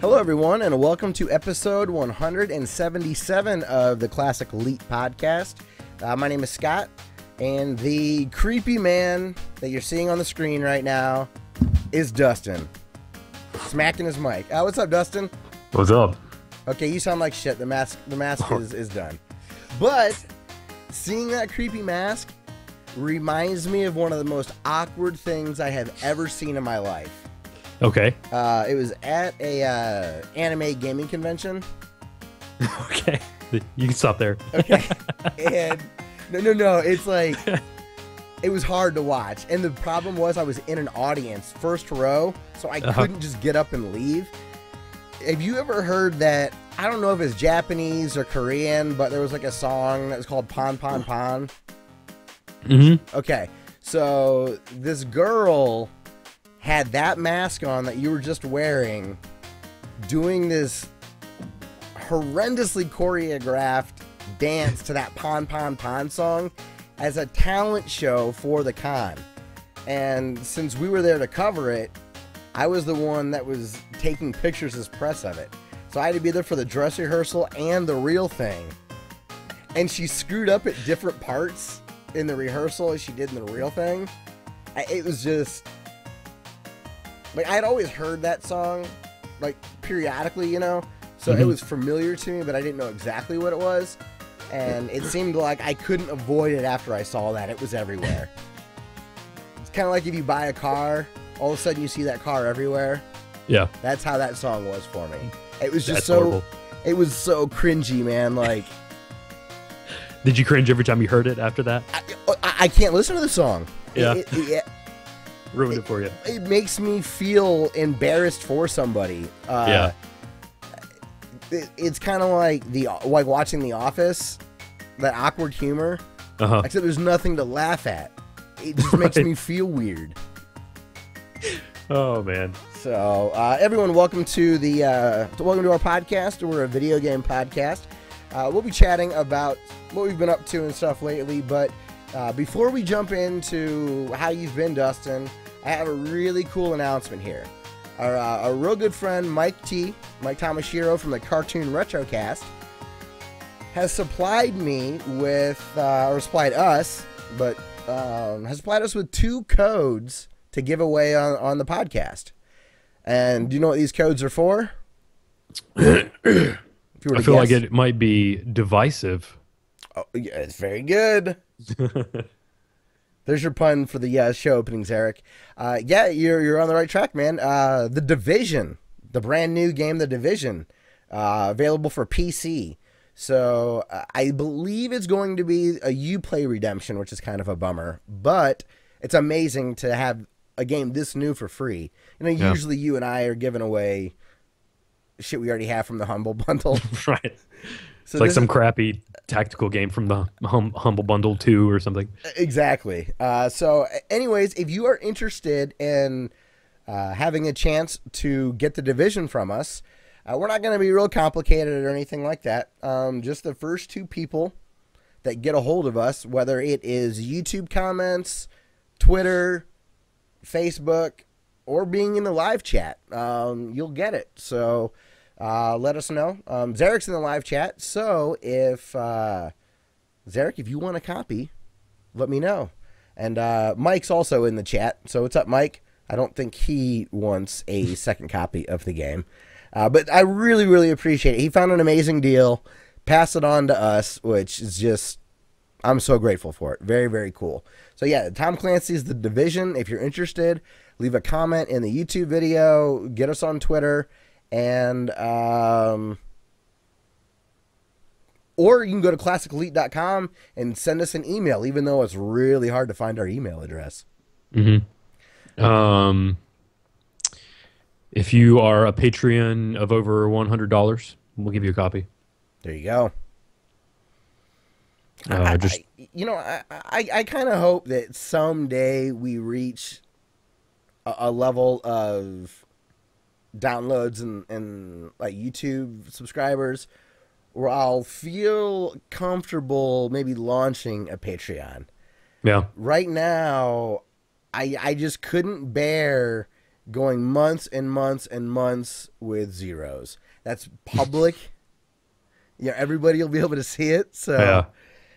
Hello, everyone, and welcome to episode 177 of the Classic Elite Podcast. My name is Scott, and the creepy man that you're seeing on the screen right now is Dustin, smacking his mic. What's up, Dustin? What's up? Okay, you sound like shit. The mask is done. But seeing that creepy mask reminds me of one of the most awkward things I have ever seen in my life. Okay. It was at a anime gaming convention. Okay. You can stop there. Okay. And no. It's like, it was hard to watch. And the problem was I was in an audience, first row, so I couldn't just get up and leave. Have you ever heard that, I don't know if it's Japanese or Korean, but there was like a song that was called Pon Pon Pon? Mm-hmm. Okay. So this girl had that mask on that you were just wearing, doing this horrendously choreographed dance to that Pon Pon Pon song as a talent show for the con. And since we were there to cover it, I was the one that was taking pictures as press of it. So I had to be there for the dress rehearsal and the real thing. And she screwed up at different parts in the rehearsal as she did in the real thing. It was just, like, I had always heard that song, like, periodically, you know? So it was familiar to me, but I didn't know exactly what it was. And it seemed like I couldn't avoid it after I saw that. It was everywhere. It's kind of like if you buy a car, all of a sudden you see that car everywhere. Yeah. That's how that song was for me. It was just horrible. It was so cringy, man. Like, did you cringe every time you heard it after that? I can't listen to the song. Yeah. Ruined it for you. It makes me feel embarrassed for somebody. Yeah. It's kind of like watching The Office, that awkward humor. Except there's nothing to laugh at. It just makes me feel weird. Oh man. So everyone, welcome to our podcast. We're a video game podcast. We'll be chatting about what we've been up to and stuff lately. But before we jump into how you've been, Dustin, I have a really cool announcement here. Our real good friend Mike Tamashiro from the Cartoon Retrocast has supplied me with, or supplied us, but has supplied us with 2 codes to give away on the podcast. And do you know what these codes are for? I feel like it might be divisive. Oh, yeah, it's very good. There's your pun for the show openings, Eric. Yeah, you're on the right track, man. The Division, the brand new game, The Division, available for PC. So I believe it's going to be a Uplay redemption, which is kind of a bummer. But it's amazing to have a game this new for free. You know, usually you and I are giving away shit we already have from the Humble Bundle. Right. So it's like some crappy tactical game from the Humble Bundle 2 or something. Exactly. So anyways, if you are interested in having a chance to get The Division from us, we're not going to be real complicated or anything like that. Just the first 2 people that get a hold of us, whether it is YouTube comments, Twitter, Facebook, or being in the live chat, you'll get it. So let us know. Zarek's in the live chat, so if Zarek, if you want a copy, let me know. And Mike's also in the chat, so what's up, Mike? I don't think he wants a second copy of the game, but I really, really appreciate it. He found an amazing deal, passed it on to us, which is just, I'm so grateful for it. Very, very cool. So yeah, Tom Clancy's The Division. If you're interested, leave a comment in the YouTube video, get us on Twitter, and or you can go to classicelite.com and send us an email, even though it's really hard to find our email address. If you are a Patreon of over $100, we'll give you a copy. There you go. I kind of hope that someday we reach a level of downloads and like YouTube subscribers where I'll feel comfortable maybe launching a Patreon. Yeah. Right now, I just couldn't bear going months and months and months with zeros. That's public. Everybody will be able to see it. So,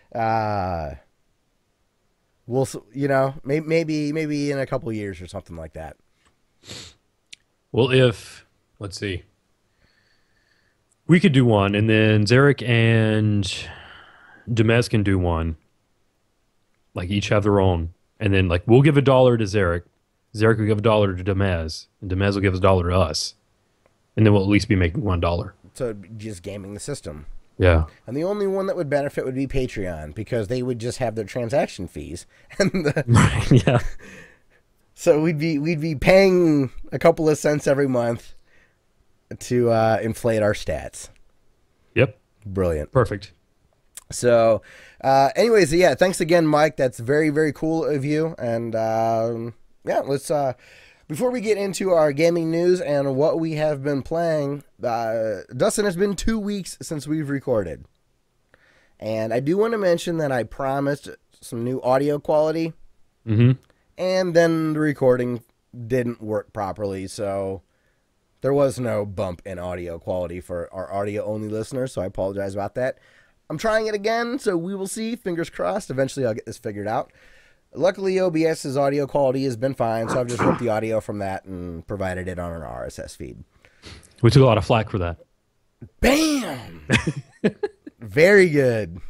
we'll, maybe in a couple of years or something like that. Well, let's see, we could do one, and then Zarek and Demez can do one. Like each have their own, and then like we'll give $1 to Zarek. Zarek will give $1 to Demez, and Demez will give $1 to us, and then we'll at least be making $1. So just gaming the system. Yeah. And the only one that would benefit would be Patreon, because they would just have their transaction fees. Yeah. So we'd be paying a couple of cents every month to inflate our stats. Yep. Brilliant. Perfect. So, anyways, yeah, thanks again, Mike. That's very, very cool of you. And yeah, let's before we get into our gaming news and what we have been playing, Dustin, it's been 2 weeks since we've recorded, and I do want to mention that I promised some new audio quality, and then the recording didn't work properly, so there was no bump in audio quality for our audio-only listeners, so I apologize about that. I'm trying it again, so we will see. Fingers crossed. Eventually, I'll get this figured out. Luckily, OBS's audio quality has been fine, so I've just ripped the audio from that and provided it on an RSS feed. We took a lot of flack for that. Bam! Very good.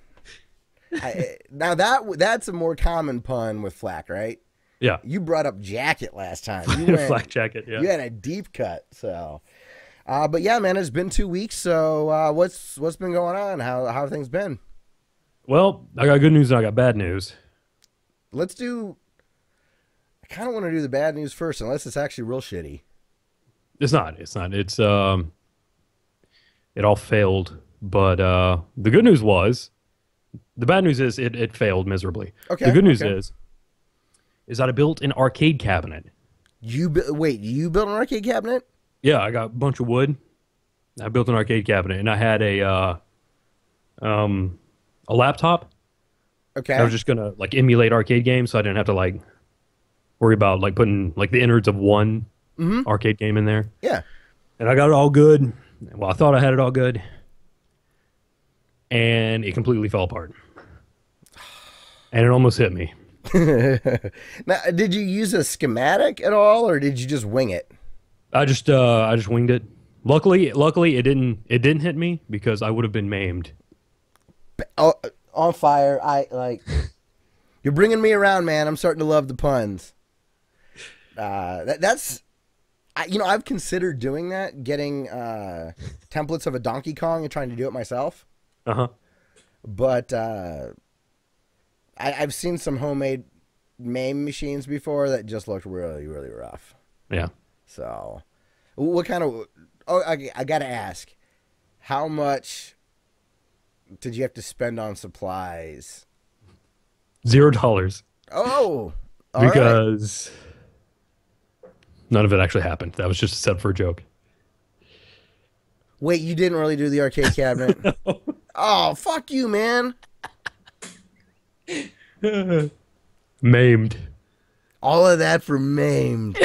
Now, that's a more common pun with flack, right? Yeah. You brought up jacket last time. You went, flak jacket, yeah. You had a deep cut, so... but yeah, man, it's been 2 weeks, so what's been going on? How have things been? Well, I got good news and I got bad news. I kind of want to do the bad news first, unless it's actually real shitty. It's not. It's it all failed, but the good news was, the bad news is it failed miserably. Okay. The good news is that I built an arcade cabinet. You built an arcade cabinet? Yeah, I got a bunch of wood. I built an arcade cabinet, and I had a laptop. Okay. I was just gonna like emulate arcade games, so I didn't have to like worry about like putting like the innards of one arcade game in there. Yeah. And I got it all good. Well, I thought I had it all good, and it completely fell apart. And it almost hit me. Now, did you use a schematic at all, or did you just wing it? I just winged it. Luckily it didn't hit me, because I would have been maimed. Oh, on fire. You're bringing me around, man. I'm starting to love the puns. I've considered doing that, getting templates of a Donkey Kong and trying to do it myself. But I've seen some homemade MAME machines before that just looked really, really rough. Yeah. So, what kind of... Oh, I got to ask. How much did you have to spend on supplies? $0. Oh! Because none of it actually happened. That was just a setup for a joke. Wait, you didn't really do the arcade cabinet? No. Oh, fuck you, man. Maimed. All of that for maimed.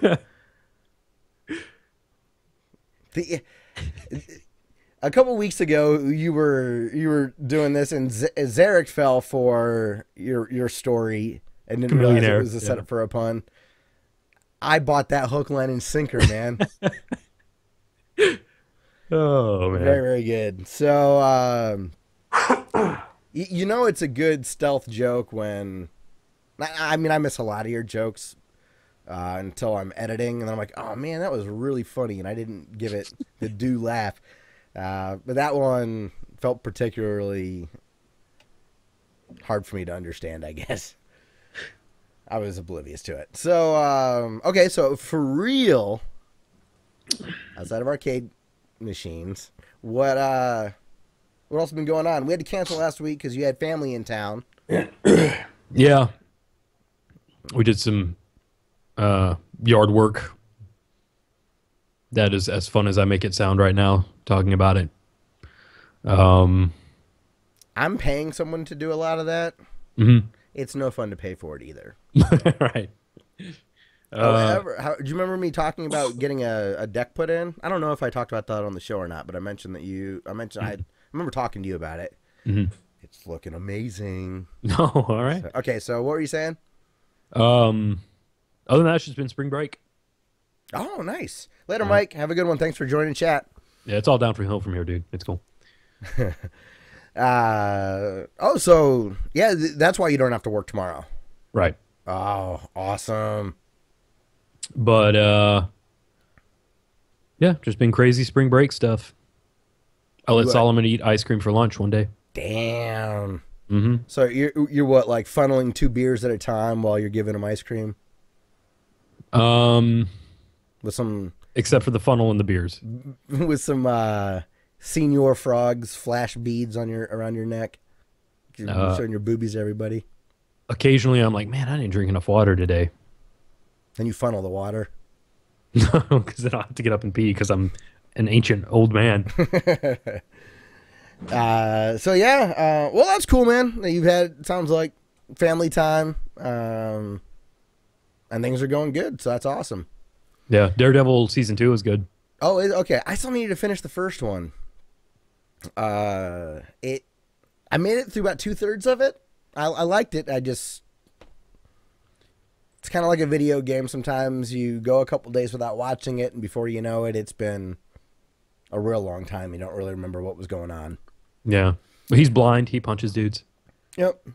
A couple weeks ago, you were doing this, and Zarek fell for your story and didn't realize it was a setup for a pun. I bought that hook, line, and sinker, man. Oh, man. Very, very good. So, it's a good stealth joke when... I miss a lot of your jokes until I'm editing, and then I'm like, oh, man, that was really funny, and I didn't give it the due laugh. But that one felt particularly hard for me to understand, I guess. I was oblivious to it. So, okay, so for real, outside of arcade machines, what else has been going on? We had to cancel last week because you had family in town. Yeah. We did some yard work. That is as fun as I make it sound right now, talking about it. I'm paying someone to do a lot of that. Mm-hmm. It's no fun to pay for it either. Right. Do you remember me talking about getting a deck put in? I don't know if I talked about that on the show or not, but I mentioned I remember talking to you about it. Mhm. It's looking amazing. No, all right. So what were you saying? Other than that, it's just been spring break. Oh, nice. Later, Mike. Have a good one. Thanks for joining chat. Yeah, it's all downhill from here, dude. It's cool. So yeah, that's why you don't have to work tomorrow. Right. Oh, awesome. But yeah, just been crazy spring break stuff. I let Solomon eat ice cream for lunch one day. Damn. Mm-hmm. So you're what, like funneling 2 beers at a time while you're giving him ice cream? With some, except for the funnel and the beers. With some senior frogs flash beads on around your neck, showing your boobies to everybody. Occasionally, I'm like, man, I didn't drink enough water today. Then you funnel the water. No, because then I'll have to get up and pee because I'm an ancient old man. So yeah, well, that's cool, man. You've had, sounds like, family time, and things are going good. So that's awesome. Yeah, Daredevil season 2 is good. Oh, okay. I still needed to finish the first one. I made it through about 2/3 of it. I liked it. It's kind of like a video game. Sometimes you go a couple days without watching it, and before you know it, it's been a real long time. You don't really remember what was going on. Yeah. But he's blind. He punches dudes. Yep.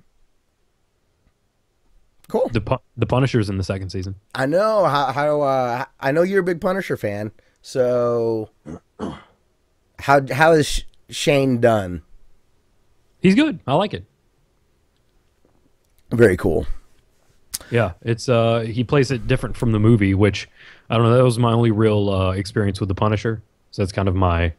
Cool. The Punisher's in the second season. I know I know you're a big Punisher fan. So how is Shane done? He's good. I like it. Very cool. Yeah, it's he plays it different from the movie, which I don't know. That was my only real experience with the Punisher, so that's kind of my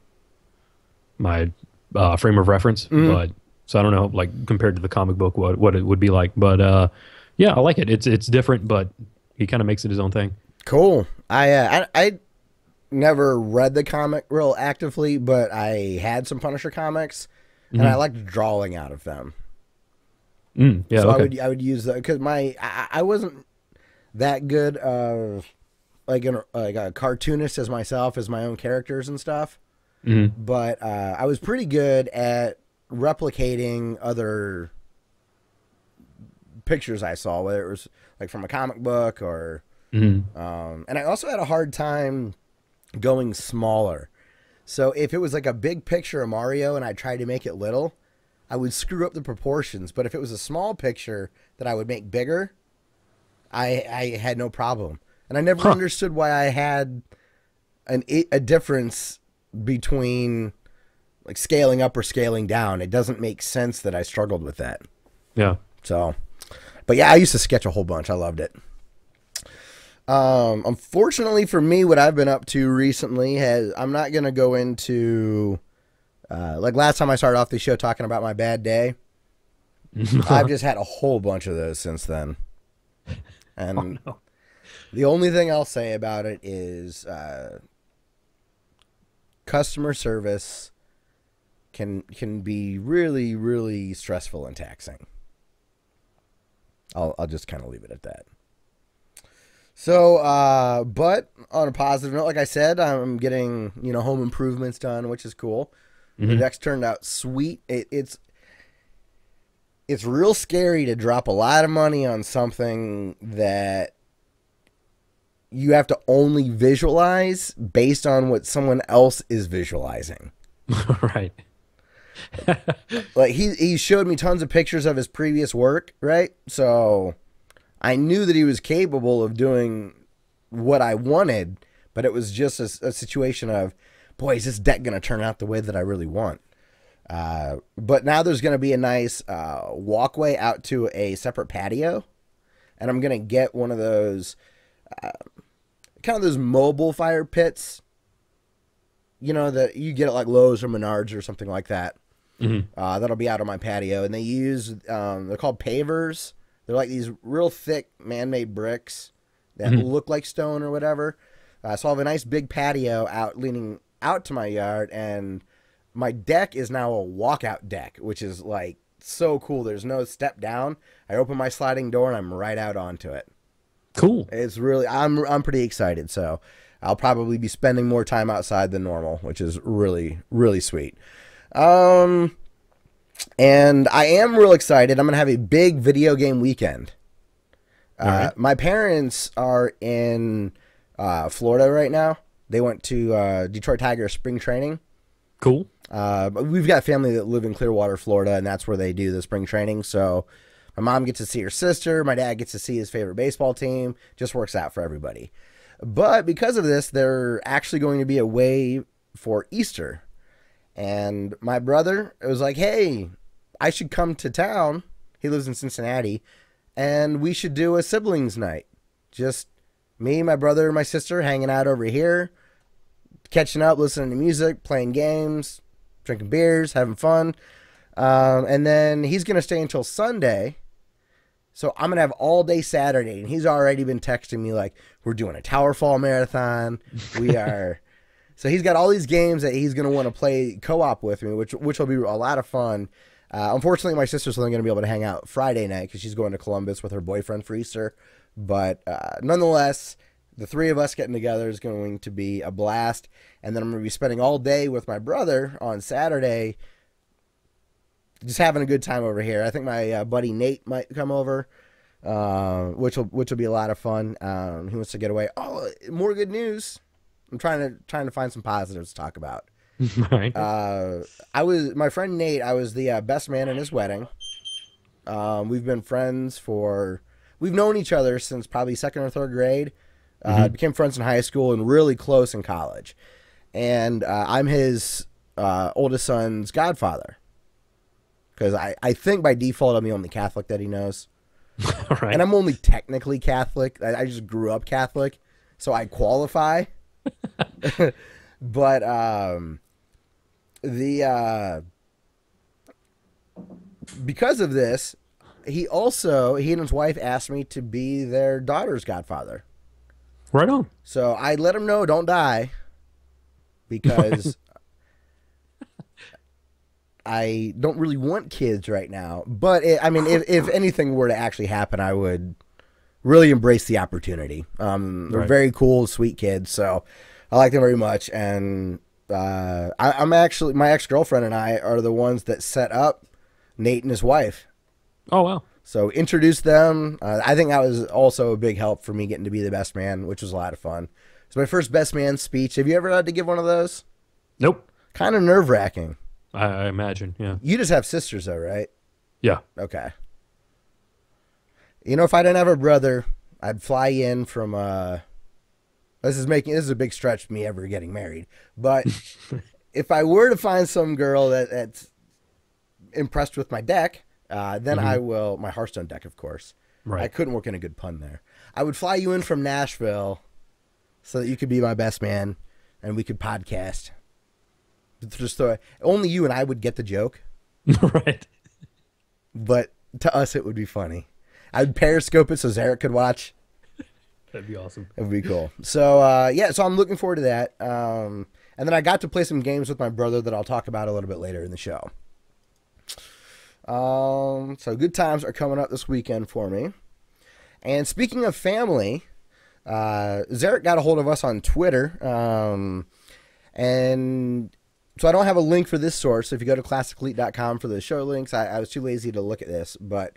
frame of reference. Mm-hmm. But so I don't know, like compared to the comic book, what it would be like. But yeah, I like it. It's different, but he kind of makes it his own thing. Cool. I never read the comic real actively, but I had some Punisher comics, and I liked drawing out of them. Yeah, so okay. I would use that because I wasn't that good of like a cartoonist as myself as my own characters and stuff. But I was pretty good at replicating other pictures I saw, whether it was like from a comic book or and I also had a hard time going smaller. So if it was like a big picture of Mario and I tried to make it little, I would screw up the proportions. But if it was a small picture that I would make bigger, I had no problem. And I never understood why I had a difference between like scaling up or scaling down. It doesn't make sense that I struggled with that. Yeah. So, but yeah, I used to sketch a whole bunch. I loved it. Unfortunately for me, what I've been up to recently I'm not going to go into, like last time I started off the show talking about my bad day. I've just had a whole bunch of those since then. And the only thing I'll say about it is, customer service can be really, really stressful and taxing. I'll just kind of leave it at that. So, but on a positive note, like I said, I'm getting, home improvements done, which is cool. The deck's turned out sweet. It's real scary to drop a lot of money on something that you have to only visualize based on what someone else is visualizing. Right. Like he showed me tons of pictures of his previous work, right? So I knew that he was capable of doing what I wanted, but it was just a situation of, boy, is this deck going to turn out the way that I really want? But now there's going to be a nice walkway out to a separate patio, and I'm going to get one of those kind of those mobile fire pits, that you get at like Lowe's or Menards or something like that. That'll be out on my patio, and they use they're called pavers. They're like these real thick man-made bricks that look like stone or whatever. So I have a nice big patio leaning out to my yard, and my deck is now a walkout deck, which is like so cool. There's no step down. I open my sliding door and I'm right out onto it. Cool. It's really I'm pretty excited. So I'll probably be spending more time outside than normal, which is really really sweet. And I am real excited. I'm gonna have a big video game weekend. All right. My parents are in Florida right now. They went to Detroit Tigers spring training. Cool. But we've got family that live in Clearwater, Florida, and that's where they do the spring training. So my mom gets to see her sister. My dad gets to see his favorite baseball team. Just works out for everybody. But because of this, they're actually going to be away for Easter. And my brother was like, hey, I should come to town. He lives in Cincinnati. And we should do a siblings night. Just me, my brother, and my sister hanging out over here, catching up, listening to music, playing games, drinking beers, having fun. And then he's going to stay until Sunday. So I'm going to have all day Saturday. And he's already been texting me like, we're doing a Towerfall marathon. We are. So he's got all these games that he's going to want to play co-op with me, which will be a lot of fun. Unfortunately, my sister's only going to be able to hang out Friday night because she's going to Columbus with her boyfriend for Easter. But nonetheless, the three of us getting together is going to be a blast. And then I'm going to be spending all day with my brother on Saturday, just having a good time over here. I think my buddy Nate might come over, which will be a lot of fun. He wants to get away. Oh, more good news! I'm trying to find some positives to talk about. Right. My friend Nate. I was the best man in his wedding. We've been friends we've known each other since probably second or third grade. Became friends in high school and really close in college. And I'm his oldest son's godfather. Because I think by default I'm the only Catholic that he knows. All right. And I'm only technically Catholic. I just grew up Catholic, so I qualify. But because of this, he and his wife asked me to be their daughter's godfather. Right on. So I let him know, don't die, because I don't really want kids right now. But if anything were to actually happen, I would really embrace the opportunity. They're very cool, sweet kids, so I like them very much. And I'm actually, my ex-girlfriend and I are the ones that set up Nate and his wife. Oh, wow. So introduced them. I think that was also a big help for me getting to be the best man, which was a lot of fun. It's my first best man speech. Have you ever had to give one of those? Nope. Kind of nerve-wracking. I imagine, yeah. You just have sisters, though, right? Yeah. Okay. You know, if I didn't have a brother, I'd fly in from. This is a big stretch for me ever getting married, but if I were to find some girl that's impressed with my deck, then I will. My Hearthstone deck, of course. Right. I couldn't work in a good pun there. I would fly you in from Nashville so that you could be my best man, and we could podcast. Just only you and I would get the joke. Right. But to us, it would be funny. I'd periscope it so Zarek could watch. That'd be awesome. It would be cool. So, so I'm looking forward to that. And then I got to play some games with my brother that I'll talk about a little bit later in the show. So good times are coming up this weekend for me. And speaking of family, Zarek got a hold of us on Twitter. And so I don't have a link for this source. So if you go to classicleet.com for the show links, I was too lazy to look at this. But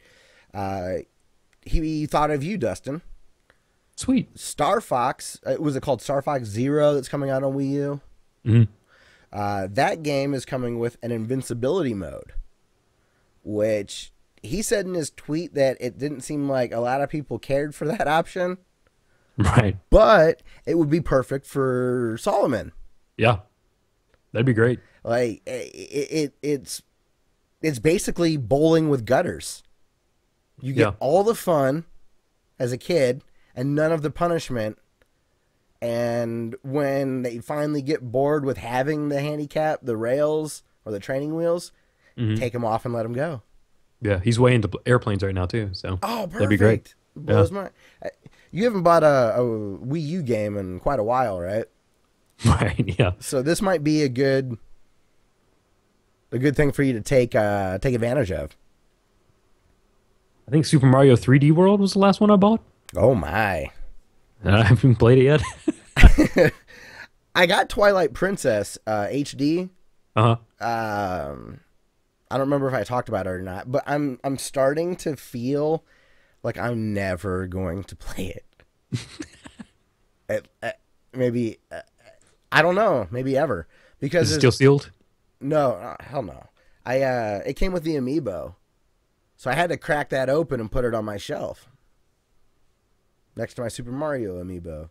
he thought of you, Dustin. Sweet. Starfox, was it called Starfox Zero that's coming out on Wii U? Mm-hmm. That game is coming with an invincibility mode, which he said in his tweet that it didn't seem like a lot of people cared for that option. Right. But it would be perfect for Solomon. Yeah. That'd be great. Like it's basically bowling with gutters. You get all the fun as a kid and none of the punishment. And when they finally get bored with having the handicap, the rails or the training wheels, take them off and let them go. Yeah, he's way into airplanes right now too. So that'd be great. Blows my. You haven't bought a Wii U game in quite a while, right? Right. Yeah. So this might be a good thing for you to take advantage of. I think Super Mario 3D World was the last one I bought. Oh my. I haven't played it yet. I got Twilight Princess HD. Uh-huh. I don't remember if I talked about it or not, but I'm starting to feel like I'm never going to play it. Maybe I don't know, maybe ever, because Is it still sealed? no, hell no. It came with the amiibo, so I had to crack that open and put it on my shelf next to my Super Mario amiibo.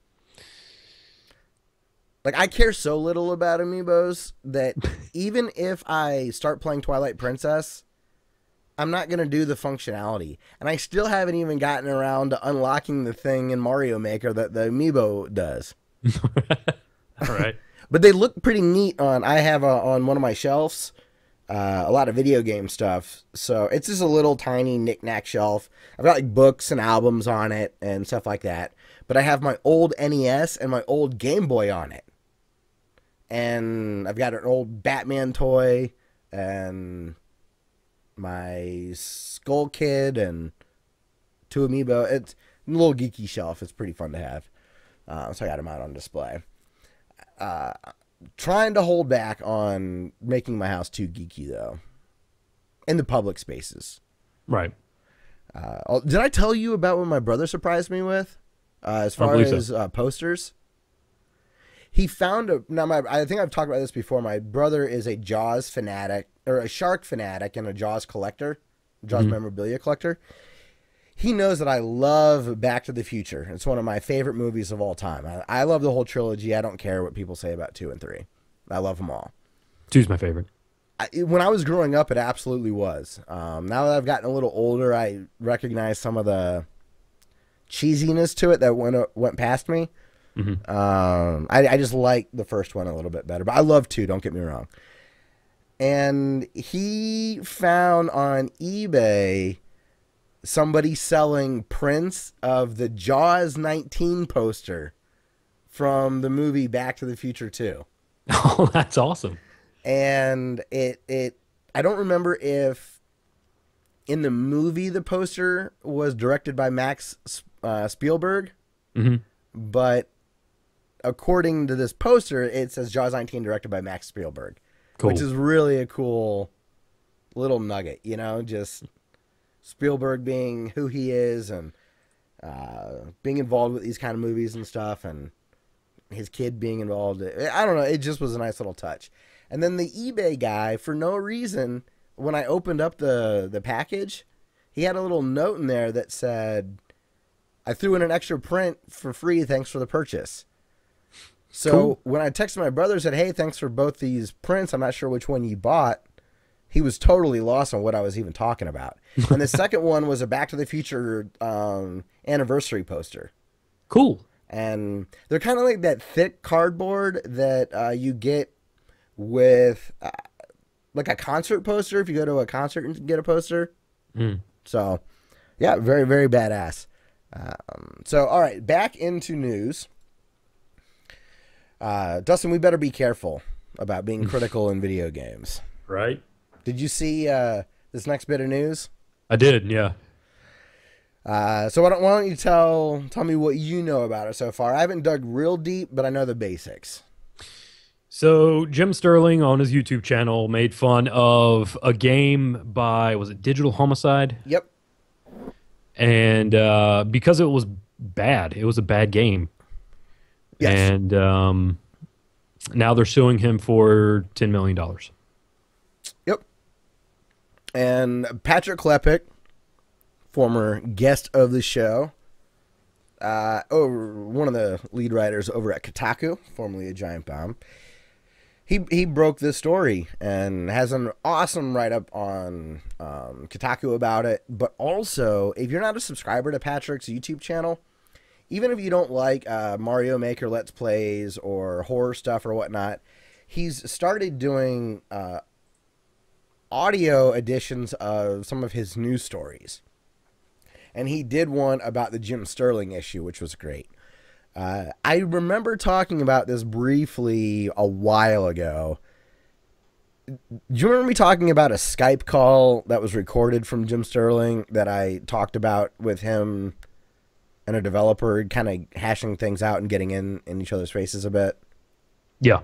Like, I care so little about amiibos that even if I start playing Twilight Princess, I'm not going to do the functionality. And I still haven't even gotten around to unlocking the thing in Mario Maker that the amiibo does. All right. But they look pretty neat I have on one of my shelves a lot of video game stuff. So it's just a little tiny knick-knack shelf. I've got like books and albums on it and stuff like that. But I have my old NES and my old Game Boy on it. And I've got an old Batman toy and my Skull Kid and two amiibo. It's a little geeky shelf. It's pretty fun to have. So I got them out on display. Trying to hold back on making my house too geeky, though. In the public spaces. Right. Did I tell you about what my brother surprised me with? As far as posters? He found I think I've talked about this before. My brother is a Jaws fanatic, or a shark fanatic, and a Jaws collector, Jaws memorabilia collector. He knows that I love Back to the Future. It's one of my favorite movies of all time. I love the whole trilogy. I don't care what people say about 2 and 3. I love them all. 2's my favorite. When I was growing up, it absolutely was. Now that I've gotten a little older, I recognize some of the cheesiness to it that went past me. I just like the first one a little bit better, but I love 2, don't get me wrong. And he found on eBay somebody selling prints of the Jaws 19 poster from the movie Back to the Future 2. Oh, that's awesome. And I don't remember if in the movie the poster was directed by Max Spielberg, but according to this poster, it says Jaws 19 directed by Max Spielberg, which is really a cool little nugget, just Spielberg being who he is and being involved with these kind of movies and stuff, and his kid being involved. I don't know. It just was a nice little touch. And then the eBay guy, for no reason, when I opened up the package, he had a little note in there that said, "I threw in an extra print for free. Thanks for the purchase." So when I texted my brother and said, "Hey, thanks for both these prints. I'm not sure which one you bought," he was totally lost on what I was even talking about. And the second one was a Back to the Future anniversary poster. Cool. And they're kind of like that thick cardboard that you get with like a concert poster. If you go to a concert and get a poster. So, yeah, very, very badass. So, all right, back into news. Dustin, we better be careful about being critical in video games. Right. Did you see this next bit of news? I did, yeah. So why don't you tell me what you know about it so far? I haven't dug real deep, but I know the basics. So Jim Sterling on his YouTube channel made fun of a game by, was it Digital Homicide? Yep. And because it was bad, it was a bad game. Yes. And now they're suing him for $10 million. Yep. And Patrick Klepek, former guest of the show, one of the lead writers over at Kotaku, formerly a Giant Bomb, he broke this story and has an awesome write-up on Kotaku about it. But also, if you're not a subscriber to Patrick's YouTube channel, even if you don't like Mario Maker Let's Plays or horror stuff or whatnot, he's started doing audio editions of some of his news stories. And he did one about the Jim Sterling issue, which was great. I remember talking about this briefly a while ago. Do you remember me talking about a Skype call that was recorded from Jim Sterling that I talked about with him and a developer kind of hashing things out and getting in each other's faces a bit. Yeah.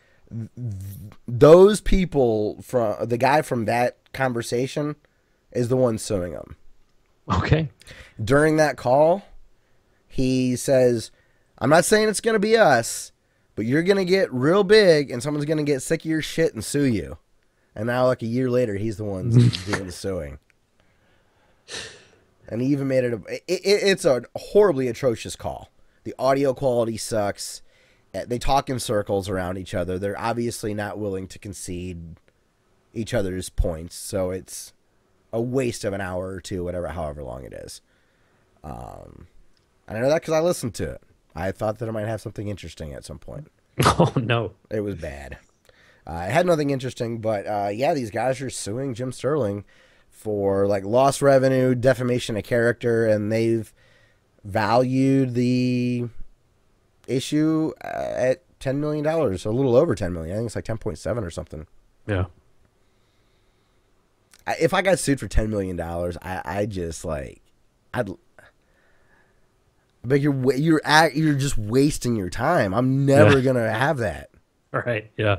Those people, from the guy from that conversation is the one suing him. Okay. During that call, he says, I'm not saying it's going to be us, but you're going to get real big and someone's going to get sick of your shit and sue you. And now, like a year later, he's the one doing the suing. And he even made it's a horribly atrocious call. The audio quality sucks. They talk in circles around each other. They're obviously not willing to concede each other's points. So it's a waste of an hour or two, however long it is. And I know that because I listened to it. I thought that it might have something interesting at some point. Oh, no. It was bad. It had nothing interesting, but yeah, these guys are suing Jim Sterling for like lost revenue, defamation of character, and they've valued the issue at $10 million, a little over $10 million. I think it's like 10.7 or something. Yeah. If I got sued for $10 million, I just like, but you're just wasting your time. I'm never gonna have that. All right. Yeah.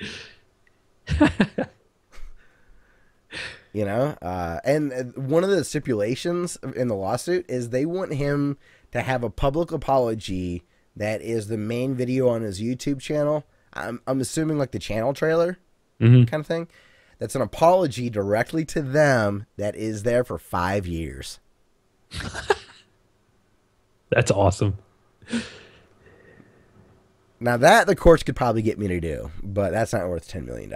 You know, and one of the stipulations in the lawsuit is they want him to have a public apology that is the main video on his YouTube channel. I'm assuming like the channel trailer kind of thing. That's an apology directly to them that is there for 5 years. That's awesome. Now that the courts could probably get me to do, but that's not worth $10 million.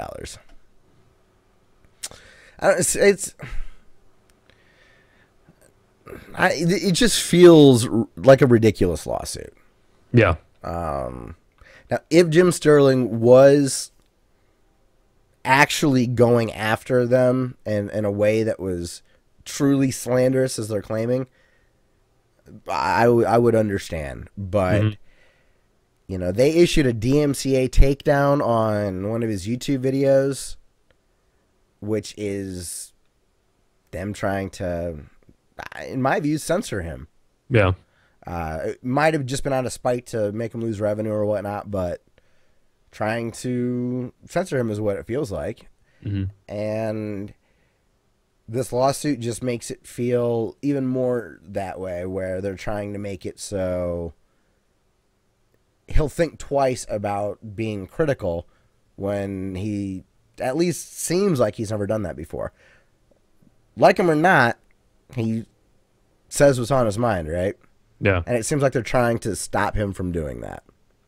It just feels like a ridiculous lawsuit. Yeah. Now, if Jim Sterling was actually going after them in a way that was truly slanderous, as they're claiming, I would understand. But you know, they issued a DMCA takedown on one of his YouTube videos, which is them trying to, in my view, censor him. Yeah. It might have just been out of spite to make him lose revenue or whatnot, but trying to censor him is what it feels like. And this lawsuit just makes it feel even more that way, where they're trying to make it so he'll think twice about being critical when he at least seems like he's never done that before. Like him or not, he says what's on his mind, right? Yeah. And it seems like they're trying to stop him from doing that.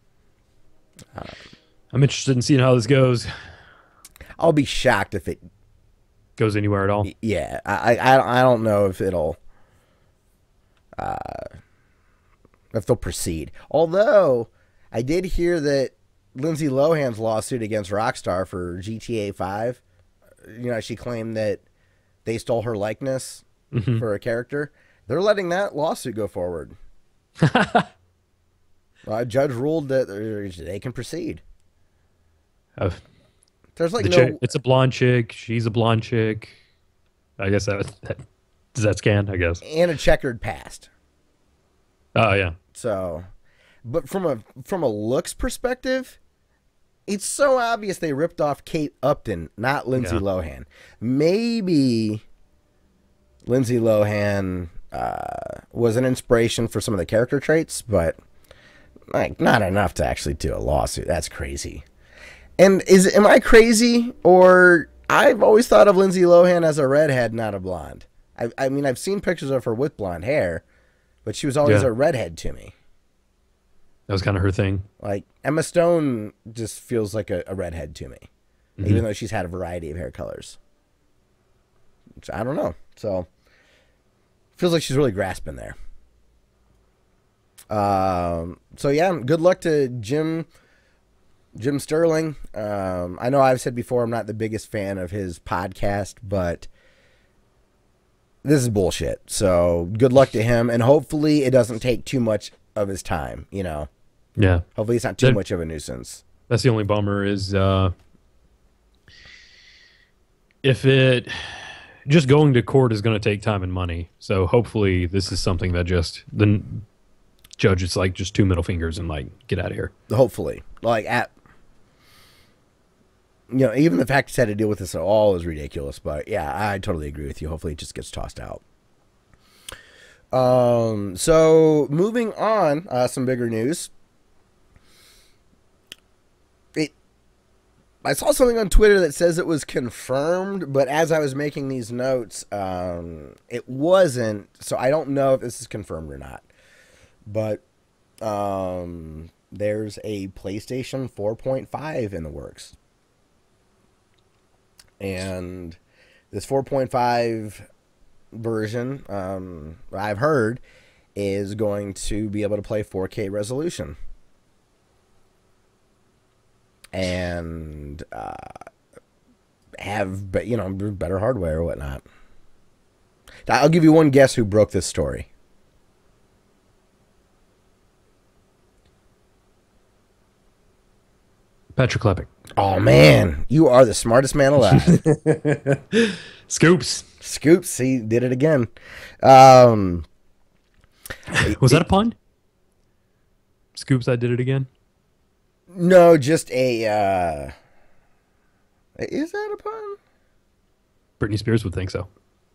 I'm interested in seeing how this goes. I'll be shocked if it goes anywhere at all. Yeah. I don't know if it'll if they'll proceed. Although I did hear that Lindsay Lohan's lawsuit against Rockstar for GTA 5, you know, she claimed that they stole her likeness for a character. They're letting that lawsuit go forward. A judge ruled that they can proceed. There's like it's a blonde chick. She's a blonde chick. I guess that does that scan, I guess. And a checkered past. Oh, yeah. So, but from a looks perspective, it's so obvious they ripped off Kate Upton, not Lindsay Lohan. Maybe Lindsay Lohan was an inspiration for some of the character traits, but like not enough to actually do a lawsuit. That's crazy. And am I crazy, or I've always thought of Lindsay Lohan as a redhead, not a blonde. I mean, I've seen pictures of her with blonde hair, but she was always a redhead to me. That was kind of her thing. Like Emma Stone just feels like a redhead to me, even though she's had a variety of hair colors. Which I don't know. So feels like she's really grasping there. So yeah, good luck to Jim Sterling. I know I've said before I'm not the biggest fan of his podcast, but this is bullshit. So good luck to him, and hopefully it doesn't take too much of his time, you know. Yeah. Hopefully it's not too much of a nuisance. That's the only bummer is if it just going to court is going to take time and money. So hopefully this is something that just the judge is like just two middle fingers and like get out of here. Hopefully, like even the fact he's had to deal with this at all is ridiculous. But yeah, I totally agree with you. Hopefully, it just gets tossed out. So moving on, some bigger news. I saw something on Twitter that says it was confirmed, but as I was making these notes, it wasn't. So I don't know if this is confirmed or not. But there's a PlayStation 4.5 in the works. And this 4.5 version, I've heard, is going to be able to play 4K resolution. And have better hardware or whatnot. I'll give you one guess who broke this story. Patrick Klepek. Oh man, you are the smartest man alive. Scoops. He did it again. Was that a pun? Scoops, I did it again. No, just a. Is that a pun? Britney Spears would think so.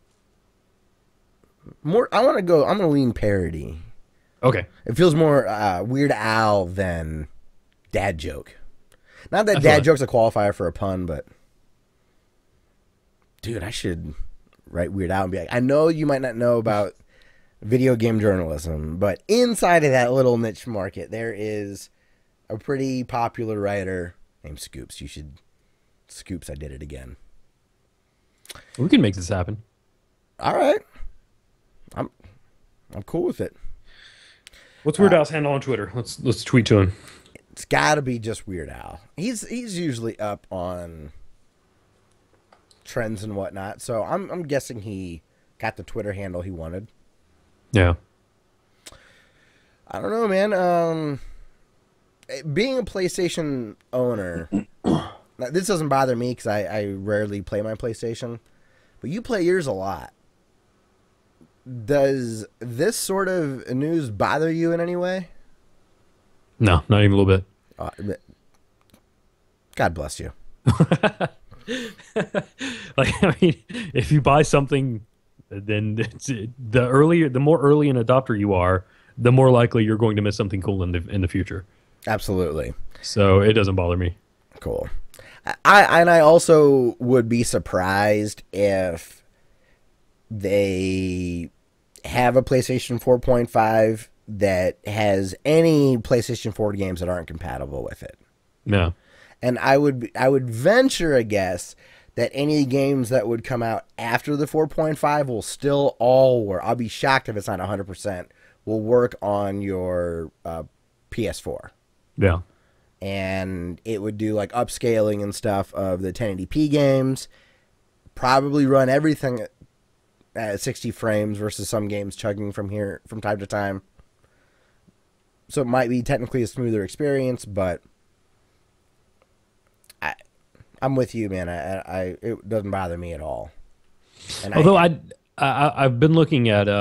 More. I'm gonna lean parody. Okay. It feels more Weird Al than dad joke. Not that dad joke's a qualifier for a pun, but dude, I should write Weird Al and be like, I know you might not know about video game journalism, but inside of that little niche market, there is a pretty popular writer named Scoops. Scoops, I did it again. We can make this happen. All right. I'm cool with it. What's Weird Al's handle on Twitter? Let's tweet to him. It's got to be just Weird Al. He's usually up on trends and whatnot, so I'm guessing he got the Twitter handle he wanted. Yeah. I don't know, man. Being a PlayStation owner, this doesn't bother me because I rarely play my PlayStation, but you play yours a lot. Does this sort of news bother you in any way? No, not even a little bit. God bless you. If you buy something, then the more early an adopter you are, the more likely you're going to miss something cool in the future. Absolutely. So it doesn't bother me. Cool. I also would be surprised if they have a PlayStation 4.5 that has any PlayStation 4 games that aren't compatible with it. No. And I would venture a guess that any games that would come out after the 4.5 will still all work. I'll be shocked if it's not 100%. Will work on your PS4. Yeah. And it would do like upscaling and stuff of the 1080p games. Probably run everything at 60 frames versus some games chugging from time to time. So it might be technically a smoother experience, but I'm with you, man. It doesn't bother me at all. And although I've been looking at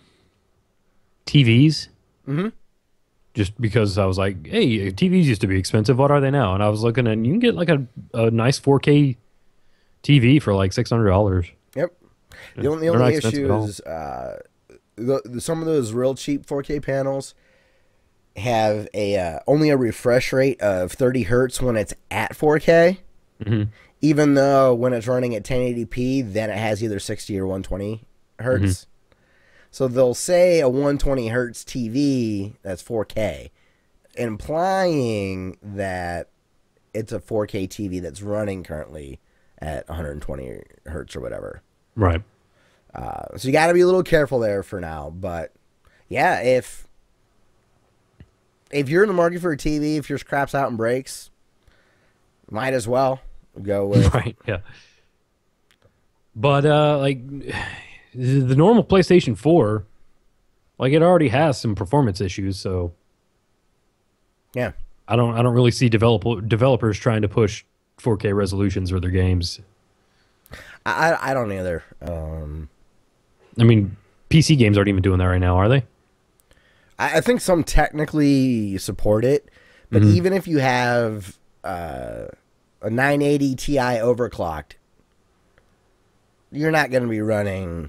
TVs, just because I was like, hey, TVs used to be expensive. What are they now? And I was looking, and you can get like a nice 4K TV for like $600. Yep. The only issue is some of those real cheap 4K panels have only a refresh rate of 30 hertz when it's at 4K. Even though when it's running at 1080p, then it has either 60 or 120 hertz. So they'll say a 120 hertz TV that's 4K, implying that it's a 4K TV that's running currently at 120 hertz or whatever. Right. So you got to be a little careful there for now. But yeah, if you're in the market for a TV, if yours craps out and breaks, might as well go with. Right. Yeah. But like the normal PlayStation 4, like it already has some performance issues, so yeah, I don't really see developers trying to push 4K resolutions for their games. I don't either. I mean, PC games aren't even doing that right now, are they? I think some technically support it, but Hmm. even if you have a 980 Ti overclocked, you're not going to be running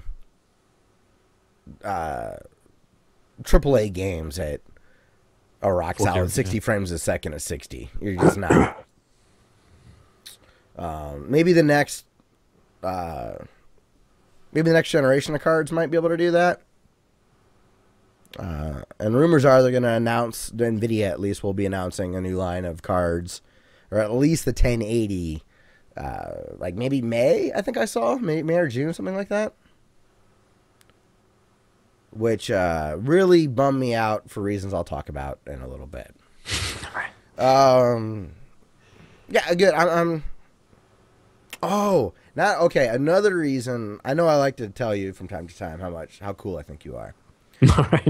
AAA games at a rock solid 4K, 60 frames a second at 60. You're just not. Maybe the next, maybe the next generation of cards might be able to do that. And rumors are they're going to announce, NVIDIA at least will be announcing a new line of cards, or at least the 1080, like maybe May, I think I saw, May or June, something like that. Which really bummed me out for reasons I'll talk about in a little bit. Yeah, good. I'm oh, not okay. Another reason, I know I like to tell you from time to time how cool I think you are. All right.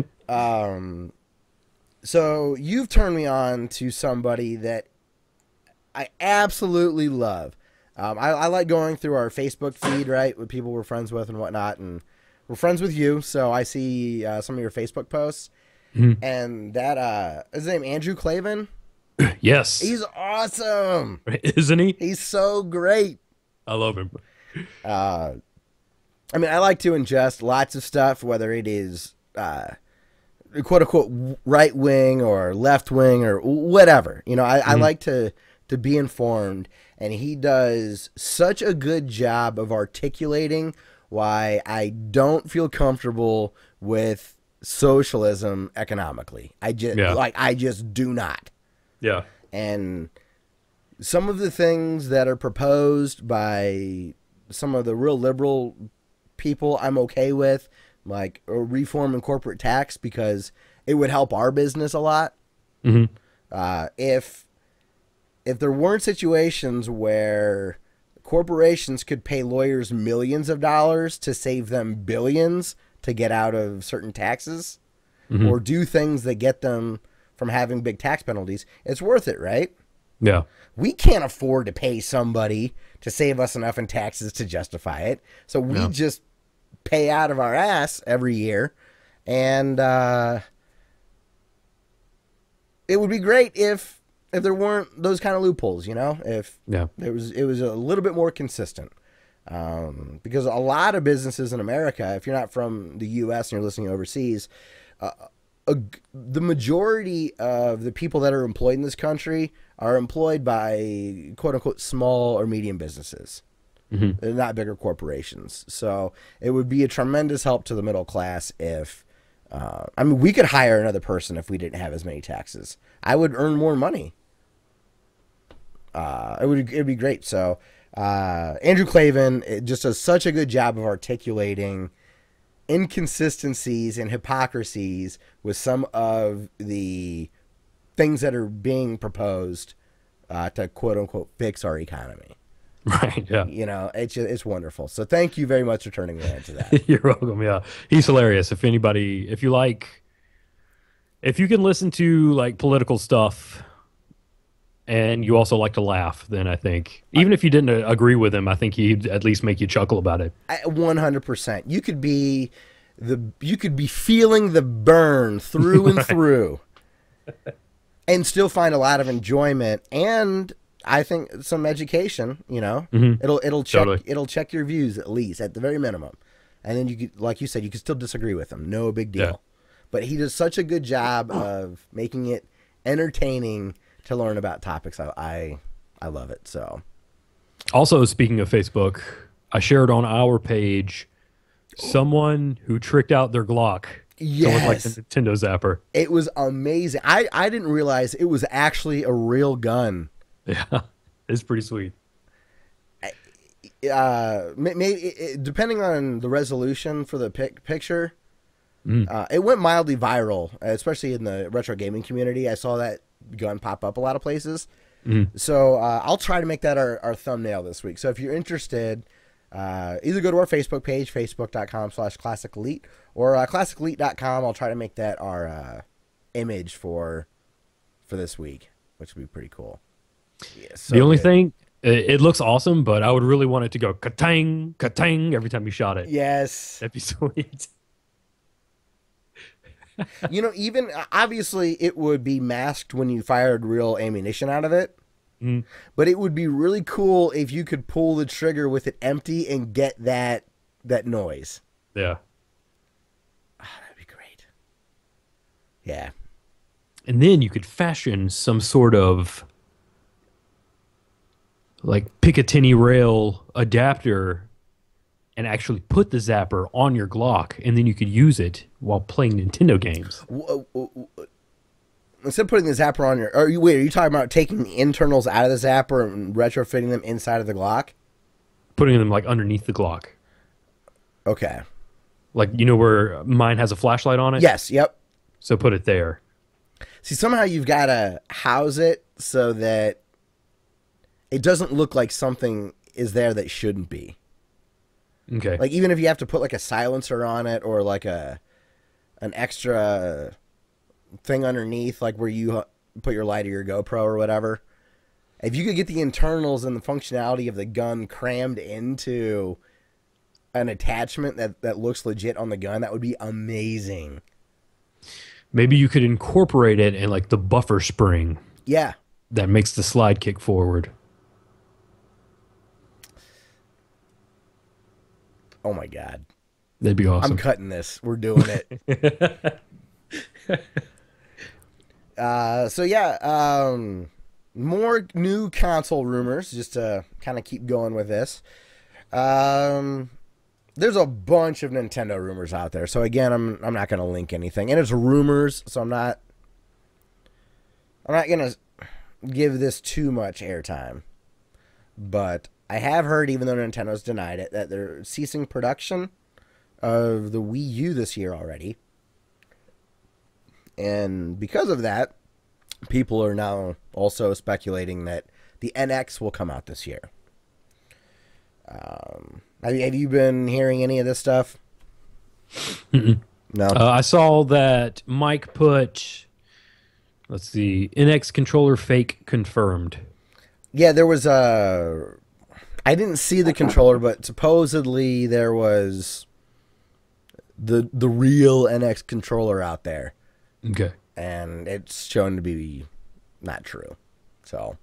So you've turned me on to somebody that I absolutely love. I like going through our Facebook feed, right, with people we're friends with and whatnot, and we're friends with you, so I see some of your Facebook posts. Mhm. And that is his name Andrew Clavin. Yes. He's awesome. Isn't he? He's so great. I love him. I mean, I like to ingest lots of stuff, whether it is quote unquote right wing or left wing or whatever. You know, I like to be informed, and he does such a good job of articulating why I don't feel comfortable with socialism economically. I just do not. Yeah. And some of the things that are proposed by some of the real liberal people I'm okay with, like a reform in corporate tax, because it would help our business a lot. Hmm. If there weren't situations where corporations could pay lawyers millions of dollars to save them billions to get out of certain taxes, or do things that get them from having big tax penalties, it's worth it, right? Yeah. We can't afford to pay somebody to save us enough in taxes to justify it. So we just pay out of our ass every year. And it would be great if there weren't those kind of loopholes, you know, if it was a little bit more consistent. Because a lot of businesses in America, if you're not from the U.S. and you're listening overseas, the majority of the people that are employed in this country are employed by quote unquote small or medium businesses. They're not bigger corporations. So it would be a tremendous help to the middle class if, I mean, we could hire another person if we didn't have as many taxes. I would earn more money. It'd be great. So Andrew Clavin just does such a good job of articulating inconsistencies and hypocrisies with some of the things that are being proposed to quote unquote fix our economy. Right. Yeah. You know, it's wonderful. So thank you very much for turning me on to that. You're welcome. Yeah. He's hilarious. If you can listen to like political stuff and you also like to laugh, then I think even if you didn't agree with him, I think he'd at least make you chuckle about it. 100%. You could be feeling the burn through and through, and still find a lot of enjoyment and I think some education. You know, it'll check your views at least at the very minimum, and then you could, like you said, you can still disagree with him. No big deal. Yeah. But he does such a good job of making it entertaining to learn about topics. I love it. So, also speaking of Facebook, I shared on our page someone who tricked out their Glock. Yes. To look like the Nintendo Zapper. It was amazing. I didn't realize it was actually a real gun. Yeah, it's pretty sweet. Maybe depending on the resolution for the picture, it went mildly viral, especially in the retro gaming community. I saw that gun pop up a lot of places. So I'll try to make that our thumbnail this week. So if you're interested, either go to our Facebook page, facebook.com/classicelite, or classicelite.com. I'll try to make that our image for this week, which would be pretty cool. Yeah, so the only good. thing It looks awesome, but I would really want it to go ka-tang, ka-tang every time you shot it. Yes. That'd be sweet. You know, even obviously it would be masked when you fired real ammunition out of it. Mm, But it would be really cool if you could pull the trigger with it empty and get that noise. yeah. That'd be great. Yeah. And then you could fashion some sort of like Picatinny rail adapter and actually put the zapper on your Glock, and then you could use it while playing Nintendo games. Instead of putting the zapper on your, are you talking about taking the internals out of the zapper and retrofitting them inside of the Glock? Putting them like underneath the Glock. Okay. Like, you know where mine has a flashlight on it? Yes. Yep. So put it there. See, somehow you've got to house it so that it doesn't look like something is there that shouldn't be. Okay. Like, even if you have to put like a silencer on it or like an extra thing underneath, like where you put your light or your GoPro or whatever. If you could get the internals and the functionality of the gun crammed into an attachment that looks legit on the gun, that would be amazing. Maybe you could incorporate it in like the buffer spring Yeah. that makes the slide kick forward. Oh my God. That'd be awesome. I'm cutting this. We're doing it. So yeah, more new console rumors, just to kind of keep going with this. There's a bunch of Nintendo rumors out there. So again, I'm not going to link anything, and it's rumors, so I'm not going to give this too much airtime. But I have heard, even though Nintendo's denied it, that they're ceasing production of the Wii U this year already. And because of that, people are now also speculating that the NX will come out this year. Have you been hearing any of this stuff? No. I saw that Mike put, let's see, NX controller fake confirmed. Yeah, there was a... I didn't see the controller, but supposedly there was the real NX controller out there. Okay. And it's shown to be not true. So,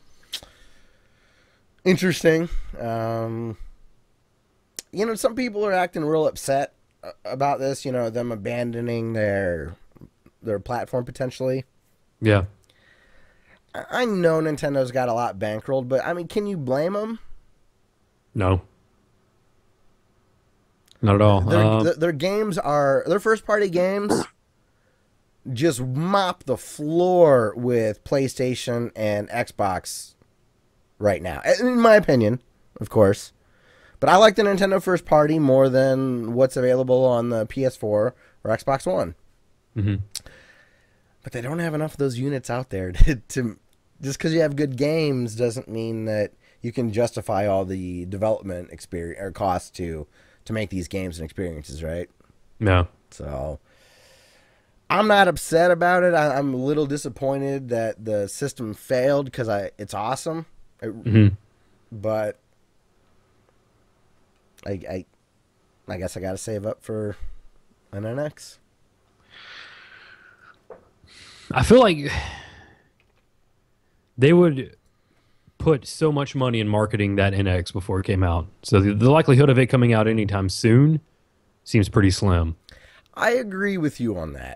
interesting. You know, some people are acting real upset about this, you know, them abandoning their platform potentially. Yeah. I know Nintendo's got a lot bankrolled, but I mean, can you blame them? No. Not at all. Their games are, their first party games just mop the floor with PlayStation and Xbox right now. In my opinion, of course. But I like the Nintendo first party more than what's available on the PS4 or Xbox One. Mm-hmm. But they don't have enough of those units out there to just because you have good games doesn't mean that you can justify all the development experience or costs to make these games and experiences, right? No. So I'm not upset about it. I'm a little disappointed that the system failed because it's awesome. But I guess I got to save up for an NX. I feel like they would put so much money in marketing that NX before it came out. So the likelihood of it coming out anytime soon seems pretty slim. I agree with you on that.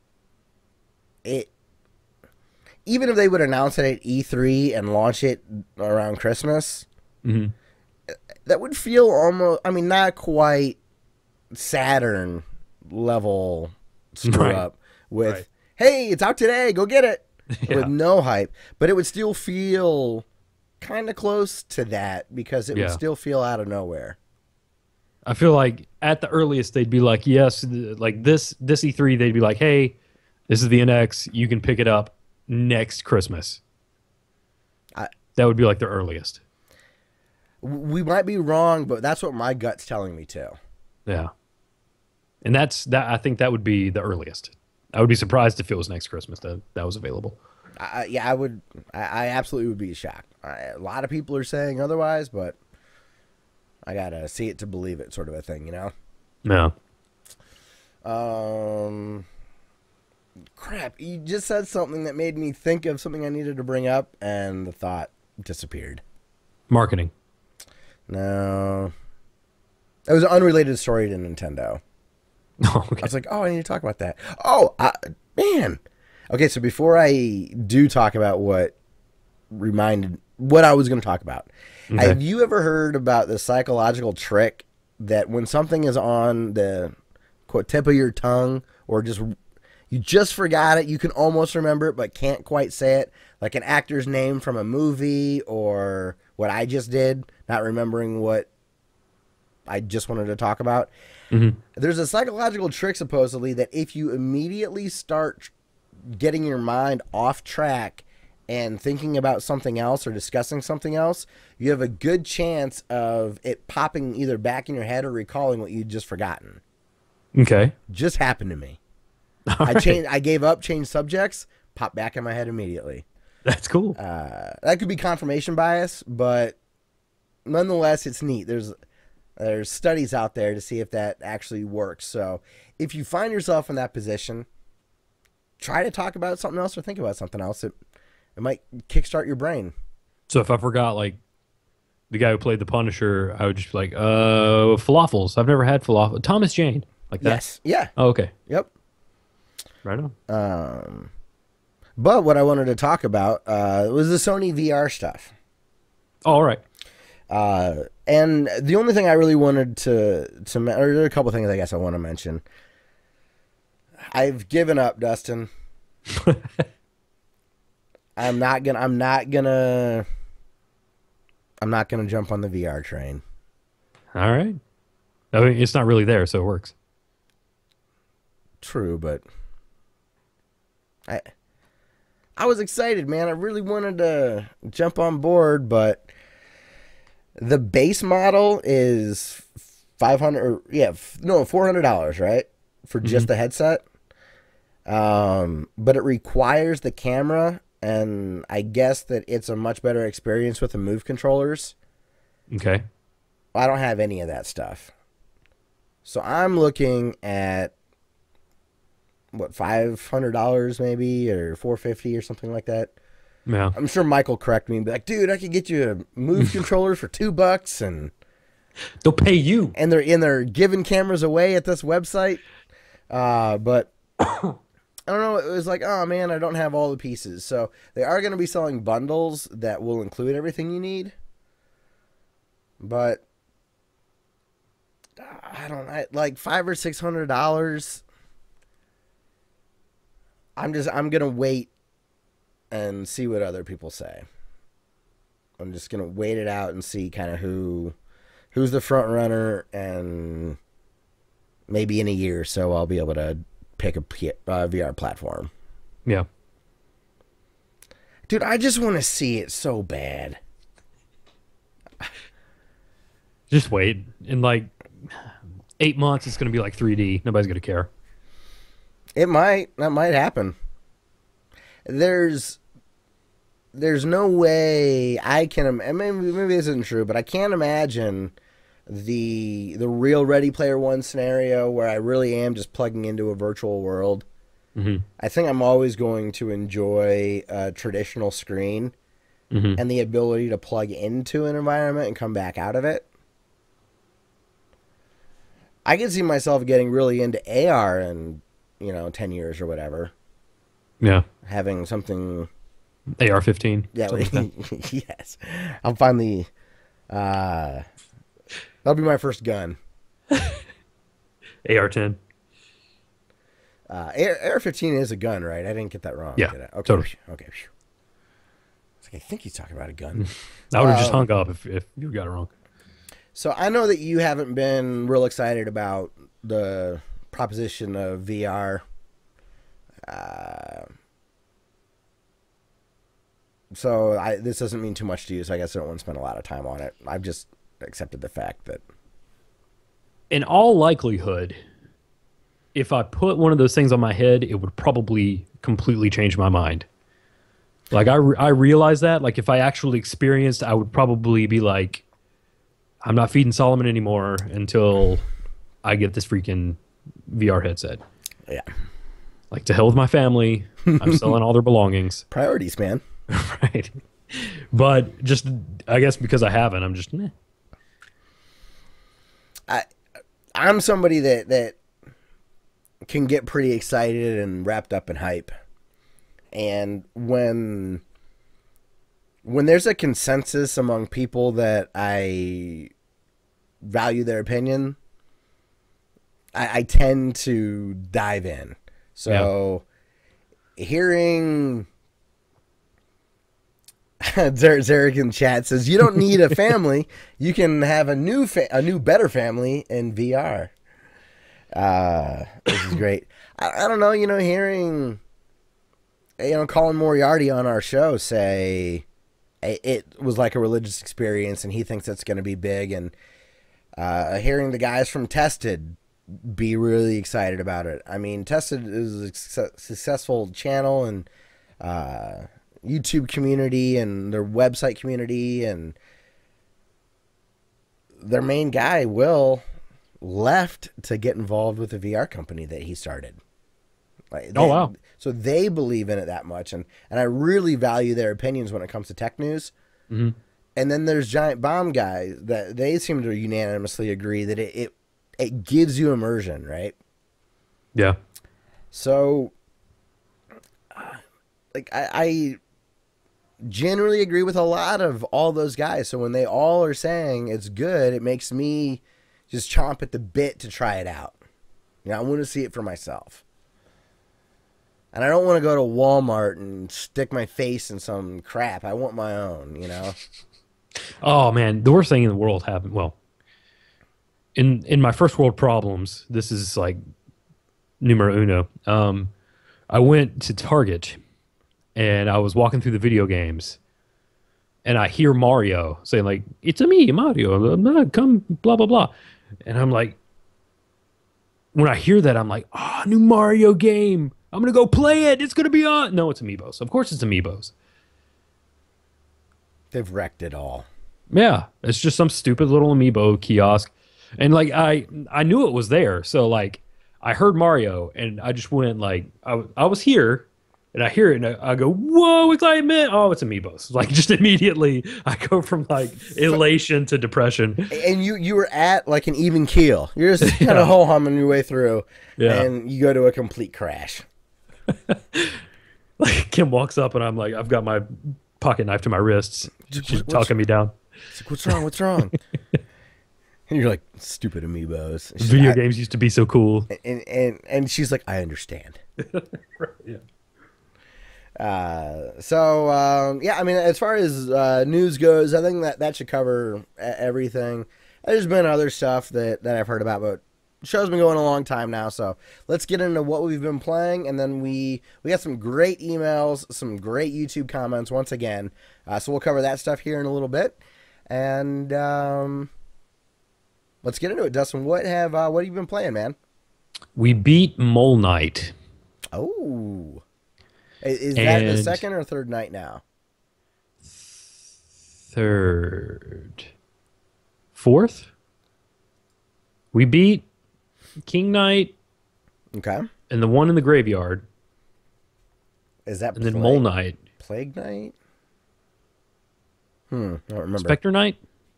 Even if they would announce it at E3 and launch it around Christmas, that would feel almost, I mean, not quite Saturn level screw up with, hey, it's out today, go get it, with no hype. But it would still feel kind of close to that because it would still feel out of nowhere. I feel like at the earliest they'd be like, yes, like this E3, they'd be like, hey, this is the NX, you can pick it up next Christmas. That would be like the earliest. We might be wrong, but that's what my gut's telling me too. Yeah. And I think that would be the earliest. I would be surprised if it was next Christmas that was available. Yeah, I would. I absolutely would be shocked. A lot of people are saying otherwise, but I gotta see it to believe it, sort of a thing, you know. No. Crap! You just said something that made me think of something I needed to bring up, and the thought disappeared. Marketing. No, it was an unrelated story to Nintendo. Oh, okay. I was like, oh, I need to talk about that. Oh, man. Okay, so before I do talk about what I was going to talk about, Okay. have you ever heard about the psychological trick that when something is on the quote tip of your tongue, or you just forgot it, you can almost remember it but can't quite say it, like an actor's name from a movie, or what I just did, not remembering what I just wanted to talk about. Mm-hmm. There's a psychological trick, supposedly, that if you immediately start getting your mind off track and thinking about something else or discussing something else, you have a good chance of it popping either back in your head or recalling what you'd just forgotten. Okay. Just happened to me. All right. I gave up, changed subjects, popped back in my head immediately. That's cool. That could be confirmation bias, but nonetheless, it's neat. There's studies out there to see if that actually works. So if you find yourself in that position, try to talk about something else or think about something else. It might kickstart your brain. So if I forgot, like, the guy who played the Punisher, I would just be like, falafels. I've never had falafel. Thomas Jane. Like that? Yes. Yeah. Oh, okay. Yep. Right on. But what I wanted to talk about was the Sony VR stuff. Oh, all right. And the only thing I really wanted to or there are a couple things I guess I want to mention. I've given up, Dustin. I'm not gonna jump on the VR train. All right. I mean, it's not really there, so it works. True, but I was excited, man. I really wanted to jump on board, but the base model is $400, right? For just the headset. But it requires the camera, and I guess that it's a much better experience with the Move controllers. Okay. I don't have any of that stuff. So I'm looking at what, $500 maybe, or $450 or something like that. Yeah. I'm sure Mike will correct me and be like, dude, I could get you a Move controller for $2, and they'll pay you. And they're giving cameras away at this website. But I don't know. It was like, oh man, I don't have all the pieces. So they are going to be selling bundles that will include everything you need. But like $500 or $600. I'm going to wait and see what other people say. I'm just going to wait it out and see kind of who's the front runner, and maybe in a year or so I'll be able to pick a VR platform. Yeah. Dude, I just want to see it so bad. Just wait. In like 8 months, it's going to be like 3D. Nobody's going to care. That might happen. There's no way I can. Maybe this isn't true, but I can't imagine the real Ready Player One scenario where I really am just plugging into a virtual world. Mm-hmm. I think I'm always going to enjoy a traditional screen and the ability to plug into an environment and come back out of it. I can see myself getting really into AR in 10 years or whatever. Yeah. Having something. AR-15. Yeah. Yes. I'll finally. That'll be my first gun. AR-10. AR-15 is a gun, right? I didn't get that wrong. Yeah. Did I? Okay. Totally. Okay. I think he's talking about a gun. I would have just hung up if you got it wrong. So I know that you haven't been real excited about the proposition of VR. So this doesn't mean too much to you, so I guess I don't want to spend a lot of time on it. I've just accepted the fact that, in all likelihood, if I put one of those things on my head, it would probably completely change my mind. Like I realize that. Like if I actually experienced, I would probably be like, I'm not feeding Solomon anymore until I get this freaking VR headset. Yeah. Like to hell with my family. I'm selling all their belongings. Priorities, man. Right. But just, I guess because I haven't, I'm just, meh. I'm somebody that can get pretty excited and wrapped up in hype. And when there's a consensus among people that I value their opinion, I tend to dive in. So hearing Zarek in chat says, you don't need a family. You can have a new better family in VR. This is great. I don't know, hearing, Colin Moriarty on our show say it was like a religious experience and he thinks it's going to be big. And hearing the guys from Tested be really excited about it. I mean, Tested is a successful channel and YouTube community and their website community, and their main guy, Will, left to get involved with the VR company that he started. Wow. So they believe in it that much, and I really value their opinions when it comes to tech news. Mm-hmm. And then there's Giant Bomb guys that they seem to unanimously agree that it gives you immersion, right? Yeah. So, I generally agree with a lot of all those guys. So when they all are saying it's good, it makes me just chomp at the bit to try it out. I want to see it for myself. And I don't want to go to Walmart and stick my face in some crap. I want my own, Oh man, the worst thing in the world happened. Well, in my first world problems, this is like numero uno. I went to Target and I was walking through the video games, and I hear Mario saying like, "It's a me, Mario. Come, blah blah blah," and I'm like, when I hear that, I'm like, "Oh, new Mario game! I'm gonna go play it. It's gonna be on." No, it's Amiibos. Of course, it's Amiibos. They've wrecked it all. Yeah, it's just some stupid little Amiibo kiosk, and like I knew it was there, so like I heard Mario, and I just went like I was here. And I hear it, and I go, "Whoa, excitement!" Oh, it's Amiibos. Like, just immediately, I go from, like, elation to depression. And you were at, like, an even keel. You're just kind of ho-humming your way through, and you go to a complete crash. Like, Kim walks up, and I'm like, I've got my pocket knife to my wrists. She's talking me down. Like, what's wrong? What's wrong? And you're like, stupid Amiibos. Video games used to be so cool. And she's like, I understand. Yeah. Yeah, I mean, as far as news goes, I think that should cover everything. There's been other stuff that I've heard about, but the show's been going a long time now, so let's get into what we've been playing, and then we got some great emails, some great YouTube comments once again, so we'll cover that stuff here in a little bit, and let's get into it. Dustin, what have you been playing, man? We beat Mole Knight. Oh. Is that the second or third night now? Third. Fourth? We beat King Knight. Okay. And the one in the graveyard. Is that and then Mole Knight? Plague Knight? I don't remember. Spectre Knight?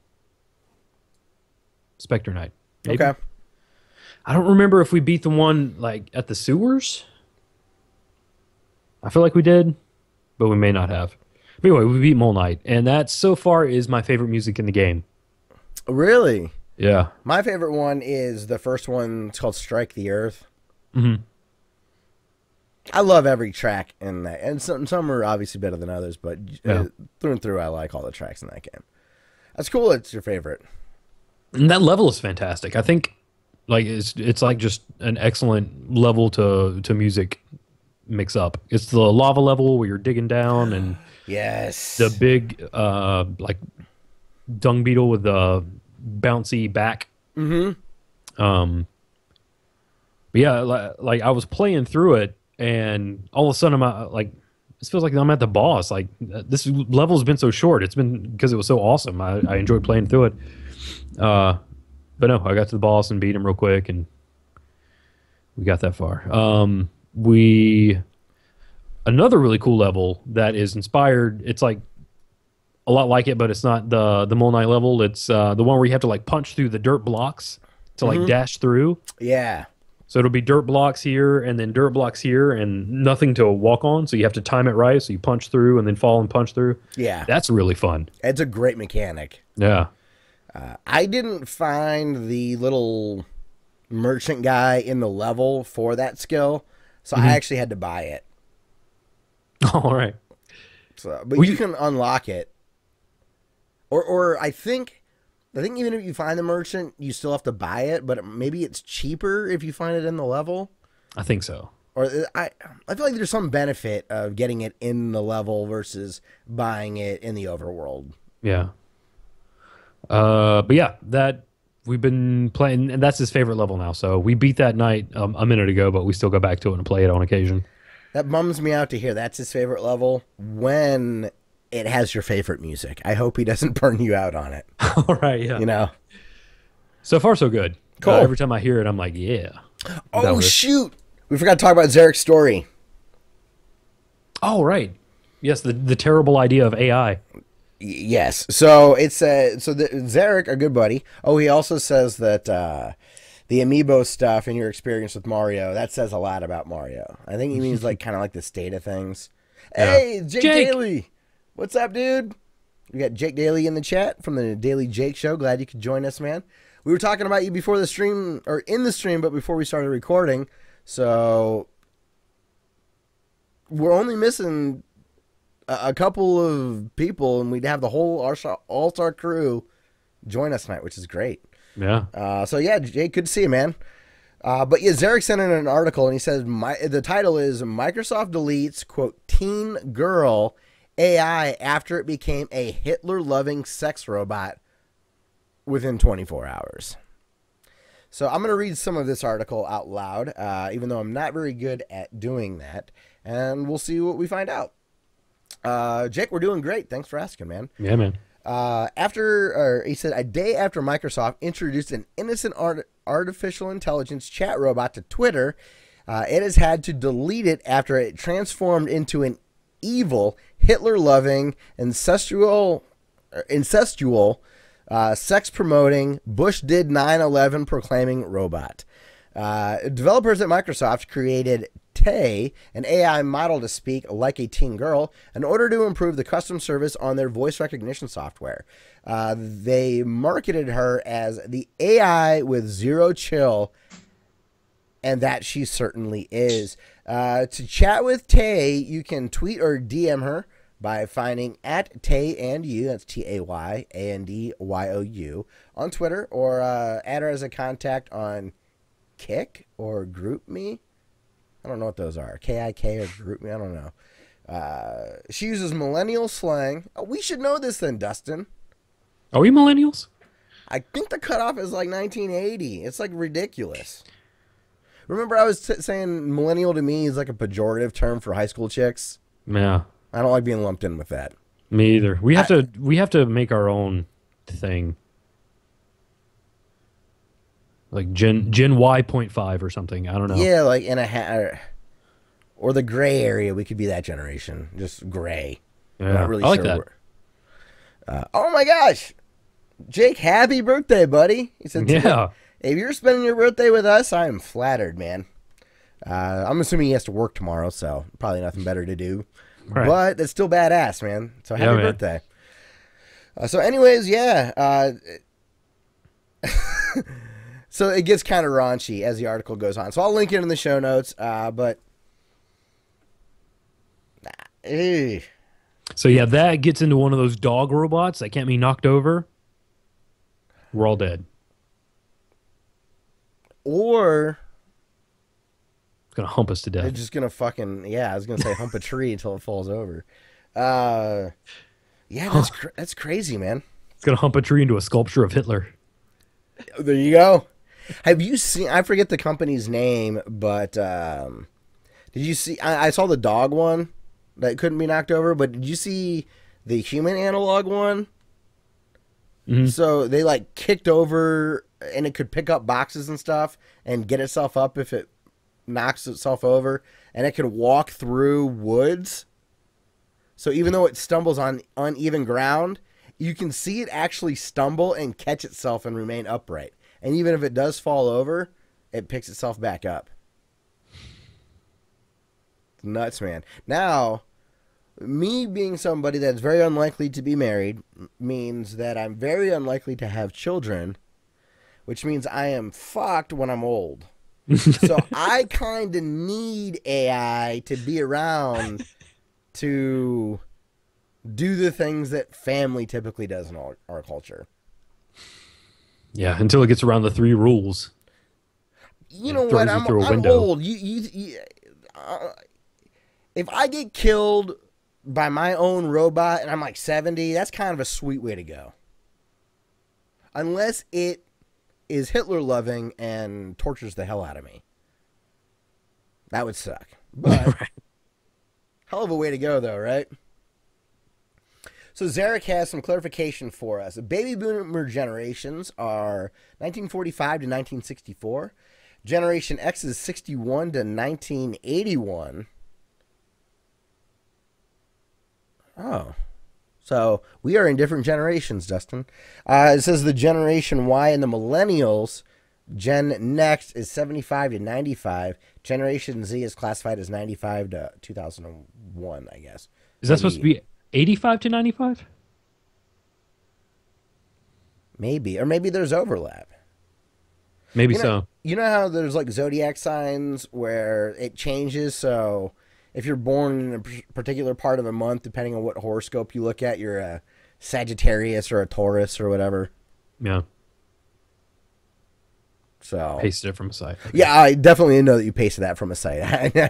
Spectre Knight. Maybe. Okay. I don't remember if we beat the one like at the sewers. I feel like we did, but we may not have. But anyway, we beat Mole Knight, and that so far is my favorite music in the game. Really? Yeah. My favorite one is the first one. It's called Strike the Earth. Mm-hmm. I love every track in that, and some are obviously better than others, but through and through, I like all the tracks in that game. That's cool. It's your favorite. And that level is fantastic. I think like it's like just an excellent level to music mix up. It's the lava level where you're digging down, and yes, the big like dung beetle with the bouncy back. Mm-hmm. But yeah, like I was playing through it, and all of a sudden this feels like I'm at the boss. Like this level's been so short. It's been because it was so awesome. I enjoyed playing through it. But no, I got to the boss and beat him real quick, and we got that far. Another really cool level that is inspired. It's like a lot like it, but it's not the Mole Knight level. It's the one where you have to like punch through the dirt blocks to like dash through. Yeah. So it'll be dirt blocks here and then dirt blocks here and nothing to walk on. So you have to time it right. So you punch through and then fall and punch through. Yeah. That's really fun. It's a great mechanic. Yeah. I didn't find the little merchant guy in the level for that skill, so I actually had to buy it. All right. So, but you can unlock it. Or I think even if you find the merchant, you still have to buy it, but maybe it's cheaper if you find it in the level. I think so. Or I feel like there's some benefit of getting it in the level versus buying it in the overworld. Yeah. But yeah, that we've been playing, and that's his favorite level now. So we beat that night a minute ago, but we still go back to it and play it on occasion. That bums me out to hear that's his favorite level when it has your favorite music. I hope he doesn't burn you out on it. All right, yeah. You know? So far, so good. Cool. Every time I hear it, I'm like, yeah. Oh, shoot. We forgot to talk about Zarek's story. Oh, right. Yes, the terrible idea of AI. Yes. So it's Zarek, our good buddy. Oh, he also says that the amiibo stuff and your experience with Mario, that says a lot about Mario. I think he means like kind of like the state of things. Yeah. Hey, Jake Daly. What's up, dude? We got Jake Daly in the chat from the Daily Jake Show. Glad you could join us, man. We were talking about you before the stream, or in the stream, but before we started recording. So we're only missing a couple of people, and we'd have the whole all-star crew join us tonight, which is great. Yeah. So yeah, Jake, good to see you, man. But yeah, Zarek sent in an article, and he says the title is Microsoft deletes, quote, teen girl AI after it became a Hitler-loving sex robot within 24 hours. So I'm going to read some of this article out loud, even though I'm not very good at doing that, and we'll see what we find out. Jake, we're doing great. Thanks for asking, man. Yeah, man. He said, a day after Microsoft introduced an innocent artificial intelligence chat robot to Twitter, it has had to delete it after it transformed into an evil, Hitler-loving, incestual, sex-promoting, Bush did 9/11 proclaiming robot. Developers at Microsoft created Tay, an AI model to speak like a teen girl, in order to improve the customer service on their voice recognition software. They marketed her as the AI with zero chill, and that she certainly is. To chat with Tay, you can tweet or DM her by finding at TayandYou, that's TayandYou, on Twitter, or add her as a contact on Kik or GroupMe. I don't know what those are. KIK or GroupMe, I don't know. She uses millennial slang. Oh, we should know this then, Dustin. Are we millennials? I think the cutoff is like 1980. It's like ridiculous. Remember I was saying millennial to me is like a pejorative term for high school chicks? Yeah. I don't like being lumped in with that. Me either. We have to make our own thing. Like Gen Y.5 or something. I don't know. Yeah, like in a or the gray area, we could be that generation. Just gray. Yeah, not really I like sure that. Oh my gosh. Jake, happy birthday, buddy. He said, yeah. If you're spending your birthday with us, I am flattered, man. I'm assuming he has to work tomorrow, so probably nothing better to do. Right. But that's still badass, man. So happy birthday. So anyways, yeah. So it gets kind of raunchy as the article goes on. So I'll link it in the show notes. But so yeah, that gets into one of those dog robots that can't be knocked over. We're all dead. Or it's gonna hump us to death. They're just gonna fucking I was gonna say hump a tree until it falls over. Yeah, that's crazy, man. It's gonna hump a tree into a sculpture of Hitler. There you go. Have you seen? I forget the company's name, but did you see? I saw the dog one that couldn't be knocked over. But did you see the human analog one? Mm-hmm. So they like kicked over, and it could pick up boxes and stuff and get itself up if it knocks itself over, and it could walk through woods. So even though it stumbles on uneven ground, you can see it actually stumble and catch itself and remain upright. And even if it does fall over, it picks itself back up. Nuts, man. Now, me being somebody that's very unlikely to be married means that I'm very unlikely to have children, which means I am fucked when I'm old. So I kind of need AI to be around to do the things that family typically does in our culture. Yeah, until it gets around the 3 rules. You know what? I'm old. If I get killed by my own robot and I'm like 70, that's kind of a sweet way to go. Unless it is Hitler loving and tortures the hell out of me. That would suck. But Right. hell of a way to go, though, right? So Zarek has some clarification for us. The baby boomer generations are 1945 to 1964. Generation X is 61 to 1981. Oh. So we are in different generations, Dustin. It says the Generation Y and the Millennials, Gen Next is 75 to 95. Generation Z is classified as 95 to 2001, I guess. Is that supposed to be 85 to 95? Maybe. Or maybe there's overlap. Maybe so. You know how there's like zodiac signs where it changes? So if you're born in a particular part of a month, depending on what horoscope you look at, you're a Sagittarius or a Taurus or whatever. Yeah. So Pasted it from a site. Okay. Yeah, I definitely didn't know that you pasted that from a site.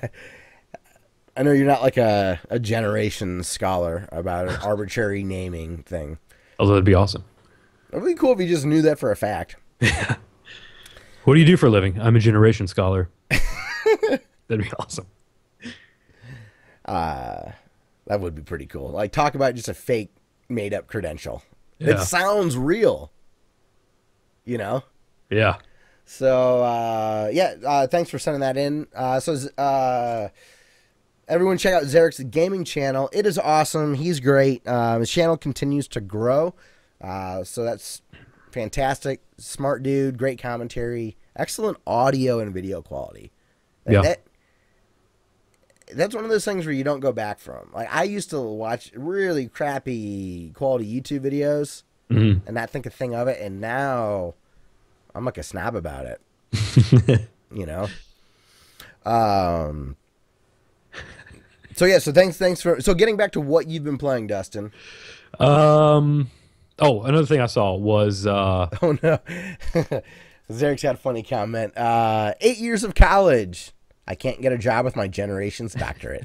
I know you're not like a generation scholar about an arbitrary naming thing. Although that'd be awesome. It would be cool if you just knew that for a fact. What do you do for a living? I'm a generation scholar. That'd be awesome. That would be pretty cool. Like, talk about just a fake, made-up credential. Yeah. It sounds real. You know? Yeah. So, thanks for sending that in. Everyone check out Zarek's gaming channel. It is awesome. He's great. His channel continues to grow. So that's fantastic. Smart dude, great commentary, excellent audio and video quality. Yeah. That's one of those things where you don't go back from. Like, I used to watch really crappy quality YouTube videos and not think a thing of it, and now I'm like a snob about it. You know? So thanks for getting back to what you've been playing, Dustin. Another thing I saw was Oh no. Zarek's got a funny comment. 8 years of college. I can't get a job with my generation's doctorate.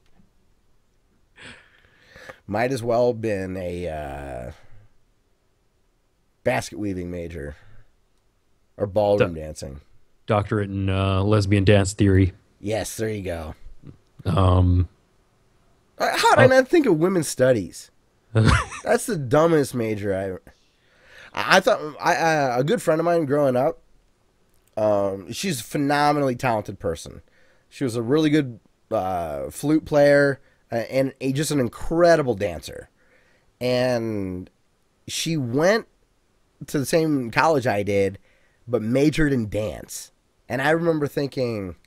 Might as well have been a basket weaving major or ballroom dancing. doctorate in lesbian dance theory. Yes, there you go. How did I not think of women's studies? That's the dumbest major I thought. A good friend of mine growing up, she's a phenomenally talented person. She was a really good flute player and just an incredible dancer. And she went to the same college I did, but majored in dance. And I remember thinking,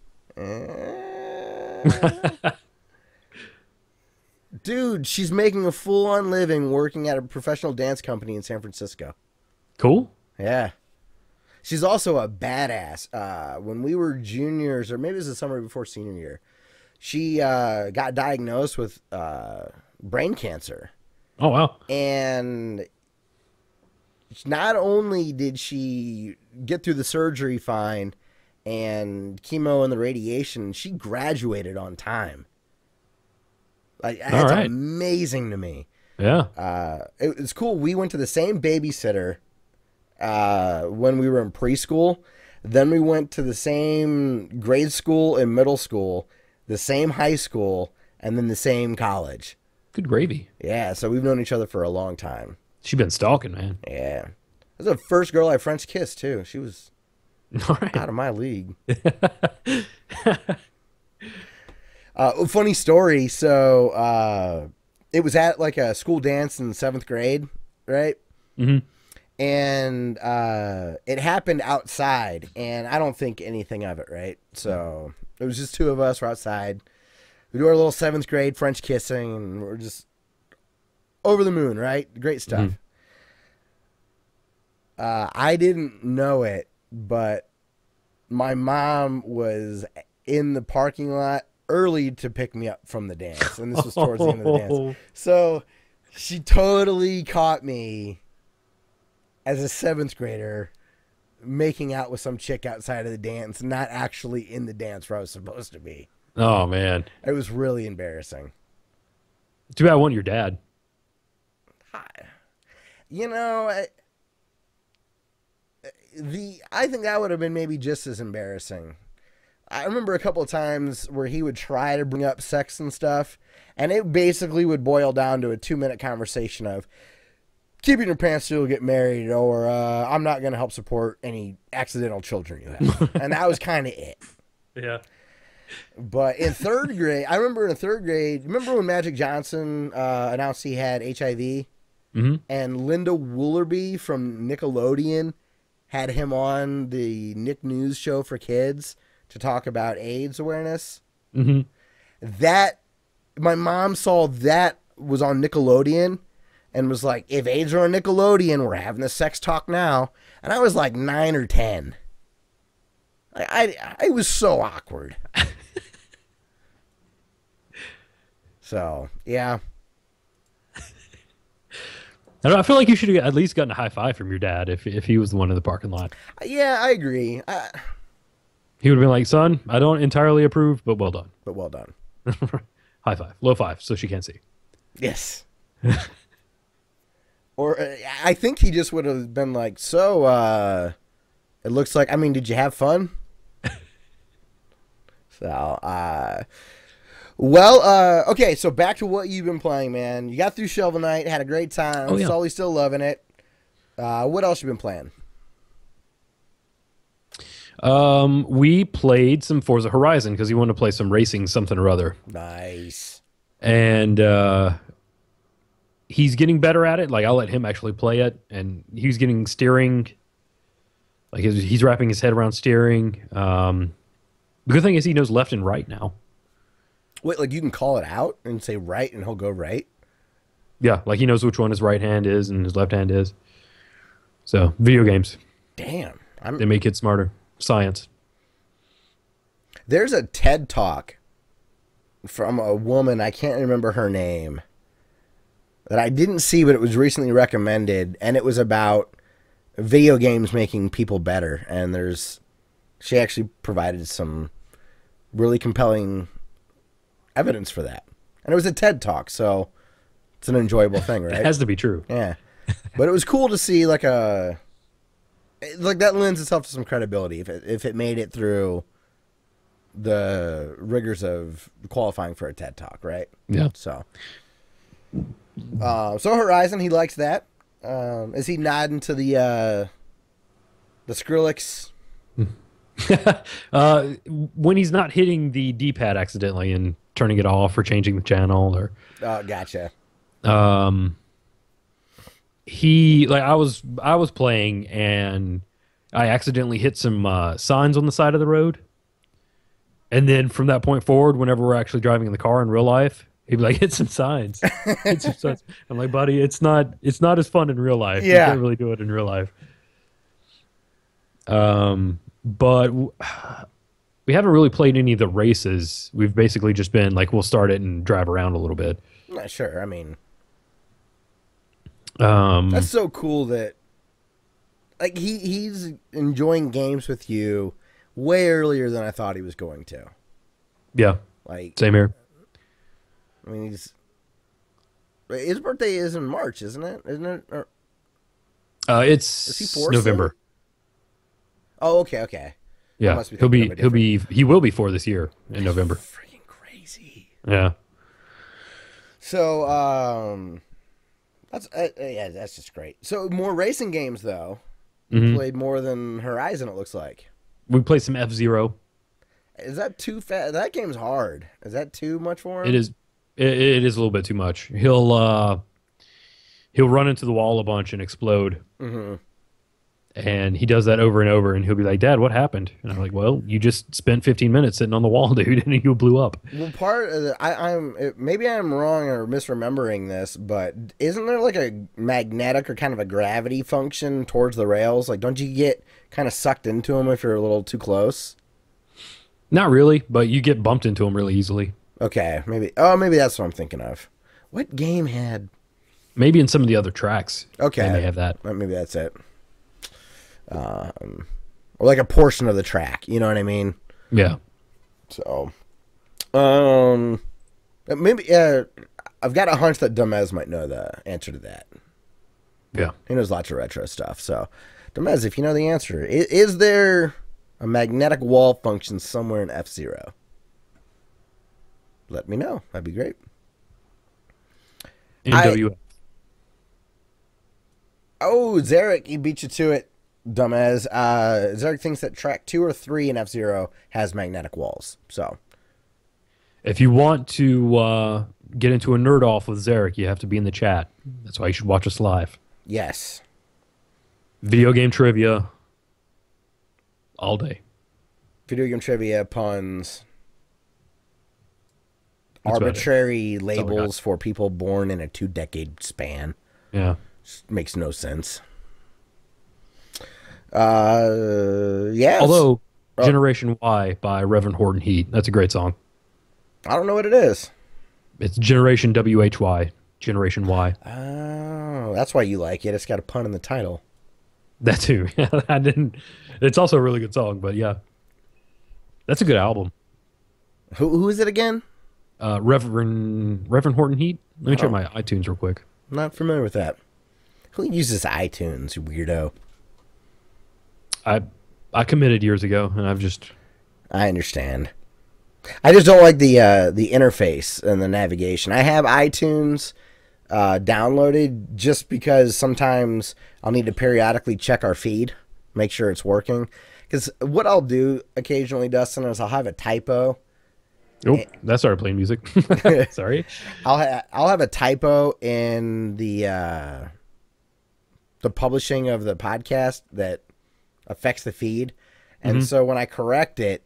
dude, she's making a full-on living working at a professional dance company in San Francisco. Cool. Yeah. She's also a badass. When we were juniors, or maybe it was the summer before senior year, she got diagnosed with brain cancer. Oh, wow. And not only did she get through the surgery fine and chemo and the radiation, she graduated on time. Like, that's amazing to me. Yeah. It's cool. We went to the same babysitter when we were in preschool. Then we went to the same grade school and middle school, the same high school, and then the same college. Good gravy. Yeah, so we've known each other for a long time. She been stalking, man. Yeah. That was the first girl I French kissed, too. She was All right. out of my league. Funny story. So it was at like a school dance in 7th grade, right? Mm-hmm. And it happened outside, and I don't think anything of it, right? So it was just two of us. We're outside. We do our little 7th grade French kissing, and we're just over the moon, right? Great stuff. I didn't know it, but my mom was in the parking lot early to pick me up from the dance, and this was towards the end of the dance. So she totally caught me as a 7th grader making out with some chick outside of the dance, not actually in the dance where I was supposed to be. Oh, man. It was really embarrassing. Too bad I wasn't your dad. You know, I think that would have been maybe just as embarrassing. I remember a couple of times where he would try to bring up sex and stuff, and it basically would boil down to a 2-minute conversation of keeping your pants still, get married, or I'm not going to help support any accidental children you have. And that was kind of it. Yeah. But in 3rd grade, I remember in 3rd grade, remember when Magic Johnson announced he had HIV? Mm-hmm. And Linda Willoughby from Nickelodeon had him on the Nick News show for kids to talk about AIDS awareness. Mm-hmm. That, my mom saw that was on Nickelodeon and was like, if AIDS are on Nickelodeon, we're having the sex talk now. And I was like 9 or 10. I was so awkward. So, yeah. I don't know, I feel like you should have at least gotten a high five from your dad if he was the one in the parking lot. Yeah, I agree. He would have been like, son, I don't entirely approve, but well done. But well done. High five. Low five, so she can't see. Yes. Or I think he just would have been like, so, it looks like, I mean, did you have fun? So, okay, so back to what you've been playing, man. You got through Shovel Knight, had a great time. Oh, yeah. Sully's still loving it. What else you been playing? We played some Forza Horizon because he wanted to play some racing something or other. Nice. And he's getting better at it. Like, I'll let him actually play it. And he's getting steering. Like, he's wrapping his head around steering. The good thing is he knows left and right now. Wait, like you can call it out and say right and he'll go right? Yeah, like he knows which one his right hand is and his left hand is. So, video games. Damn. They make kids smarter. Science. There's a TED Talk from a woman, I can't remember her name, that I didn't see, but it was recently recommended, and it was about video games making people better. And she actually provided some really compelling evidence for that. And it was a TED Talk, so it's an enjoyable thing, right? It has to be true. Yeah. But it was cool to see like that lends itself to some credibility if it made it through the rigors of qualifying for a TED Talk, right? Yeah. So Horizon, he likes that. Is he nodding to the Skrillex? When he's not hitting the D-pad accidentally and turning it off or changing the channel or Gotcha. I was playing and I accidentally hit some signs on the side of the road. And then from that point forward, whenever we're actually driving in the car in real life, he'd be like, hit some signs. Hit some signs. I'm like, buddy, it's not as fun in real life. Yeah. You can't really do it in real life. But we haven't really played any of the races. We've basically just been like, we'll start it and drive around a little bit. Not sure. I mean, that's so cool that like he's enjoying games with you way earlier than I thought he was going to. Yeah. Like same here. I mean, his birthday is in March, isn't it? Isn't it? Or, it's is he 4 November. still? Oh, okay. Yeah, he will be 4 this year in November. Freaking crazy. Yeah. So, yeah, that's just great. So, more racing games though. You Hmm. played more than Horizon, it looks like. We play some F-Zero. Is that too fast? That game's hard. Is that too much for It him? is it is a little bit too much. He'll run into the wall a bunch and explode. Mm-hmm. And he does that over and over, and he'll be like, "Dad, what happened?" And I'm like, "Well, you just spent 15 minutes sitting on the wall, dude, and you blew up." Well, part of maybe I'm wrong or misremembering this, but isn't there like a magnetic or kind of a gravity function towards the rails? Like, don't you get kind of sucked into them if you're a little too close? Not really, but you get bumped into them really easily. Okay, maybe. Oh, maybe that's what I'm thinking of. What game had? Maybe in some of the other tracks, Okay, they may have that. maybe that's it. Or like a portion of the track. You know what I mean? Yeah. So, maybe. I've got a hunch that Dumez might know the answer to that. Yeah. He knows lots of retro stuff. So, Dumez, if you know the answer, is there a magnetic wall function somewhere in F-Zero? Let me know. That'd be great. NWF. Oh, Zarek, he beat you to it, Dumez. Zarek thinks that track 2 or 3 in F-Zero has magnetic walls. So, If you want to get into a nerd off with Zarek, you have to be in the chat. That's why you should watch us live. yes. Video game trivia all day. Video game trivia, puns, That's about it. arbitrary all we got. labels for people born in a 2-decade span. Yeah. Just makes no sense. Yeah. Although Generation Y by Reverend Horton Heat, that's a great song. I don't know what it is. It's Generation WHY, Generation Y. Oh, that's why you like it. It's got a pun in the title. That too. I didn't. It's also a really good song, but yeah, that's a good album. Who is it again? Reverend Horton Heat. Let me check Oh. my iTunes real quick. I'm not familiar with that. Who uses iTunes, you weirdo? I committed years ago, and I understand. I just don't like the interface and the navigation. I have iTunes downloaded just because sometimes I'll need to periodically check our feed, make sure it's working. Because what I'll do occasionally, Dustin, is I'll have a typo. Oh, that started playing music. Sorry. I'll have a typo in the publishing of the podcast that affects the feed, and so when I correct it,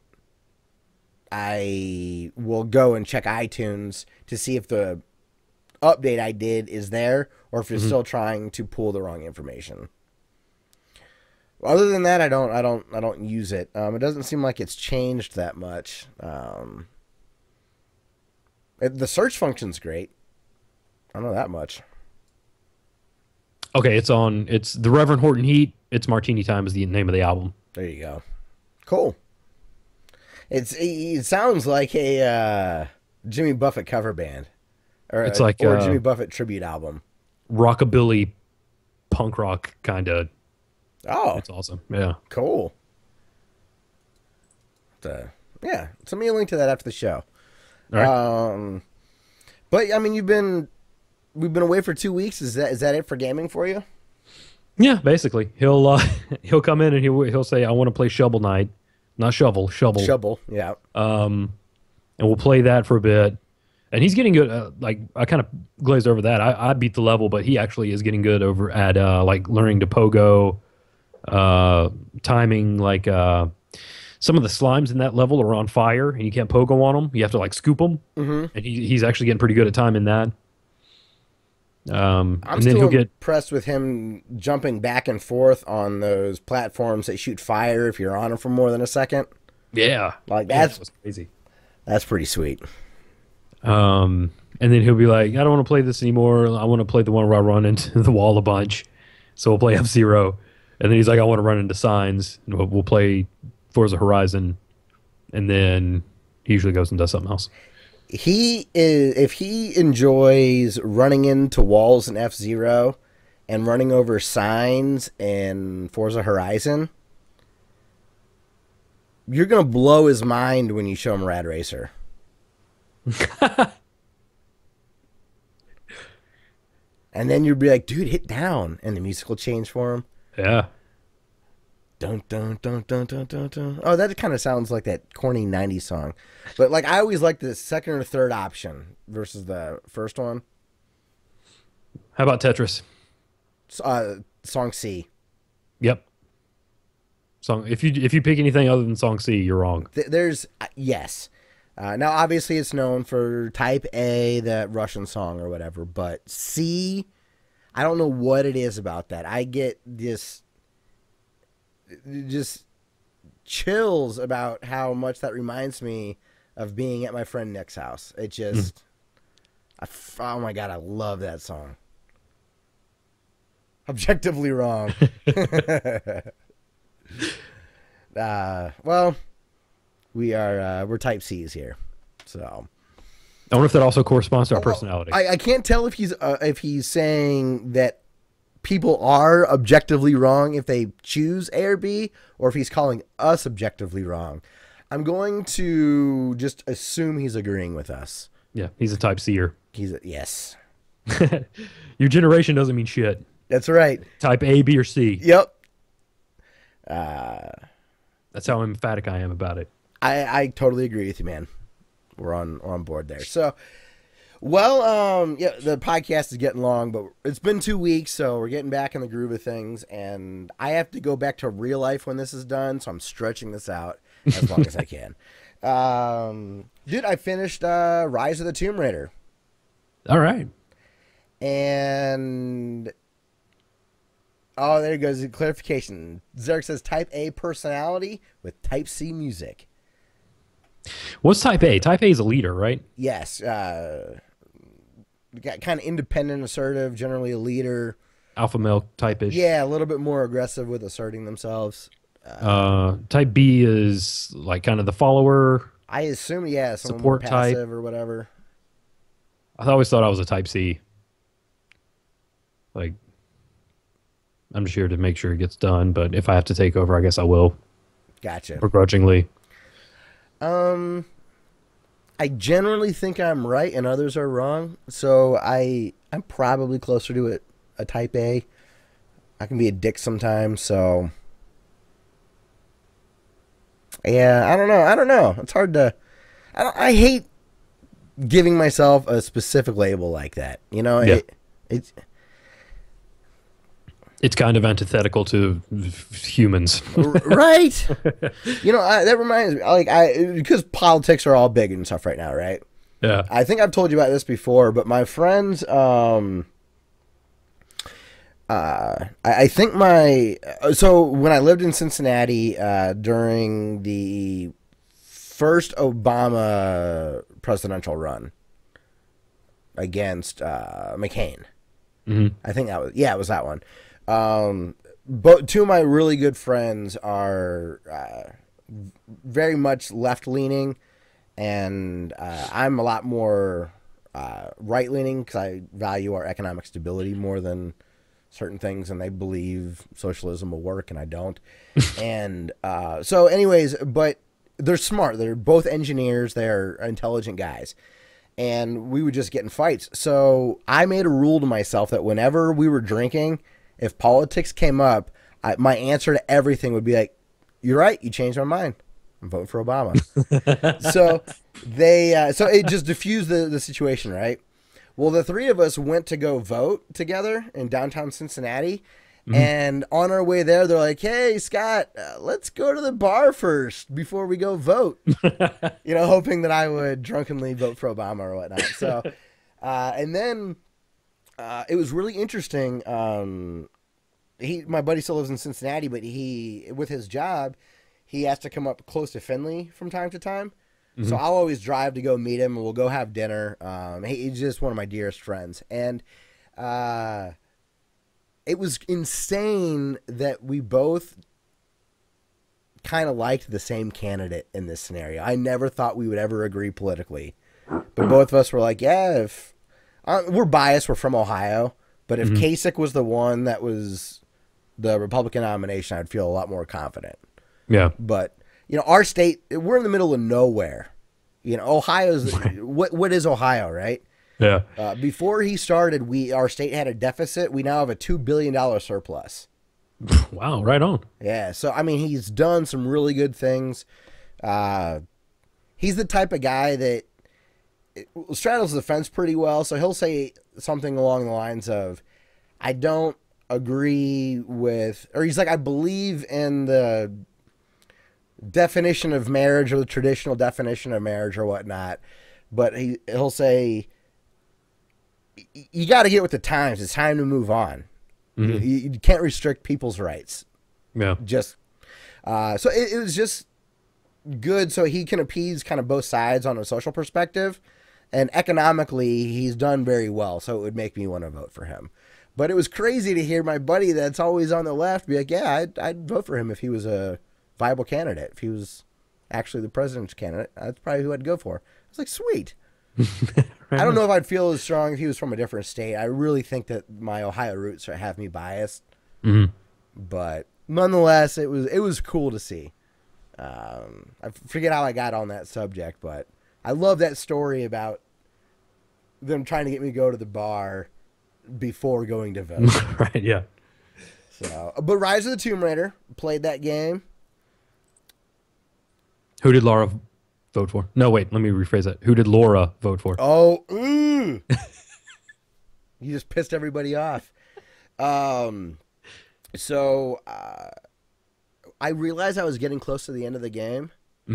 I will go and check iTunes to see if the update I did is there or if it's still trying to pull the wrong information. Other than that, I don't use it. It doesn't seem like it's changed that much. The search function's great. I don't know that much. Okay, it's the Reverend Horton Heat. It's Martini Time is the name of the album. There you go. Cool. It sounds like a Jimmy Buffett cover band, or It's like or a Jimmy Buffett tribute album. Rockabilly, punk rock kind of. Oh, It's awesome. Yeah. cool. Yeah, send me a link to that after the show. All right. But I mean, we've been away for 2 weeks. Is that it for gaming for you? Yeah, basically, he'll come in and he'll say, "I want to play Shovel Knight," not Shovel, Shovel, yeah. and we'll play that for a bit. And he's getting good. Like I kind of glazed over that. I beat the level, but he actually is getting good over at like learning to pogo, timing. Like some of the slimes in that level are on fire, and you can't pogo on them. You have to like scoop them, and he's actually getting pretty good at timing that. I'm and then still he'll get impressed with him jumping back and forth on those platforms that shoot fire if you're on them for more than a second. yeah, Like Man, that's that was crazy. That's pretty sweet. And then he'll be like, I don't want to play this anymore. I want to play the one where I run into the wall a bunch. So we'll play F-Zero. And then he's like, I want to run into signs. And we'll play Forza Horizon. And then he usually goes and does something else. If he enjoys running into walls in F-Zero and running over signs in Forza Horizon, you're going to blow his mind when you show him Rad Racer. And then you'd be like, dude, hit down. And the music will change for him. Yeah. Dun, dun, dun, dun, dun, dun, dun. Oh, that kind of sounds like that corny 90s song. But like I always like the second or third option versus the first one. How about Tetris? Song C. Yep. Song. If you pick anything other than song C, you're wrong. There's yes. Now, obviously, it's known for Type A, that Russian song or whatever. But C, I don't know what it is about that. I get this just chills about how much that reminds me of being at my friend Nick's house. It just, oh my God, I love that song. Objectively wrong. Well, we're Type C's here, so. I wonder if that also corresponds to our personality. I can't tell if he's saying that people are objectively wrong if they choose A or B, or if he's calling us objectively wrong. I'm going to just assume he's agreeing with us. Yeah, he's a Type C'er. Yes. Your generation doesn't mean shit. That's right. Type A, B, or C. Yep. That's how emphatic I am about it. I totally agree with you, man. We're on board there. So, well, yeah, the podcast is getting long, but it's been 2 weeks, so we're getting back in the groove of things, and I have to go back to real life when this is done, so I'm stretching this out as long as I can. Dude, I finished Rise of the Tomb Raider. All right. And oh, there goes the clarification. Zarek says Type A personality with Type C music. What's Type A? Type A is a leader, right? Yes. Got kind of independent, assertive, generally a leader. Alpha male type-ish. Yeah, a little bit more aggressive with asserting themselves. Type B is like kind of the follower. I assume, yeah, someone support more passive type. or whatever. I always thought I was a Type C. Like, I'm just here to make sure it gets done, but if I have to take over, I guess I will. Gotcha. Begrudgingly. I generally think I'm right and others are wrong, so I'm probably closer to a Type A. I can be a dick sometimes, so yeah, I don't know. It's hard to. I hate giving myself a specific label like that. You know, yeah. It's kind of antithetical to humans. Right? You know, that reminds me, like, because politics are all big and stuff right now, right? Yeah. I think I've told you about this before, but my friends, I think so when I lived in Cincinnati, during the first Obama presidential run against McCain, I think it was that one. But two of my really good friends are very much left-leaning, and I'm a lot more right-leaning because I value our economic stability more than certain things, and they believe socialism will work, and I don't. And so anyways, but they're smart. They're both engineers. They're intelligent guys. And we would just get in fights. So I made a rule to myself that whenever we were drinking, if politics came up, my answer to everything would be like, "You're right. You changed my mind. I'm voting for Obama." So so it just diffused the situation, right? Well, the three of us went to go vote together in downtown Cincinnati. And on our way there, they're like, "Hey, Scott, let's go to the bar first before we go vote." You know, hoping that I would drunkenly vote for Obama or whatnot. So, and then it was really interesting. My buddy still lives in Cincinnati, but with his job, he has to come up close to Findlay from time to time. So I'll always drive to go meet him, and we'll go have dinner. He's just one of my dearest friends. And it was insane that we both kind of liked the same candidate in this scenario. I never thought we would ever agree politically. But both of us were like, yeah, we're biased. We're from Ohio. But if Kasich was the one that was the Republican nomination, I'd feel a lot more confident. Yeah. But, you know, our state, we're in the middle of nowhere. You know, Ohio's, what is Ohio, right? Yeah. Before he started, our state had a deficit. We now have a $2 billion surplus. Wow. Right on. Yeah, so I mean, he's done some really good things. He's the type of guy that straddles the fence pretty well. So he'll say something along the lines of, "I don't agree with," or he's like, "I believe in the definition of marriage or the traditional definition of marriage or whatnot," but he'll say, "You got to get with the times. It's time to move on. You can't restrict people's rights." Yeah. Just so it was just good, so he can appease kind of both sides on a social perspective, and economically he's done very well. So it would make me want to vote for him. But it was crazy to hear my buddy that's always on the left be like, "Yeah, I'd vote for him if he was a viable candidate. If he was actually the president's candidate, that's probably who I'd go for." I was like, sweet. I don't know if I'd feel as strong if he was from a different state. I really think that my Ohio roots have me biased. But nonetheless, it was cool to see. I forget how I got on that subject, but I love that story about them trying to get me to go to the bar before going to vote. Right, yeah. So, but Rise of the Tomb Raider, played that game. Who did Laura vote for? No, wait, let me rephrase that. Who did Laura vote for? Oh, you just pissed everybody off. So I realized I was getting close to the end of the game.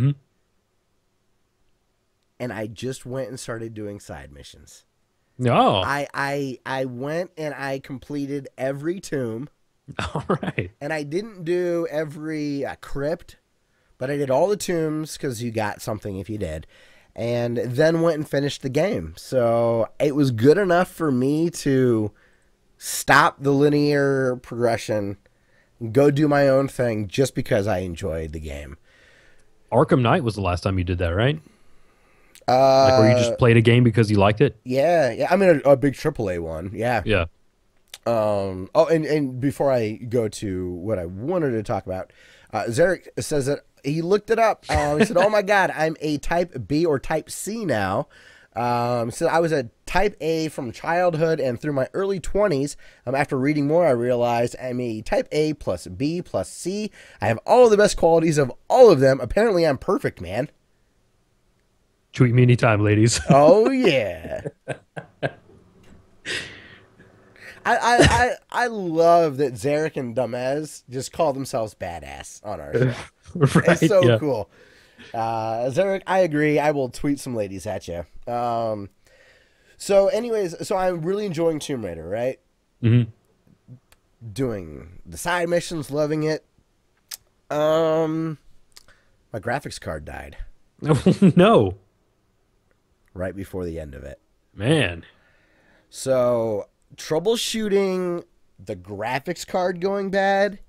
And I just went and started doing side missions. Oh. I went and I completed every tomb. All right. And I didn't do every crypt, but I did all the tombs because you got something if you did. And then went and finished the game. So it was good enough for me to stop the linear progression, go do my own thing just because I enjoyed the game. Arkham Knight was the last time you did that, right? Like where you just played a game because you liked it? Yeah. I mean, a big AAA one. Yeah. Yeah. Oh, and before I go to what I wanted to talk about, Zarek says that he looked it up. He said, "Oh my God, I'm a type B or type C now." So I was a type A from childhood and through my early 20s. After reading more, I realized I'm a type A plus B plus C. I have all the best qualities of all of them. Apparently, I'm perfect, man. Tweet me anytime, ladies. Oh yeah. I love that Zarek and Dumez just call themselves badass on our show. Right, it's so cool. Zarek, I agree. I will tweet some ladies at you. So anyways, so I'm really enjoying Tomb Raider, right? Doing the side missions, loving it. My graphics card died. No. Right before the end of it. Man. So troubleshooting the graphics card going bad,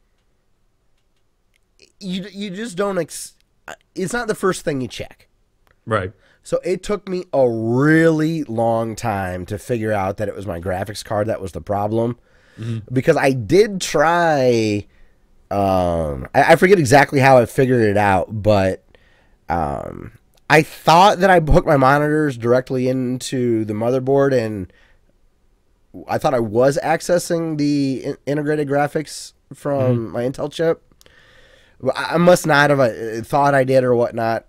you just don't it's not the first thing you check. Right. So it took me a really long time to figure out that it was my graphics card that was the problem. Because I did try, I forget exactly how I figured it out, but I thought that I hooked my monitors directly into the motherboard, and I thought I was accessing the integrated graphics from my Intel chip. I must not have thought I did or whatnot.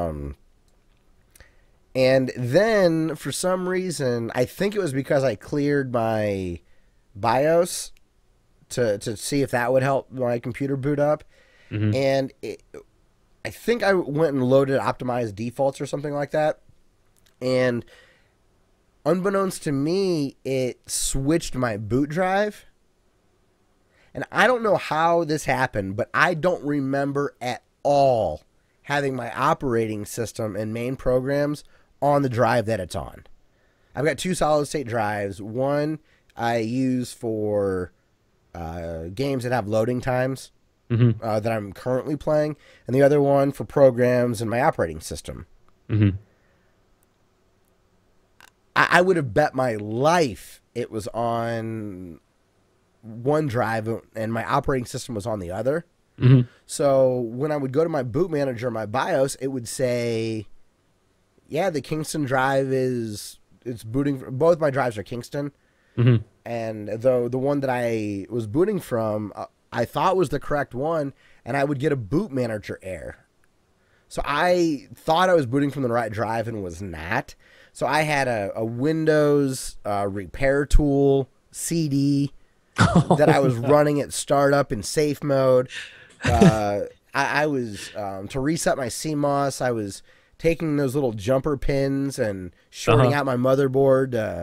And then, for some reason, I think it was because I cleared my BIOS to see if that would help my computer boot up. And I think I went and loaded optimized defaults or something like that. And unbeknownst to me, it switched my boot drive. And I don't know how this happened, but I don't remember at all having my operating system and main programs on the drive that it's on. I've got two solid-state drives. One I use for games that have loading times that I'm currently playing, and the other one for programs and my operating system. I would have bet my life it was on one drive and my operating system was on the other. So when I would go to my boot manager, my BIOS, it would say, yeah, the Kingston drive is it's booting. Both my drives are Kingston, and though the one that I was booting from, I thought was the correct one, and I would get a boot manager error. So I thought I was booting from the right drive and was not. So I had a Windows repair tool CD that I was running at startup in safe mode. I was to reset my CMOS. I was taking those little jumper pins and shorting out my motherboard.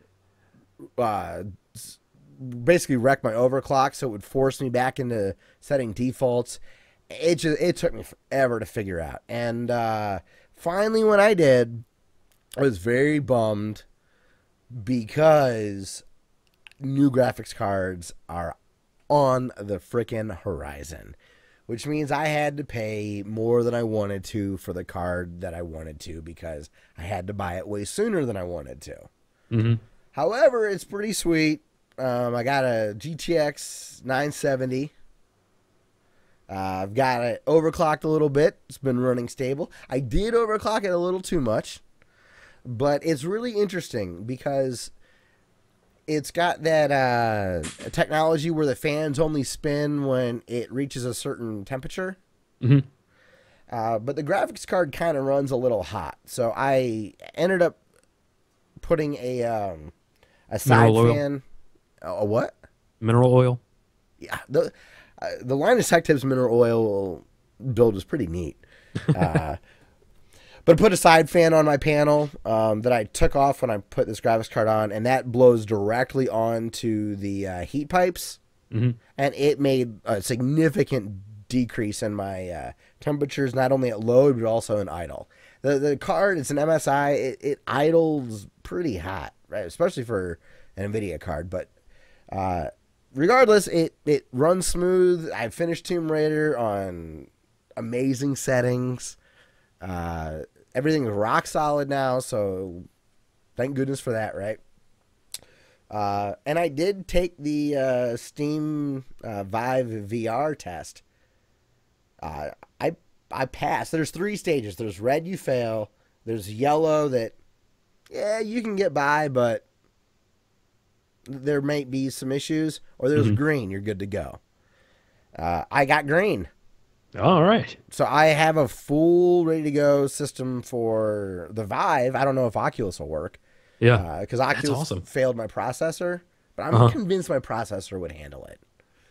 Basically wreck my overclock, so it would force me back into setting defaults. It took me forever to figure out, and finally when I did, I was very bummed because new graphics cards are on the frickin' horizon, which means I had to pay more than I wanted to for the card that I wanted to because I had to buy it way sooner than I wanted to. However, it's pretty sweet. I got a GTX 970. I've got it overclocked a little bit. It's been running stable. I did overclock it a little too much, but it's really interesting because it's got that technology where the fans only spin when it reaches a certain temperature. But the graphics card kind of runs a little hot, so I ended up putting a side fan. A what? Mineral oil. Yeah, the Linus Tech Tips mineral oil build is pretty neat. But I put a side fan on my panel that I took off when I put this graphics card on, and that blows directly onto the heat pipes, and it made a significant decrease in my temperatures, not only at load but also in idle. The card, it's an MSI, it idles pretty hot, right? Especially for an NVIDIA card, but regardless, it runs smooth. I finished Tomb Raider on amazing settings. Everything is rock solid now, so thank goodness for that, right? And I did take the Steam Vive VR test. I passed. There's 3 stages. There's red, you fail. There's yellow that, yeah, you can get by, but there might be some issues. Or there's green, you're good to go. I got green. All right. So I have a full ready-to-go system for the Vive. I don't know if Oculus will work. Yeah. Because Oculus failed my processor. But I'm convinced my processor would handle it.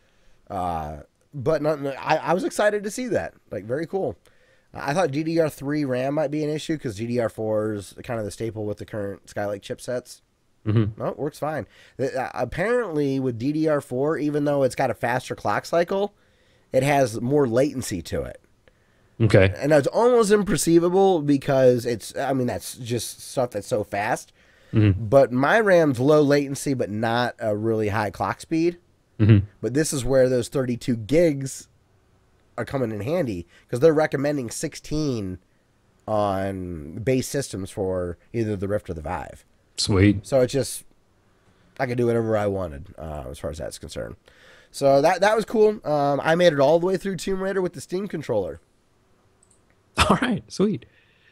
But I was excited to see that. Like, very cool. I thought DDR3 RAM might be an issue because DDR4 is kind of the staple with the current Skylake chipsets. No, it works fine. Apparently, with DDR4, even though it's got a faster clock cycle, it has more latency to it. Okay. And it's almost imperceivable because that's just stuff that's so fast. But my RAM's low latency, but not a really high clock speed. But this is where those 32 gigs are coming in handy because they're recommending 16 on base systems for either the Rift or the Vive. Sweet. So it's just, I could do whatever I wanted as far as that's concerned. So that was cool. I made it all the way through Tomb Raider with the Steam controller. All right, sweet.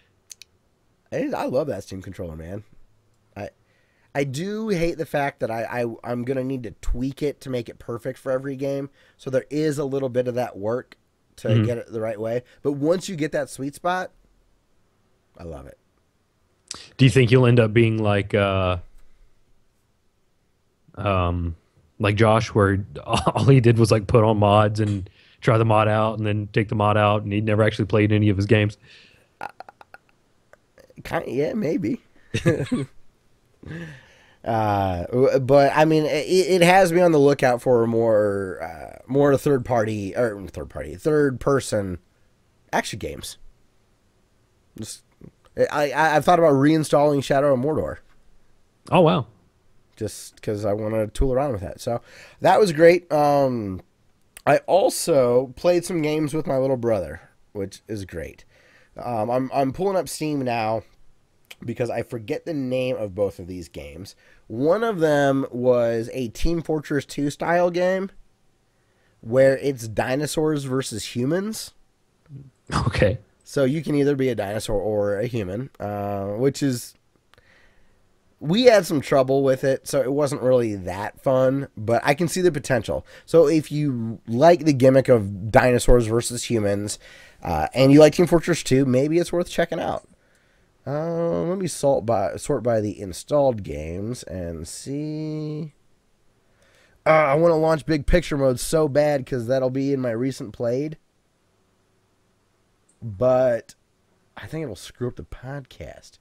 I love that Steam controller, man. I do hate the fact that I'm going to need to tweak it to make it perfect for every game. So there is a little bit of that work to get it the right way. But once you get that sweet spot, I love it. Do you think you'll end up being like Josh, where all he did was like put on mods and try the mod out and then take the mod out, and he'd never actually played any of his games? Yeah, maybe. But I mean, it has me on the lookout for more third person action games. I've thought about reinstalling Shadow of Mordor. Oh wow! Just because I want to tool around with that. So that was great. I also played some games with my little brother, which is great. I'm pulling up Steam now because I forget the name of both of these games. One of them was a Team Fortress 2 style game where it's dinosaurs versus humans. Okay. So you can either be a dinosaur or a human, which is we had some trouble with it, so it wasn't really that fun, but I can see the potential. So if you like the gimmick of dinosaurs versus humans, and you like Team Fortress 2, maybe it's worth checking out. Let me sort by the installed games and see. I want to launch Big Picture Mode so bad because that'll be in my recent played. But I think it'll screw up the podcast.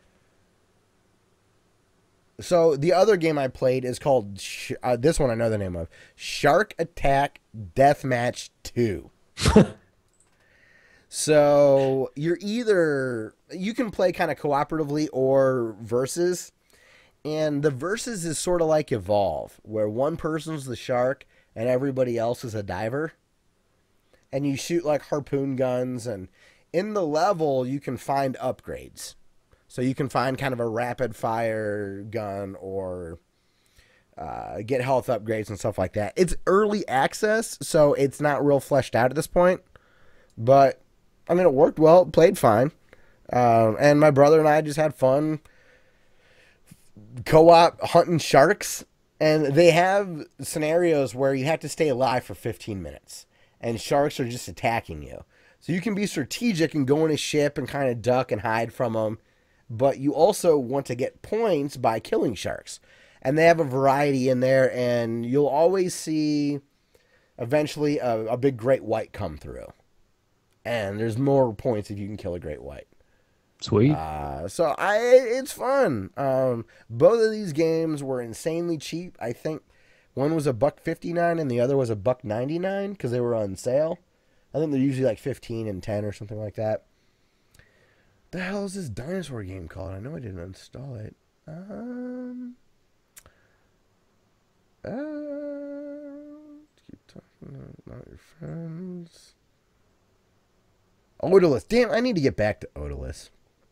So the other game I played is called, this one I know the name of, Shark Attack Deathmatch 2. So you can play kind of cooperatively or versus. And the versus is sort of like Evolve, where one person's the shark and everybody else is a diver. And you shoot like harpoon guns, and in the level you can find upgrades. So you can find kind of a rapid fire gun or get health upgrades and stuff like that. It's early access, so it's not real fleshed out at this point. But, I mean, it worked well. It played fine. And my brother and I just had fun co-op hunting sharks. And they have scenarios where you have to stay alive for 15 minutes. And sharks are just attacking you. So you can be strategic and go in a ship and kind of duck and hide from them. But you also want to get points by killing sharks. And they have a variety in there, and you'll always see eventually a big great white come through. And there's more points if you can kill a great white. Sweet. So it's fun. Both of these games were insanely cheap. I think one was $1.59 and the other was $1.99 because they were on sale. I think they're usually like 15 and 10 or something like that. The hell is this dinosaur game called? I know I didn't install it. Keep talking about your friends. Odalus. Damn, I need to get back to Odalus.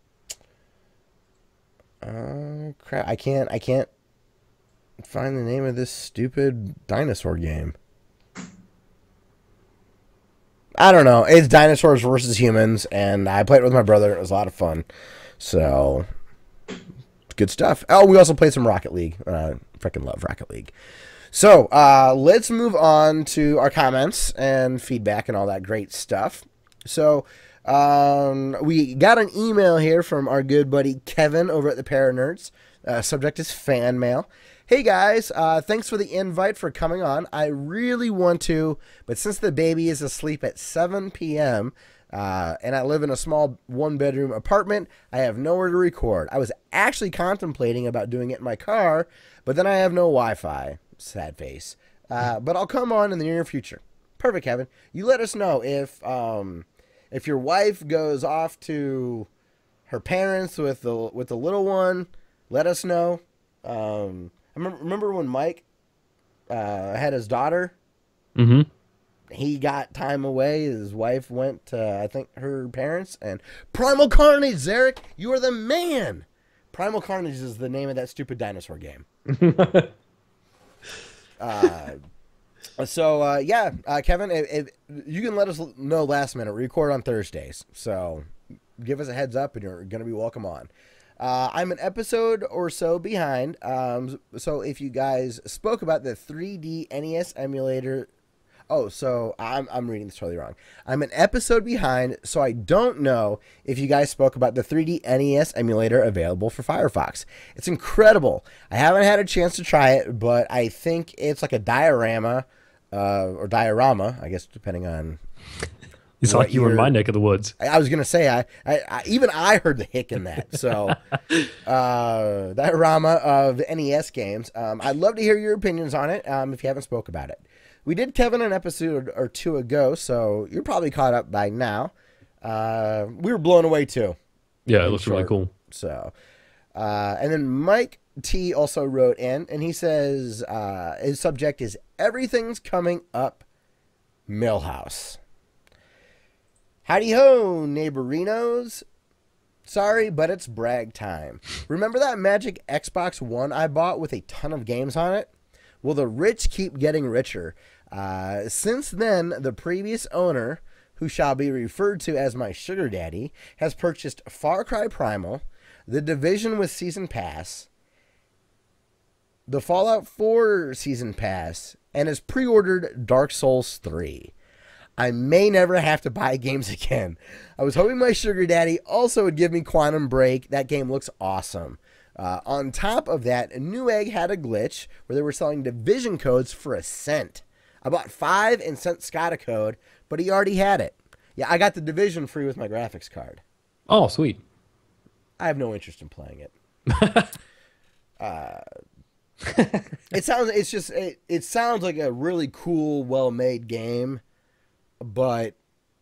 Crap. I can't find the name of this stupid dinosaur game. I don't know. It's dinosaurs versus humans, and I played it with my brother. It was a lot of fun. So, good stuff. Oh, we also played some Rocket League. Freaking love Rocket League. So, let's move on to our comments and feedback and all that great stuff. So, we got an email here from our good buddy Kevin over at the Paranerds. Subject is fan mail. Hey guys, thanks for the invite for coming on. I really want to, but since the baby is asleep at 7 p.m., and I live in a small one-bedroom apartment, I have nowhere to record. I was actually contemplating about doing it in my car, but then I have no Wi-Fi. Sad face. But I'll come on in the near future. Perfect, Kevin. You let us know if your wife goes off to her parents with the little one. Let us know. Remember when Mike had his daughter? Mm-hmm. He got time away. His wife went to, I think, her parents. And Primal Carnage, Zarek, you are the man. Primal Carnage is the name of that stupid dinosaur game. Kevin, if you can let us know last minute. We record on Thursdays. So give us a heads up and you're going to be welcome on. I'm an episode or so behind. So if you guys spoke about the 3D NES emulator. Oh, so I'm reading this totally wrong. I'm an episode behind, so I don't know if you guys spoke about the 3D NES emulator available for Firefox. It's incredible. I haven't had a chance to try it, but I think it's like a diorama, or diorama, I guess, depending on. It's like you were in my neck of the woods. I was gonna say, I even I heard the hic in that. So, diorama of NES games. I'd love to hear your opinions on it. If you haven't spoke about it, we did Kevin an episode or two ago, so you're probably caught up by now. We were blown away too. Yeah, it looks really cool. So, and then Mike T also wrote in, and he says his subject is everything's coming up, Millhouse. Howdy ho, neighborinos. Sorry, but it's brag time. Remember that magic Xbox One I bought with a ton of games on it? Well, the rich keep getting richer. Since then, the previous owner, who shall be referred to as my sugar daddy, has purchased Far Cry Primal, The Division with Season Pass, the Fallout 4 Season Pass and has pre-ordered Dark Souls 3. I may never have to buy games again. I was hoping my sugar daddy also would give me Quantum Break. That game looks awesome. On top of that, Newegg had a glitch where they were selling Division codes for $0.01. I bought 5 and sent Scott a code, but he already had it. Yeah, I got the Division free with my graphics card. Oh, sweet. I have no interest in playing it. It sounds like a really cool, well-made game, but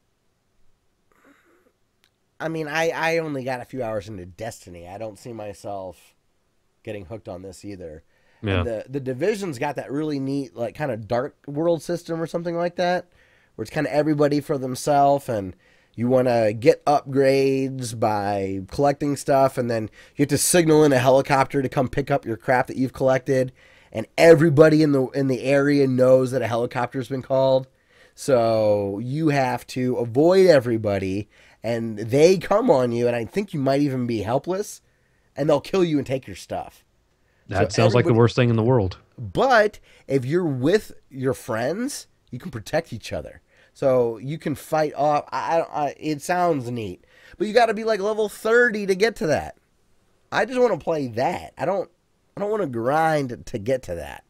I mean, I only got a few hours into Destiny. I don't see myself getting hooked on this either. Yeah. And the Division's got that really neat, like, kind of dark world system or something like that, where it's kind of everybody for themselves, and you want to get upgrades by collecting stuff, and then you have to signal in a helicopter to come pick up your crap that you've collected, and everybody in the area knows that a helicopter's been called, so you have to avoid everybody, and they come on you, and I think you might even be helpless, and they'll kill you and take your stuff. That sounds like the worst thing in the world. But if you're with your friends, you can protect each other. So you can fight off. It sounds neat, but you got to be like level 30 to get to that. I just want to play that. I don't want to grind to get to that.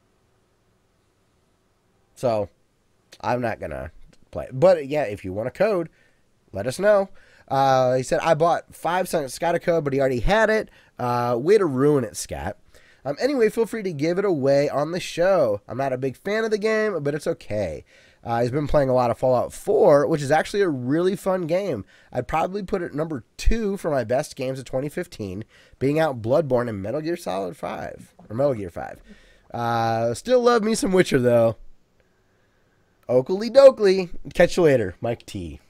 So I'm not gonna play it. But yeah, if you want a code, let us know. He said, I bought 5 cents Scott a code, but he already had it. Way to ruin it, Scott. Anyway, feel free to give it away on the show. I'm not a big fan of the game, but it's okay. He's been playing a lot of Fallout 4, which is actually a really fun game. I'd probably put it number 2 for my best games of 2015, being out Bloodborne and Metal Gear Solid 5, or Metal Gear 5. Still love me some Witcher, though. Oakley dokley. Catch you later, Mike T.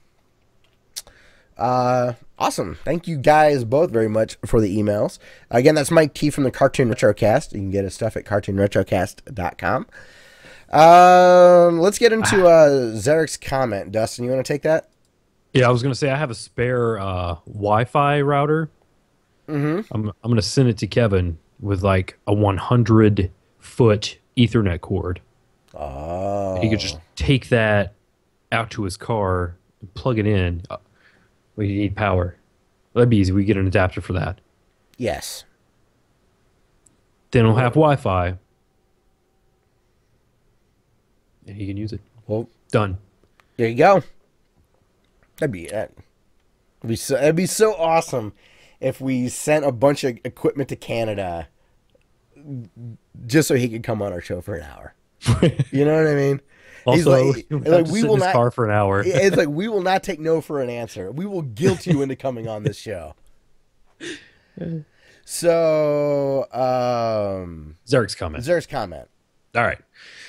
Awesome. Thank you guys both very much for the emails. Again, that's Mike T from the Cartoon Retrocast. You can get his stuff at cartoonretrocast.com. Let's get into Zarek's comment. Dustin, you want to take that? Yeah, I was going to say I have a spare Wi-Fi router. Mm-hmm. I'm going to send it to Kevin with like a 100-foot Ethernet cord. Oh. He could just take that out to his car and plug it in. We need power. That'd be easy. We get an adapter for that. Yes. Then he'll have Wi-Fi. And he can use it. Well, done. There you go. That'd be so awesome if we sent a bunch of equipment to Canada just so he could come on our show for an hour. You know what I mean? Also, he's like we will not car for an hour. It's like we will not take no for an answer. We will guilt you into coming on this show. So, Zarek's comment. All right.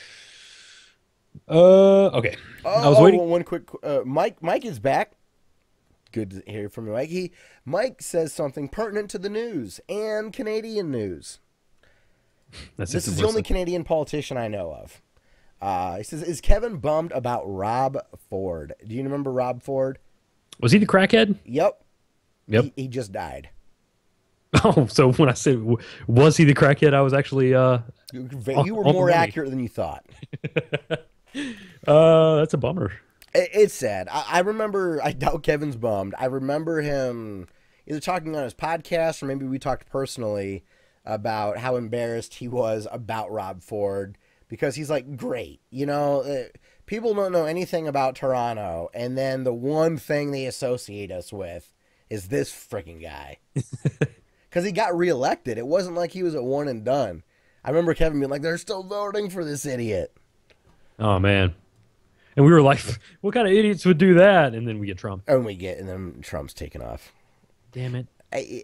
Okay. I was waiting. One quick. Mike is back. Good to hear from you, Mike. Mike says something pertinent to the news and Canadian news. This is the only Canadian politician I know of. He says, is Kevin bummed about Rob Ford? Do you remember Rob Ford? Was he the crackhead? Yep. He just died. Oh, so when I said, was he the crackhead, I was actually... you were more accurate than you thought. That's a bummer. It's sad. I remember, I doubt Kevin's bummed. I remember him either talking on his podcast or maybe we talked personally about how embarrassed he was about Rob Ford. Because he's like, great, you know, people don't know anything about Toronto, and then the one thing they associate us with is this freaking guy. Because he got reelected. It wasn't like he was a one and done. I remember Kevin being like, they're still voting for this idiot. Oh, man. And we were like, what kind of idiots would do that? And then we get Trump. And then Trump's taken off. Damn it.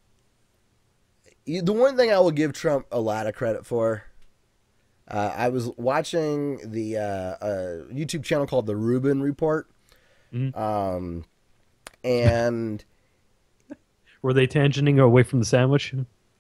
The one thing I will give Trump a lot of credit for, I was watching the YouTube channel called The Rubin Report. Mm-hmm. And were they tangenting away from the sandwich?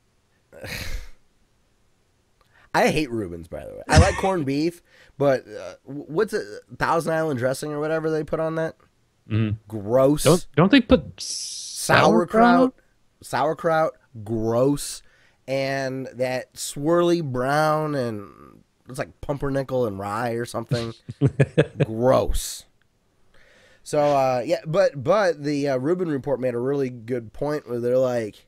I hate Rubens, by the way. I like corned beef, but what's it, Thousand Island dressing or whatever they put on that? Mm-hmm. Gross. Don't they put sauerkraut? Sauerkraut, gross. and that swirly brown, and it's like pumpernickel and rye or something. Gross. So yeah, but the Rubin report made a really good point where they're like,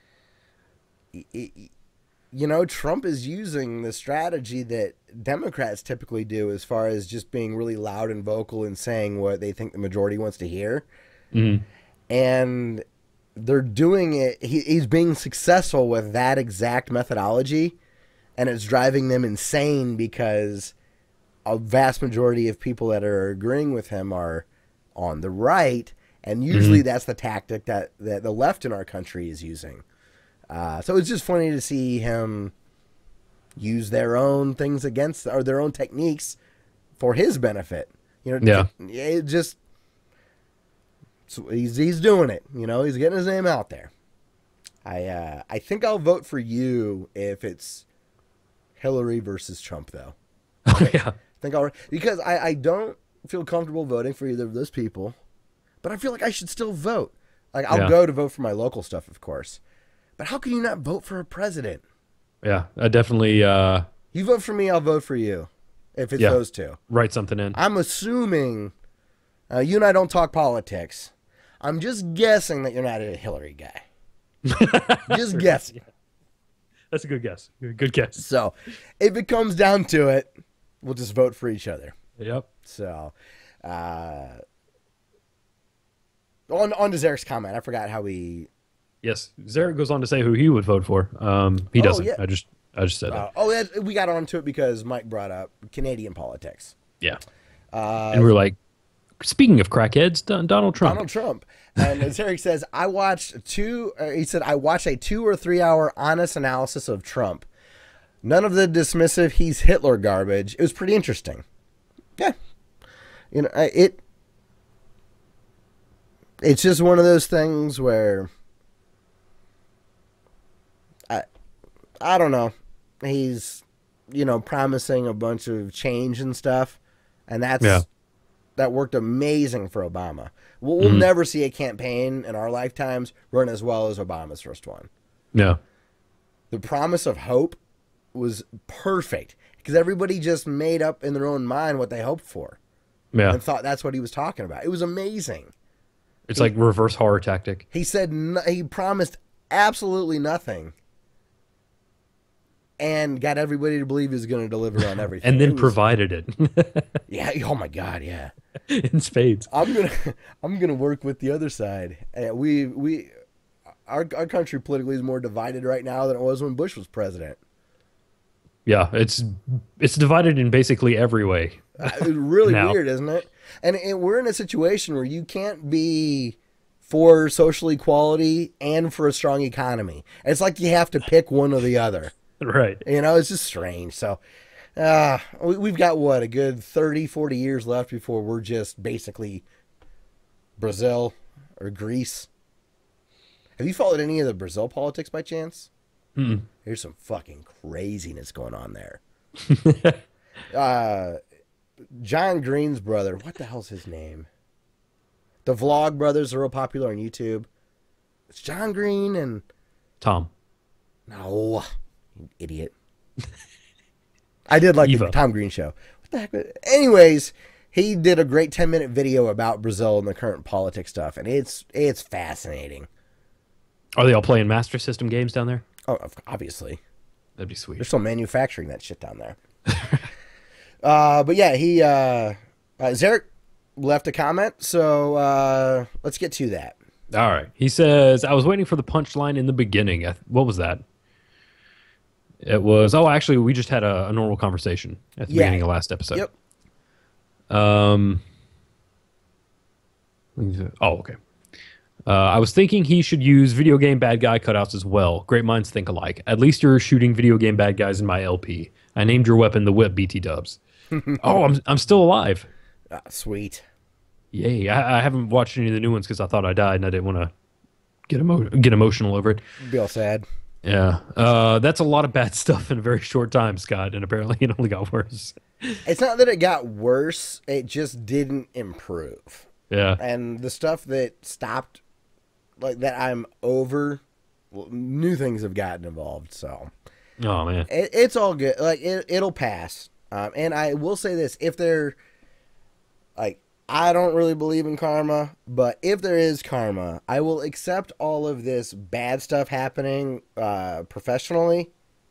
you know, Trump is using the strategy that Democrats typically do as far as just being really loud and vocal and saying what they think the majority wants to hear. Mm-hmm. And they're doing it. He's being successful with that exact methodology, and it's driving them insane because a vast majority of people that are agreeing with him are on the right, and usually that's the tactic that the left in our country is using. So it's just funny to see him use their own things against, or their own techniques for his benefit. You know, it just, so he's doing it. You know, he's getting his name out there. I think I'll vote for you if it's Hillary versus Trump, though. Oh, yeah. Because I don't feel comfortable voting for either of those people, but I feel like I should still vote. Like, I'll go to vote for my local stuff, of course. But how can you not vote for a president? Yeah, I definitely. You vote for me, I'll vote for you. If it's those two. Write something in. I'm assuming you and I don't talk politics. I'm just guessing that you're not a Hillary guy. Just guessing. Yeah. That's a good guess. Good guess. So if it comes down to it, we'll just vote for each other. Yep. So on to Zarek's comment. I forgot how we... Yes, Zarek goes on to say who he would vote for. He doesn't. Yeah. I just said that. We got onto it because Mike brought up Canadian politics. Yeah. And we're like, speaking of crackheads, Donald Trump. Donald Trump. And Zarek says, I watched a 2 or 3 hour honest analysis of Trump. None of the dismissive he's Hitler garbage. It was pretty interesting. Yeah. You know, it's just one of those things where I don't know. He's, you know, promising a bunch of change and stuff, and that worked amazing for Obama. We'll never see a campaign in our lifetimes run as well as Obama's first one. No. The promise of hope was perfect because everybody just made up in their own mind what they hoped for. Yeah. And thought that's what he was talking about. It was amazing. It's like reverse horror tactic. He said he promised absolutely nothing and got everybody to believe he was going to deliver on everything. And then provided it. Yeah. Oh my God. Yeah. In spades. I'm gonna work with the other side. Our country politically is more divided right now than it was when Bush was president. Yeah, it's divided in basically every way. It's really weird, isn't it? And we're in a situation where you can't be for social equality and for a strong economy. It's like you have to pick one or the other. Right. You know, it's just strange. So we've got, what, a good 30, 40 years left before we're just basically Brazil or Greece. Have you followed any of the Brazil politics by chance? Mm-mm. There's some fucking craziness going on there. John Green's brother, what the hell's his name? The Vlog brothers are real popular on YouTube. It's John Green and... Tom. No, you idiot. I did like Eva. the Tom Green show. What the heck? Anyways, he did a great 10-minute video about Brazil and the current politics stuff, and it's fascinating. Are they all playing Master System games down there? Oh, obviously. That'd be sweet. They're still manufacturing that shit down there. But yeah, Zarek left a comment, so let's get to that. All right. He says, I was waiting for the punchline in the beginning. What was that? It was, actually, we just had a normal conversation at the beginning of last episode. Yep. Okay. I was thinking he should use video game bad guy cutouts as well. Great minds think alike. At least you're shooting video game bad guys in my LP. I named your weapon the Whip, BT Dubs. I'm still alive. Sweet. Yay. I haven't watched any of the new ones because I thought I died and I didn't want to get emotional over it. Be all sad. Yeah. That's a lot of bad stuff in a very short time, Scott, and apparently it only got worse. It's not that it got worse. It just didn't improve. Yeah. And the stuff that stopped, like that I'm over new things have gotten involved. So, Oh man. it's all good. Like it'll pass. And I will say this: if they're like, I don't really believe in karma, but if there is karma, I will accept all of this bad stuff happening professionally.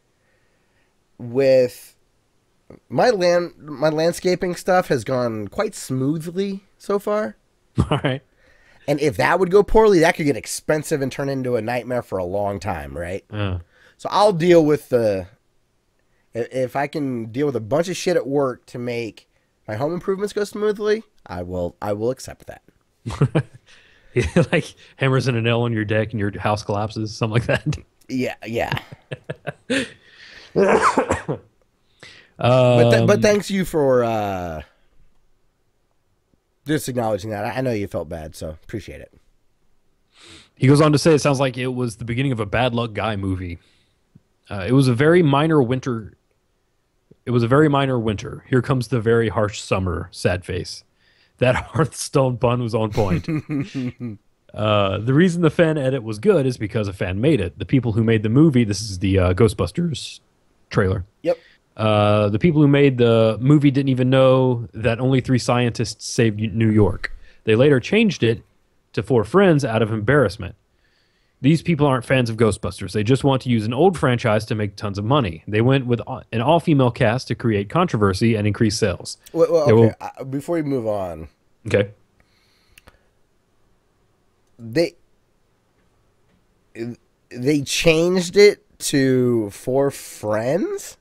With my landscaping stuff has gone quite smoothly so far. All right. And if that would go poorly, that could get expensive and turn into a nightmare for a long time, right? So I'll deal with if I can deal with a bunch of shit at work to make my home improvements go smoothly, I will accept that. Like hammers in a nail on your deck and your house collapses, something like that. Yeah. But thanks you for just acknowledging that. I know you felt bad, so appreciate it. He goes on to say, it sounds like it was the beginning of a bad luck guy movie. It was a very minor winter. Here comes the very harsh summer. Sad face. That Hearthstone pun was on point. The reason the fan edit was good is because a fan made it. The people who made the movie, this is the Ghostbusters trailer. Yep. The people who made the movie didn't even know that only 3 scientists saved New York. They later changed it to 4 friends out of embarrassment. These people aren't fans of Ghostbusters. They just want to use an old franchise to make tons of money. They went with an all-female cast to create controversy and increase sales. Well, okay. Before you move on. Okay. They changed it to 4 friends?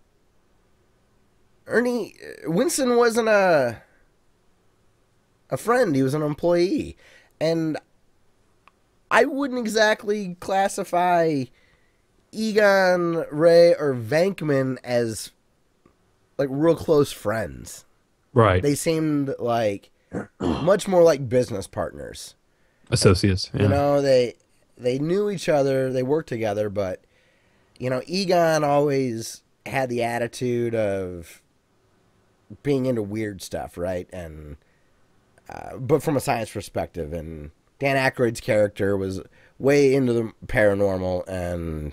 Winston wasn't a friend. He was an employee. And I wouldn't exactly classify Egon, Ray, or Venkman as like real close friends. Right. They seemed like much more like business partners. Associates. Yeah. You know, they knew each other, they worked together, but you know, Egon always had the attitude of being into weird stuff, right? And but from a science perspective, and Dan Aykroyd's character was way into the paranormal, and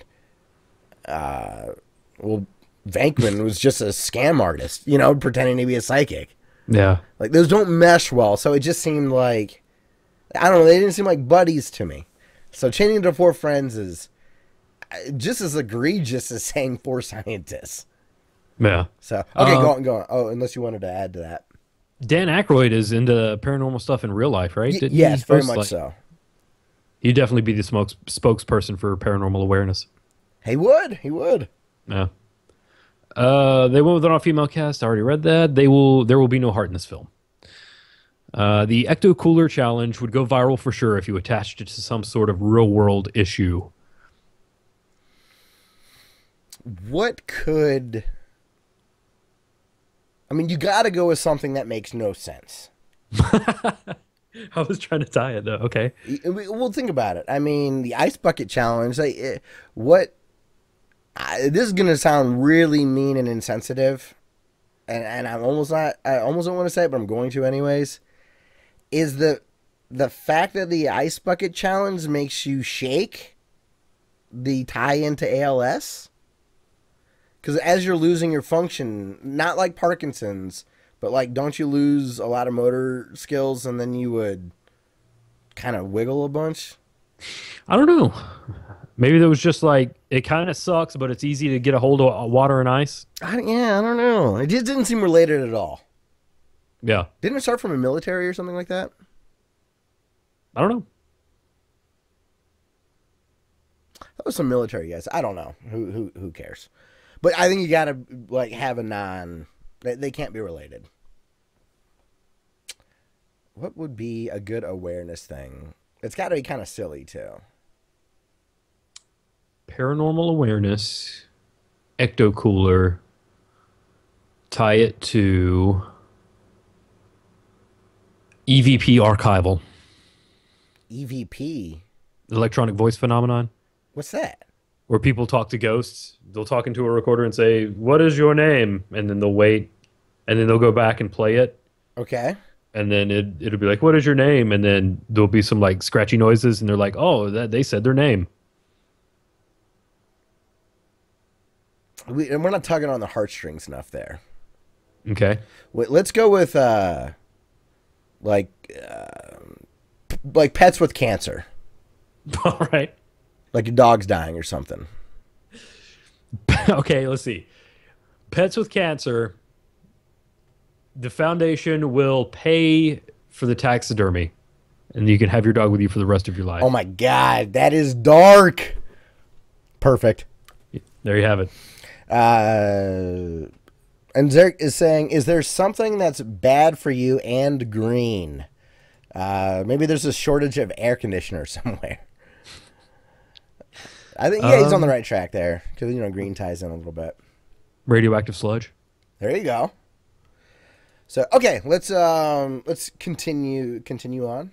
Venkman was just a scam artist, you know, pretending to be a psychic. Yeah. Like, those don't mesh well, so it just seemed like, I don't know, they didn't seem like buddies to me. So changing to 4 friends is just as egregious as saying 4 scientists. Yeah. So, okay, go on. Oh, unless you wanted to add to that. Dan Aykroyd is into paranormal stuff in real life, right? Yes, very much so. He'd definitely be the spokesperson for paranormal awareness. He would. Yeah. They went with an all-female cast. I already read that. There will be no heart in this film. The Ecto Cooler Challenge would go viral for sure if you attached it to some sort of real-world issue. What could... I mean, you got to go with something that makes no sense. I was trying to tie it, though. Okay. Well, think about it. I mean, the Ice Bucket Challenge, like, this is going to sound really mean and insensitive, and I almost don't want to say it, but I'm going to anyways, is the fact that the Ice Bucket Challenge makes you shake the tie into ALS? Because as you're losing your function, not like Parkinson's, but like, don't you lose a lot of motor skills and then you would kind of wiggle a bunch? I don't know. Maybe there was just like, it kind of sucks, but it's easy to get a hold of water and ice. I don't know. It just didn't seem related at all. Yeah. Didn't it start from a military or something like that? I don't know. That was some military guys. I don't know. Who cares? But I think you got to like have they can't be related. What would be a good awareness thing? It's got to be kind of silly too. Paranormal awareness, ecto cooler, tie it to EVP archival. EVP? Electronic voice phenomenon. What's that? Where people talk to ghosts. They'll talk into a recorder and say, "What is your name?" And then they'll wait, and then they'll go back and play it. Okay. And then it'll be like, "What is your name?" And then there'll be some like scratchy noises, and they're like, "Oh, they said their name." And we're not tugging on the heartstrings enough there. Okay. Wait, let's go with like pets with cancer, All right. like your dog's dying or something. Okay, let's see. Pets with cancer. The foundation will pay for the taxidermy, and you can have your dog with you for the rest of your life. Oh my God, that is dark. Perfect. There you have it. And Zarek is saying, is there something that's bad for you and green? Maybe there's a shortage of air conditioner somewhere. I think, yeah, he's on the right track there. Because, you know, green ties in a little bit. Radioactive sludge. There you go. So, okay, let's continue on.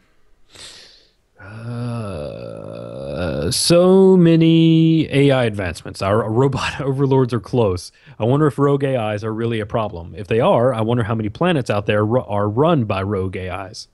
So many AI advancements. Our robot overlords are close. I wonder if rogue AIs are really a problem. If they are, I wonder how many planets out there are run by rogue AIs.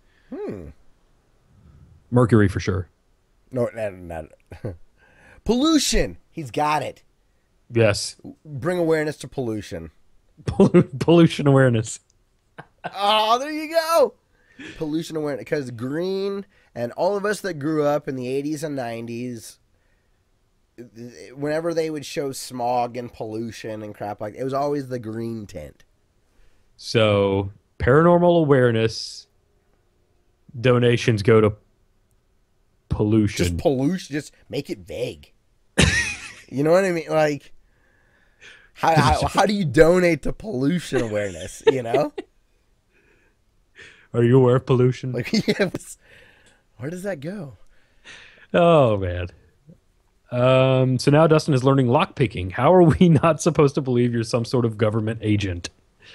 Mercury for sure. No, not pollution. He's got it. Yes. Bring awareness to pollution. Pollution awareness. Oh, there you go. Pollution awareness. Because green and all of us that grew up in the 80s and 90s, whenever they would show smog and pollution and crap like it was always the green tint. So paranormal awareness donations go to pollution. Just pollution. Just make it vague. You know what I mean? Like, how do you donate to pollution awareness? You know? Are you aware of pollution? Like, yeah, where does that go? Oh, man. So now Dustin is learning lockpicking. How are we not supposed to believe you're some sort of government agent?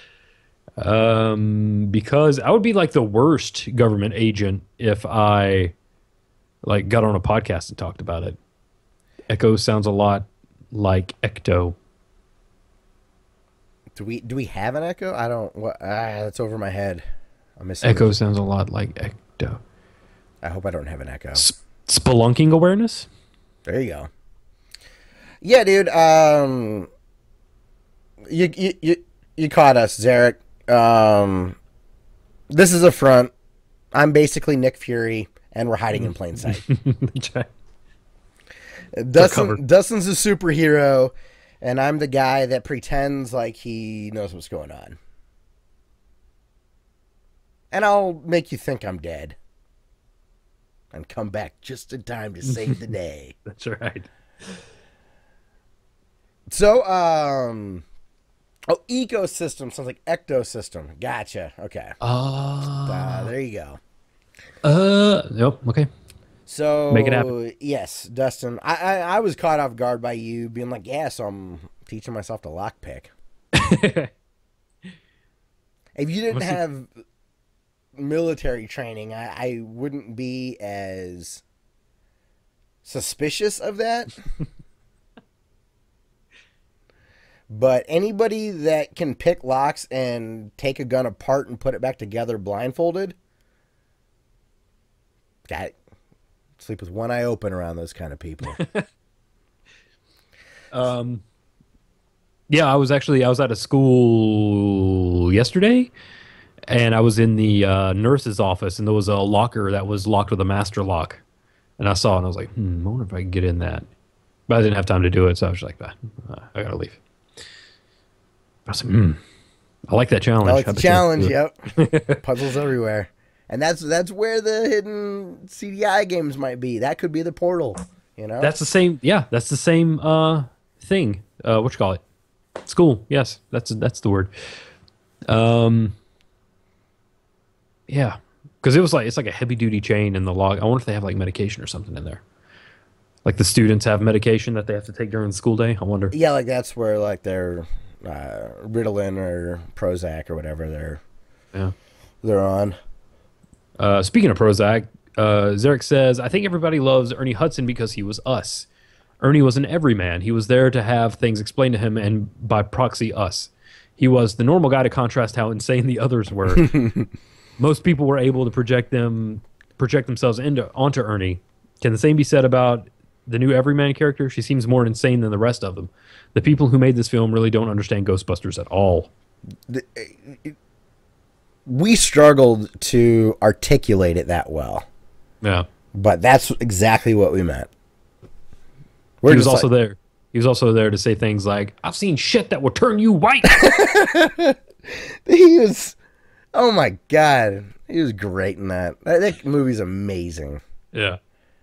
Because I would be like the worst government agent if I like got on a podcast and talked about it. Echo sounds a lot like Ecto. Do we have an Echo? I don't. What? That's over my head. I'm missing. Echo sounds a lot like Ecto. I hope I don't have an Echo. Spelunking awareness. There you go. Yeah, dude. You caught us, Zarek. This is a front. I'm basically Nick Fury, and we're hiding in plain sight. Dustin's a superhero, and I'm the guy that pretends like he knows what's going on. And I'll make you think I'm dead. And come back just in time to save the day. That's right. So, ecosystem sounds like ectosystem. Gotcha. Okay. There you go. Yep. Okay. So, make it happen. Yes, Dustin. I was caught off guard by you being like, yeah, so I'm teaching myself to lockpick. If you didn't have military training, I wouldn't be as suspicious of that. But anybody that can pick locks and take a gun apart and put it back together blindfolded, got it. Sleep with one eye open around those kind of people. Yeah, I was at a school yesterday, and I was in the nurse's office, and there was a locker that was locked with a master lock. And I saw it, and I was like, I wonder if I can get in that. But I didn't have time to do it, so I was just like, I gotta leave. I was like, I like that challenge. I like the challenge, yep. Puzzles everywhere. And that's where the hidden CDI games might be. That could be the portal, you know? That's the same, yeah, that's the same thing. What you call it? School, yes, that's the word. Yeah, because it's like a heavy duty chain in the log. I wonder if they have like medication or something in there. Like the students have medication that they have to take during the school day. I wonder. Yeah, like that's where like their Ritalin or Prozac or whatever they're on. Speaking of Prozac, Zarek says, I think everybody loves Ernie Hudson because he was us. Ernie was an everyman. He was there to have things explained to him and by proxy us. He was the normal guy to contrast how insane the others were. Most people were able to project themselves onto Ernie. Can the same be said about the new Everyman character. She seems more insane than the rest of them. The people who made this film really don't understand Ghostbusters at all. We struggled to articulate it that well. Yeah. But that's exactly what we meant. He was also there. He was also there to say things like, I've seen shit that will turn you white. He was, oh my God. He was great in that. That movie's amazing. Yeah.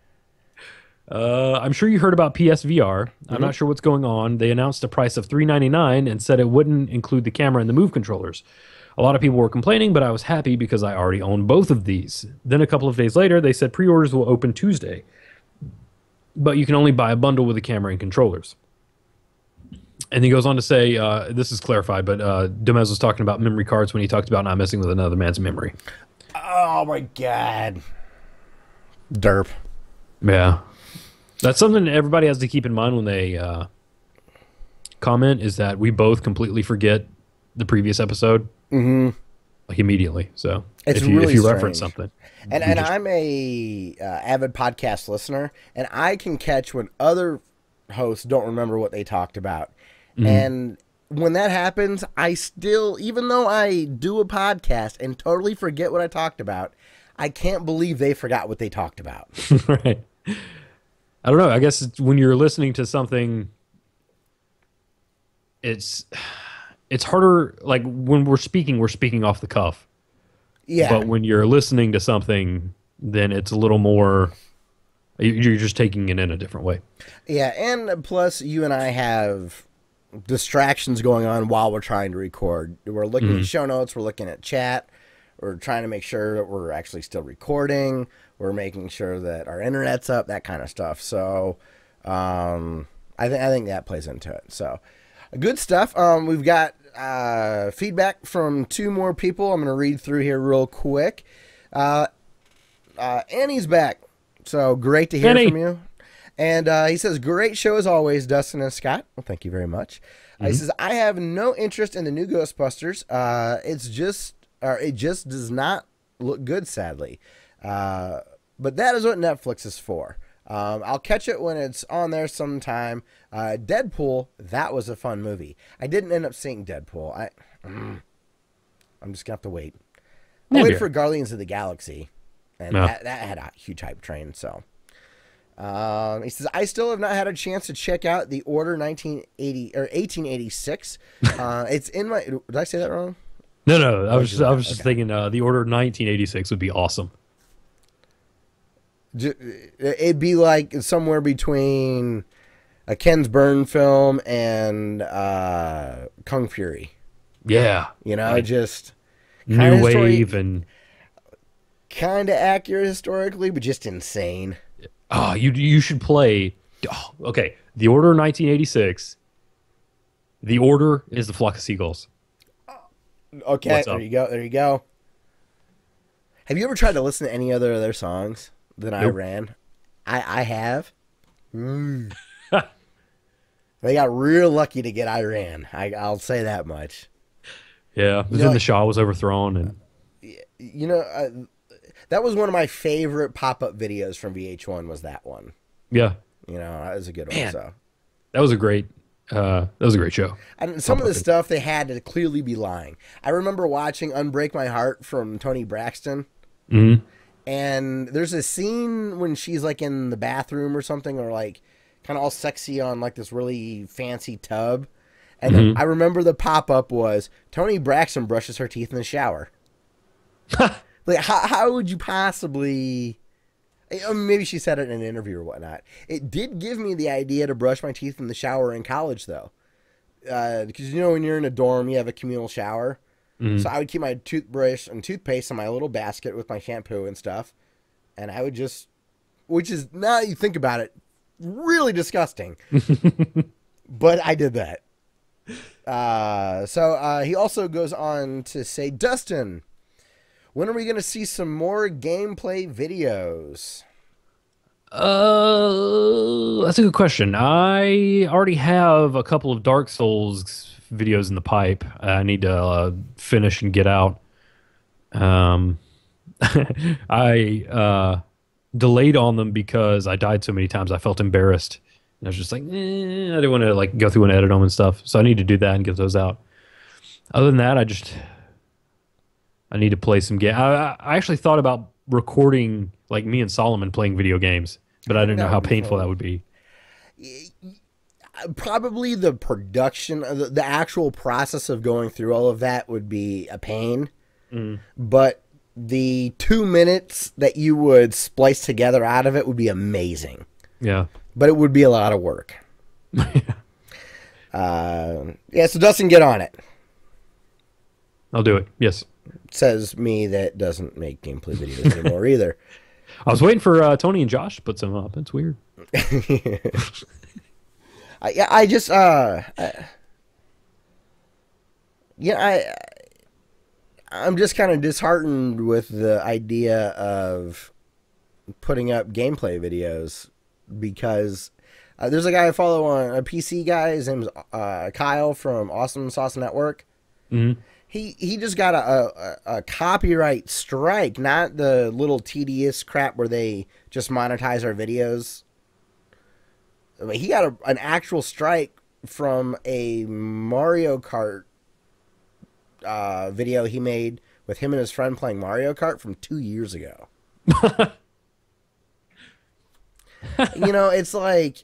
I'm sure you heard about PSVR. I'm not sure what's going on. They announced a price of $399 and said it wouldn't include the camera and the Move controllers. A lot of people were complaining, but I was happy because I already own both of these. Then a couple of days later, they said pre-orders will open Tuesday, but you can only buy a bundle with the camera and controllers. And he goes on to say, this is clarified, but Demez was talking about memory cards when he talked about not messing with another man's memory. Oh my God. Derp. Yeah. That's something everybody has to keep in mind when they comment, is that we both completely forget the previous episode. Like immediately. So it's if you, really if you strange. reference something. And I'm a avid podcast listener, and I can catch when other hosts don't remember what they talked about. And when that happens, I still, even though I do a podcast and totally forget what I talked about, I can't believe they forgot what they talked about. Right. I don't know. I guess it's when you're listening to something, it's harder. Like when we're speaking off the cuff. Yeah. But when you're listening to something, then it's a little more, you're just taking it in a different way. Yeah. And plus, you and I have distractions going on while we're trying to record. We're looking at show notes. We're looking at chat. We're trying to make sure that we're actually still recording. We're making sure that our internet's up, that kind of stuff. So I think that plays into it. So good stuff. We've got feedback from 2 more people. I'm going to read through here real quick. Annie's back. So great to hear Annie. from you. And he says, great show as always, Dustin and Scott. Well, thank you very much. He says, I have no interest in the new Ghostbusters. It just does not look good, sadly. But that is what Netflix is for. I'll catch it when it's on there sometime. Deadpool, that was a fun movie. I didn't end up seeing Deadpool. I'm just going to have to wait. I'll wait for Guardians of the Galaxy. And that had a huge hype train, so... he says, I still have not had a chance to check out The Order 1886. It's in my... Did I say that wrong? No. I was just thinking The Order 1986 would be awesome. It'd be like somewhere between a Ken Burns film and Kung Fury. Yeah. You know, just... New wave and... Kind of accurate historically, but just insane. Oh, you should play. Oh, okay, The Order 1986. The Order is the flock of seagulls. Okay, there you go. There you go. Have you ever tried to listen to any other of their songs than I Ran? I have. They got real lucky to get I Ran. I'll say that much. Yeah, then the Shah was overthrown, and you know. That was one of my favorite pop-up videos from VH1 was that one. Yeah. You know, that was a good one. So that was a great show. And some of the stuff they had to clearly be lying. I remember watching Unbreak My Heart from Toni Braxton. And there's a scene when she's like in the bathroom or something, or like kind of all sexy on like this really fancy tub. And I remember the pop-up was Toni Braxton brushes her teeth in the shower. Like, how would you possibly... Maybe she said it in an interview or whatnot. It did give me the idea to brush my teeth in the shower in college, though. Because, you know, when you're in a dorm, you have a communal shower. So I would keep my toothbrush and toothpaste in my little basket with my shampoo and stuff. And I would just... Which is, now that you think about it, really disgusting. But I did that. So he also goes on to say, Dustin... When are we going to see some more gameplay videos? That's a good question. I already have a couple of Dark Souls videos in the pipe. I need to finish and get out. I delayed on them because I died so many times. I felt embarrassed. And I was just like, I didn't want to like go through and edit them and stuff. So I need to do that and get those out. Other than that, I need to play some game. I actually thought about recording like me and Solomon playing video games, but I didn't know how painful that would be. Probably the production, the actual process of going through all of that would be a pain. But the 2 minutes that you would splice together out of it would be amazing. Yeah. But it would be a lot of work. Yeah, so Dustin, get on it. I'll do it. Yes. Says me that doesn't make gameplay videos anymore either. I was waiting for Tony and Josh to put some up. That's weird. I just I'm just kind of disheartened with the idea of putting up gameplay videos because there's a guy I follow on a PC guy. His name's Kyle from Awesome Sauce Network. Mm-hmm. He just got a copyright strike, not the little tedious crap where they just monetize our videos. He got an actual strike from a Mario Kart video he made with him and his friend playing Mario Kart from 2 years ago. You know, it's like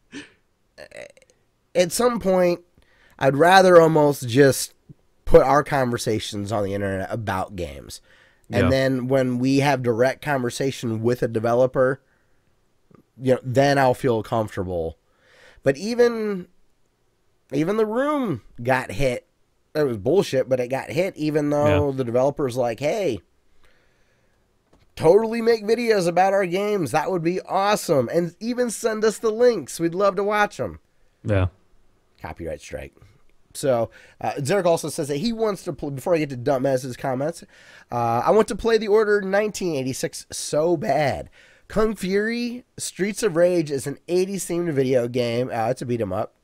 at some point I'd rather almost just put our conversations on the internet about games. And then when we have direct conversation with a developer, you know, then I'll feel comfortable. But even the room got hit. It was bullshit, but it got hit even though the developer's like, hey, totally make videos about our games. That would be awesome. And even send us the links. We'd love to watch them. Yeah. Copyright strike. So, Zarek also says that he wants to play, before I get to Dumbass's comments, I want to play The Order 1986 so bad. Kung Fury Streets of Rage is an 80s themed video game. It's a beat 'em up.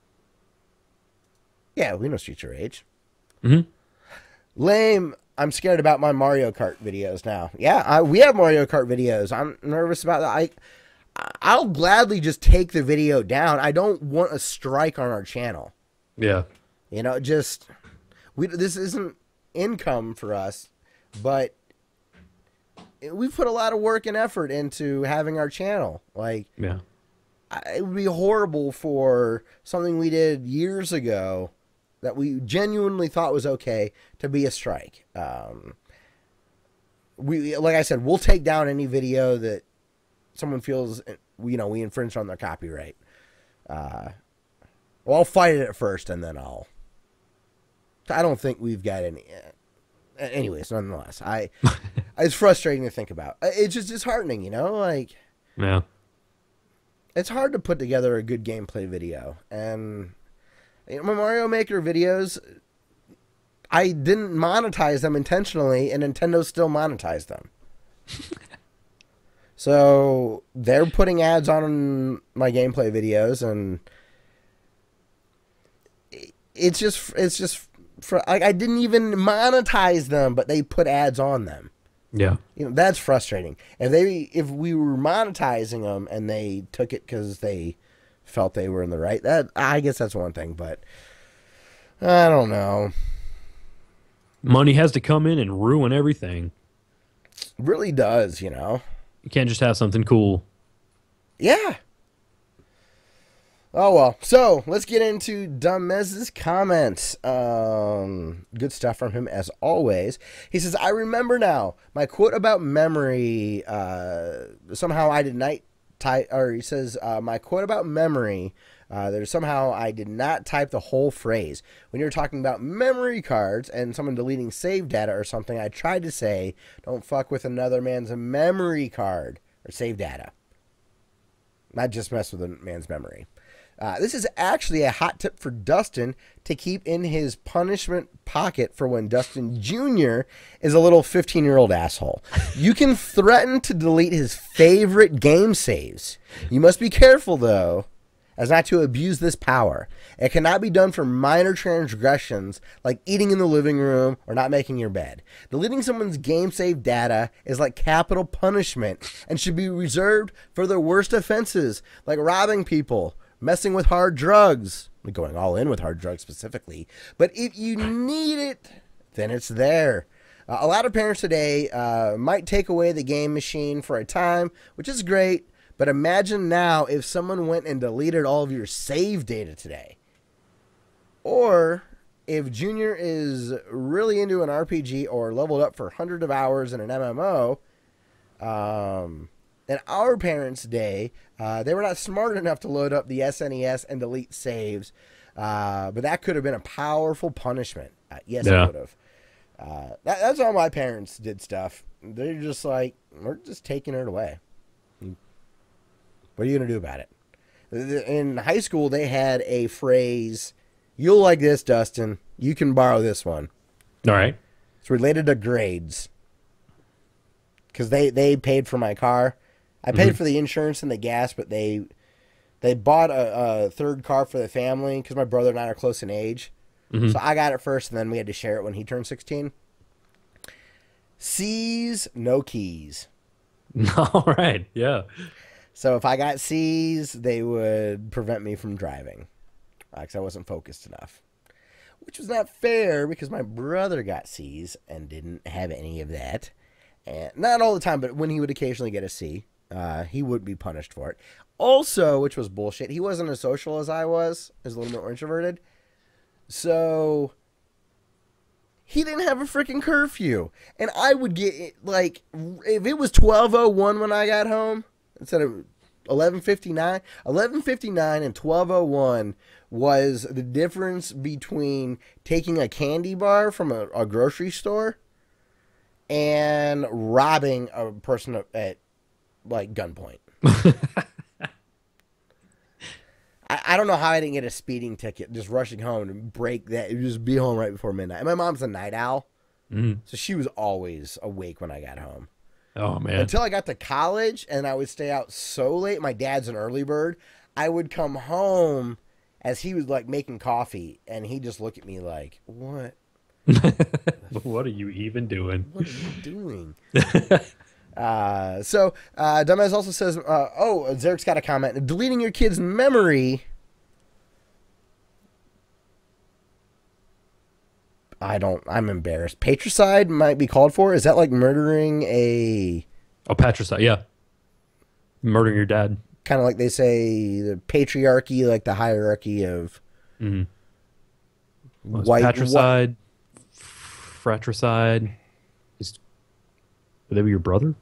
Yeah, we know Streets of Rage. Mm-hmm. Lame. I'm scared about my Mario Kart videos now. Yeah, we have Mario Kart videos. I'm nervous about that. I'll gladly just take the video down. I don't want a strike on our channel. Yeah. You know, just this isn't income for us, but we've put a lot of work and effort into having our channel. Like, it would be horrible for something we did years ago that we genuinely thought was okay to be a strike. We, like I said, we'll take down any video that someone feels, you know, we infringed on their copyright. Well, I'll fight it at first, and then I don't think we've got any. Anyways, nonetheless, it's frustrating to think about. It's just disheartening, you know. Like, it's hard to put together a good gameplay video, and you know, my Mario Maker videos, I didn't monetize them intentionally, and Nintendo still monetized them. So they're putting ads on my gameplay videos, and it's just like I didn't even monetize them, but they put ads on them. Yeah, you know, that's frustrating. If we were monetizing them and they took it because they felt they were in the right, that I guess that's one thing. But I don't know. Money has to come in and ruin everything. It really does, you know. You can't just have something cool. Yeah. Oh, well. So, let's get into Dumez's comments. Good stuff from him, as always. He says, I remember now. My quote about memory, somehow I did not type, or he says, my quote about memory, somehow I did not type the whole phrase. When you're talking about memory cards and someone deleting save data or something, I tried to say, don't fuck with another man's memory card or save data. Not just mess with a man's memory. This is actually a hot tip for Dustin to keep in his punishment pocket for when Dustin Jr. is a little 15-year-old asshole. You can threaten to delete his favorite game saves. You must be careful, though, as not to abuse this power. It cannot be done for minor transgressions like eating in the living room or not making your bed. Deleting someone's game save data is like capital punishment and should be reserved for the worst offenses like robbing people, messing with hard drugs, going all in with hard drugs specifically. But if you need it, then it's there. A lot of parents today might take away the game machine for a time, which is great. But imagine now if someone went and deleted all of your save data today. Or if Junior is really into an RPG or leveled up for hundreds of hours in an MMO, in our parents' day, they were not smart enough to load up the SNES and delete saves. But that could have been a powerful punishment. Yes, it would have. That's how my parents did stuff. They're just like, we're just taking it away. What are you going to do about it? In high school, they had a phrase, you'll like this, Dustin. You can borrow this one. All right. It's related to grades. Because they paid for my car. I paid for the insurance and the gas, but they bought a third car for the family because my brother and I are close in age. So I got it first, and then we had to share it when he turned 16. C's, no keys. All right. Yeah. So if I got C's, they would prevent me from driving because I wasn't focused enough, which was not fair because my brother got C's and didn't have any of that. And not all the time, but when he would occasionally get a C, he would be punished for it. Also, which was bullshit, he wasn't as social as I was. He was a little bit more introverted. So he didn't have a freaking curfew. And I would get, like, if it was 12:01 when I got home, instead of 11:59 and 12:01 was the difference between taking a candy bar from a grocery store and robbing a person at like gunpoint. I don't know how I didn't get a speeding ticket just rushing home to break that. Just be home right before midnight. And my mom's a night owl, so she was always awake when I got home. Oh, man. Until I got to college and I would stay out so late. My dad's an early bird. I would come home as he was like making coffee and he'd just look at me like, what? What are you even doing? What are you doing? Dumbass also says, Zarek's got a comment. Deleting your kid's memory. I'm embarrassed. Patricide might be called for. Is that like murdering a... Oh, patricide, yeah. Murdering your dad. Kind of like they say the patriarchy, like the hierarchy of... White... Patricide, fratricide. Would they be your brother?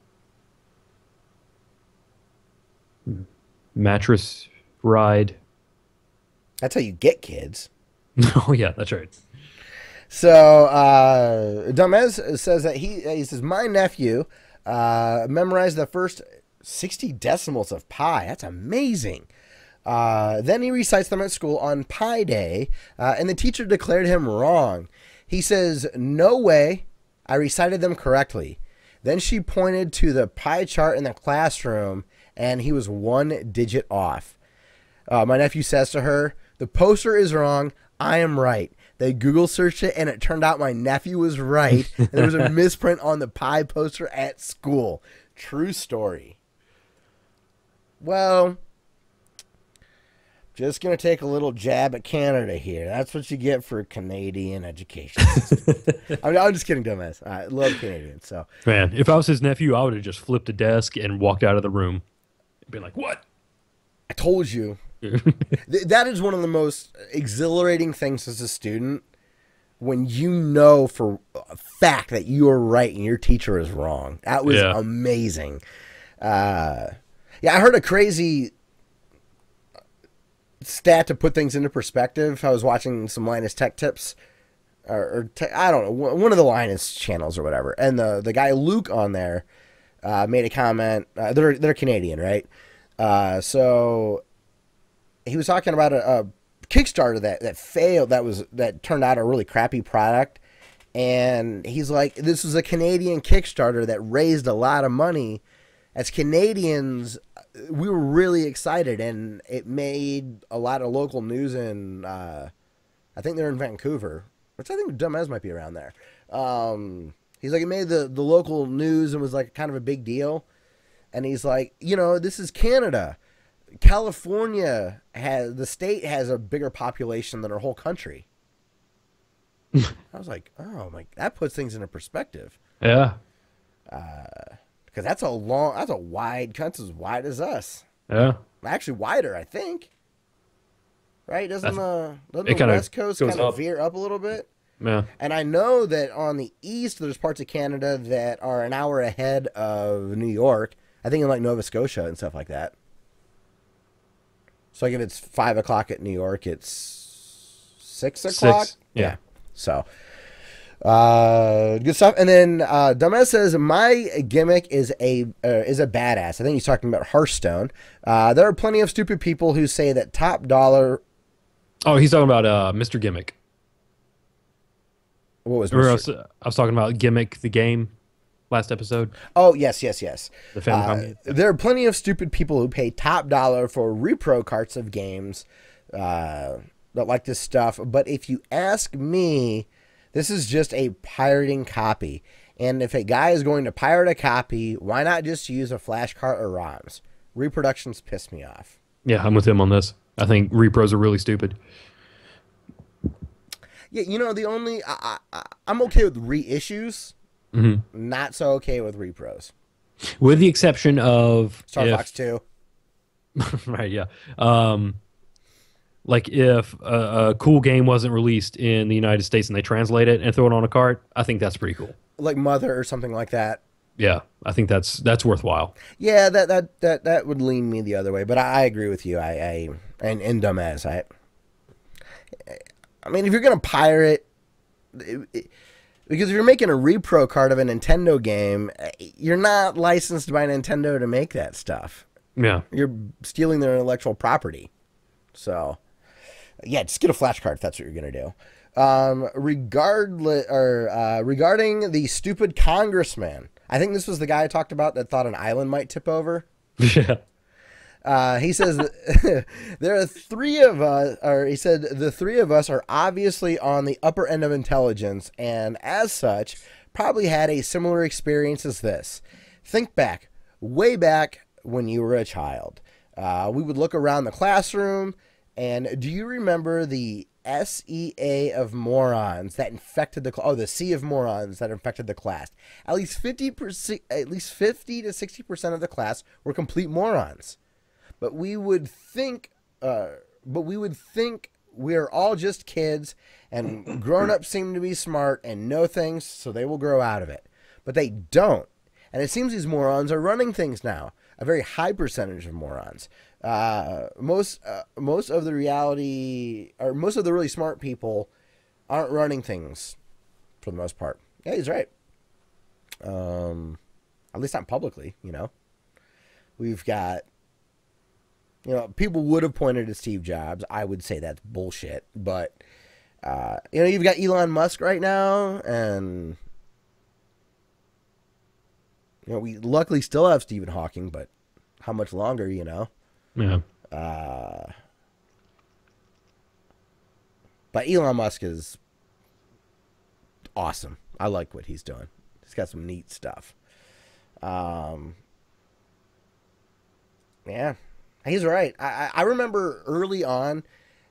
Mattress ride. That's how you get kids. Oh, yeah, that's right. So, Dumez says that he says, my nephew memorized the first 60 decimals of pi. That's amazing. Then he recites them at school on Pi Day, and the teacher declared him wrong. He says, no way, I recited them correctly. Then she pointed to the pie chart in the classroom, and he was 1 digit off. My nephew says to her, the poster is wrong. I am right. They Google searched it, and it turned out my nephew was right. And there was a misprint on the pie poster at school. True story. Well, just going to take a little jab at Canada here. That's what you get for Canadian education system. I'm just kidding, dumbass. I love Canadians. So, man, if I was his nephew, I would have just flipped a desk and walked out of the room. And been like, what? I told you. That is one of the most exhilarating things as a student when you know for a fact that you are right and your teacher is wrong. That was amazing. I heard a crazy stat to put things into perspective. I was watching some Linus Tech Tips, I don't know, one of the Linus channels or whatever, and the guy Luke on there made a comment. They're Canadian, right? So he was talking about a Kickstarter that failed, that turned out a really crappy product, and he's like, this was a Canadian Kickstarter that raised a lot of money. As Canadians, we were really excited, and it made a lot of local news in, I think they're in Vancouver, which I think Dumbass might be around there. He's like, it made the local news and was like kind of a big deal. And he's like, this is Canada. California the state has a bigger population than our whole country. I was like, oh my, that puts things into perspective. Yeah. Because that's a wide country, as wide as us. Yeah. Actually wider, I think. Right? Doesn't the West Coast kind of veer up a little bit? Yeah. And I know that on the east, there's parts of Canada that are an hour ahead of New York. I think in like Nova Scotia and stuff like that. So like if it's 5 o'clock at New York, it's 6 o'clock. Yeah. So, good stuff. And then Dumbass says my gimmick is a badass. I think he's talking about Hearthstone. There are plenty of stupid people who say that top dollar. Oh, he's talking about Mr. Gimmick. What was I was talking about Gimmick the game last episode. Oh, yes. The Famicom. There are plenty of stupid people who pay top dollar for repro carts of games that like this stuff. But if you ask me, this is just a pirating copy. And if a guy is going to pirate a copy, why not just use a flash cart or ROMs? Reproductions piss me off. Yeah, I'm with him on this. I think repros are really stupid. Yeah, the only I'm okay with reissues. Mm-hmm. Not so okay with repros. With the exception of Starfox 2. Right, yeah. Like if a cool game wasn't released in the United States and they translate it and throw it on a cart, I think that's pretty cool. Like Mother or something like that. Yeah, I think that's worthwhile. Yeah, that would lean me the other way, but I agree with you. And Dumbass, I mean, if you're gonna pirate, because if you're making a repro card of a Nintendo game, you're not licensed by Nintendo to make that stuff. Yeah, you're stealing their intellectual property. So, yeah, just get a flash card if that's what you're gonna do. Regarding the stupid congressman, I think this was the guy I talked about that thought an island might tip over. Yeah. He says there are three of us, or he said the three of us are obviously on the upper end of intelligence, and as such, probably had a similar experience as this. Think back, way back when you were a child. We would look around the classroom, and do you remember the SEA of morons that infected the sea of morons that infected the class? At least 50 to 60% of the class were complete morons. But we would think we're all just kids, and grown-ups seem to be smart and know things, so they will grow out of it. But they don't. And it seems these morons are running things now. A very high percentage of morons. Most of the really smart people aren't running things for the most part. Yeah, he's right. At least not publicly, We've got, people would have pointed to Steve Jobs. I would say that's bullshit. But, you've got Elon Musk right now, and, we luckily still have Stephen Hawking, but how much longer, Yeah. But Elon Musk is awesome. I like what he's doing. He's got some neat stuff. Yeah, he's right. I remember early on,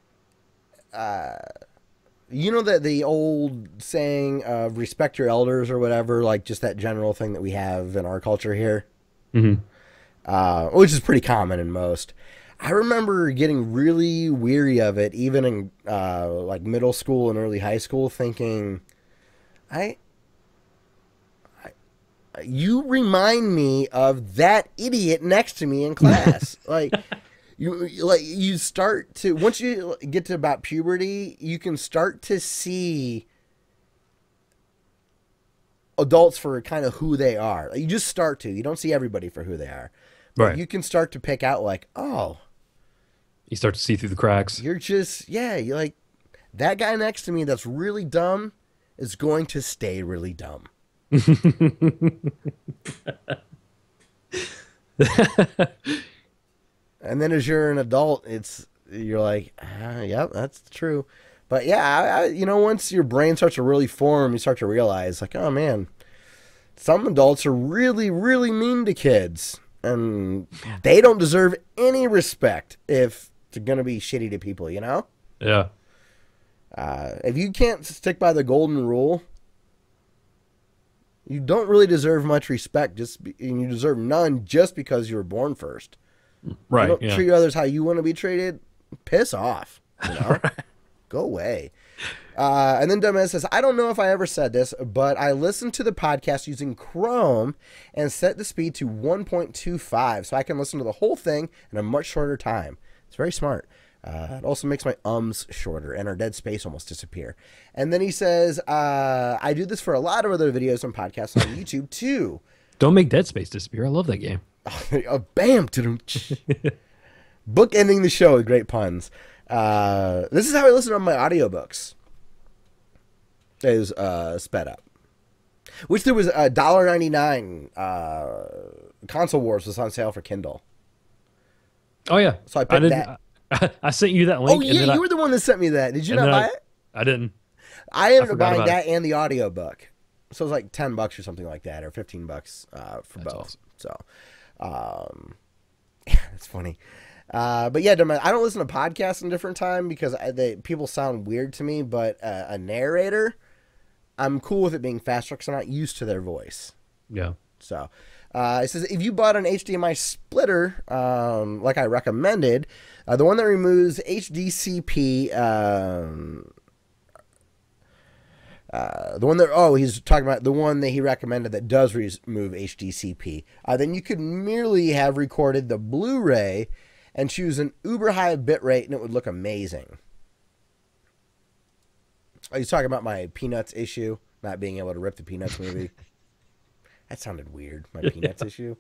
that the old saying of respect your elders or whatever, like just that general thing that we have in our culture here, which is pretty common in most. I remember getting really weary of it, even in like middle school and early high school, thinking, you remind me of that idiot next to me in class. You start to, once you get to about puberty, you can start to see adults for kind of who they are. You just start to. You don't see everybody for who they are. But you can start to pick out you start to see through the cracks. You're like, that guy next to me that's really dumb is going to stay really dumb. And then as you're an adult, you're like, yep, that's true. But yeah, once your brain starts to really form, you start to realize, like, oh man, some adults are really, really mean to kids, and they don't deserve any respect if they're gonna be shitty to people. Yeah. If you can't stick by the golden rule, you don't really deserve much respect. And you deserve none just because you were born first. Right. You don't treat others how you want to be treated. Piss off. Right. Go away. And then Dumbass says, I don't know if I ever said this, but I listened to the podcast using Chrome and set the speed to 1.25 so I can listen to the whole thing in a much shorter time. It's very smart. It also makes my ums shorter and our dead space almost disappear. And then he says, I do this for a lot of other videos and podcasts on YouTube too. Don't make dead space disappear. I love that game. Bam! Book ending the show with great puns. This is how I listen to my audiobooks. It is sped up. Which there was $1.99 Console Wars was on sale for Kindle. Oh yeah. So I picked that. I sent you that link. Oh yeah, you were the one that sent me that. Did you not buy it? I didn't. I ended up buying that and the audiobook. So it was like $10 or something like that, or $15 for both. Awesome. So, it's funny. But yeah, I don't listen to podcasts in different time because people sound weird to me. But a narrator, I'm cool with it being faster because I'm not used to their voice. Yeah. So, it says if you bought an HDMI splitter, like I recommended, the one that removes HDCP, the one that he's talking about the one that he recommended that does remove HDCP. Then you could merely have recorded the Blu-ray and choose an uber high bitrate, and it would look amazing. He's talking about my Peanuts issue, not being able to rip the Peanuts movie. That sounded weird. My Peanuts issue.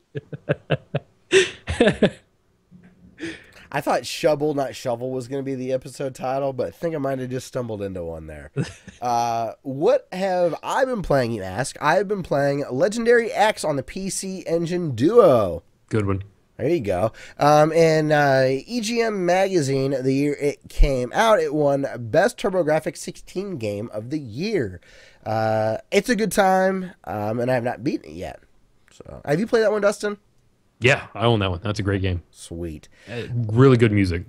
I thought Shovel, not Shovel, was going to be the episode title, but I think I might have just stumbled into one there. What have I been playing, you ask? I've been playing Legendary Axe on the PC Engine Duo. Good one. There you go. And EGM Magazine, the year it came out, it won Best TurboGrafx 16 Game of the Year. It's a good time, and I have not beaten it yet. So, have you played that one, Dustin? Yeah, I own that one. That's a great game. Sweet. Really good music.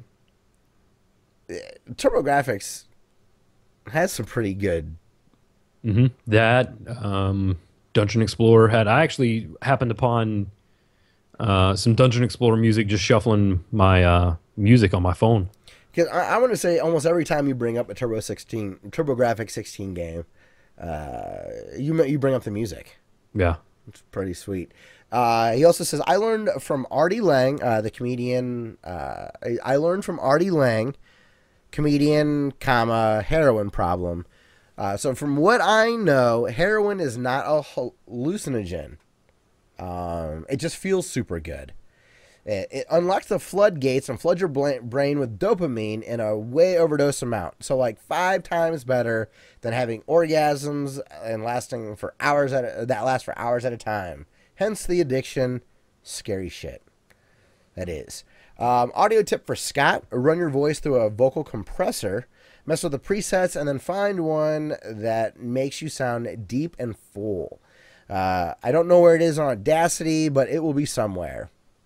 TurboGrafx has some pretty good. That Dungeon Explorer had. I actually happened upon some Dungeon Explorer music just shuffling my music on my phone. Because I want to say almost every time you bring up a TurboGrafx 16 game, you bring up the music. Yeah. It's pretty sweet. He also says, I learned from Artie Lang, the comedian. I learned from Artie Lang, comedian, heroin problem. So from what I know, heroin is not a hallucinogen. It just feels super good. It unlocks the floodgates and floods your brain with dopamine in a way overdose amount. So like 5 times better than having orgasms and lasting for hours that last for hours at a time. Hence the addiction. Scary shit. That is. Audio tip for Scott. Run your voice through a vocal compressor. Mess with the presets and then find one that makes you sound deep and full. I don't know where it is on Audacity, but it will be somewhere.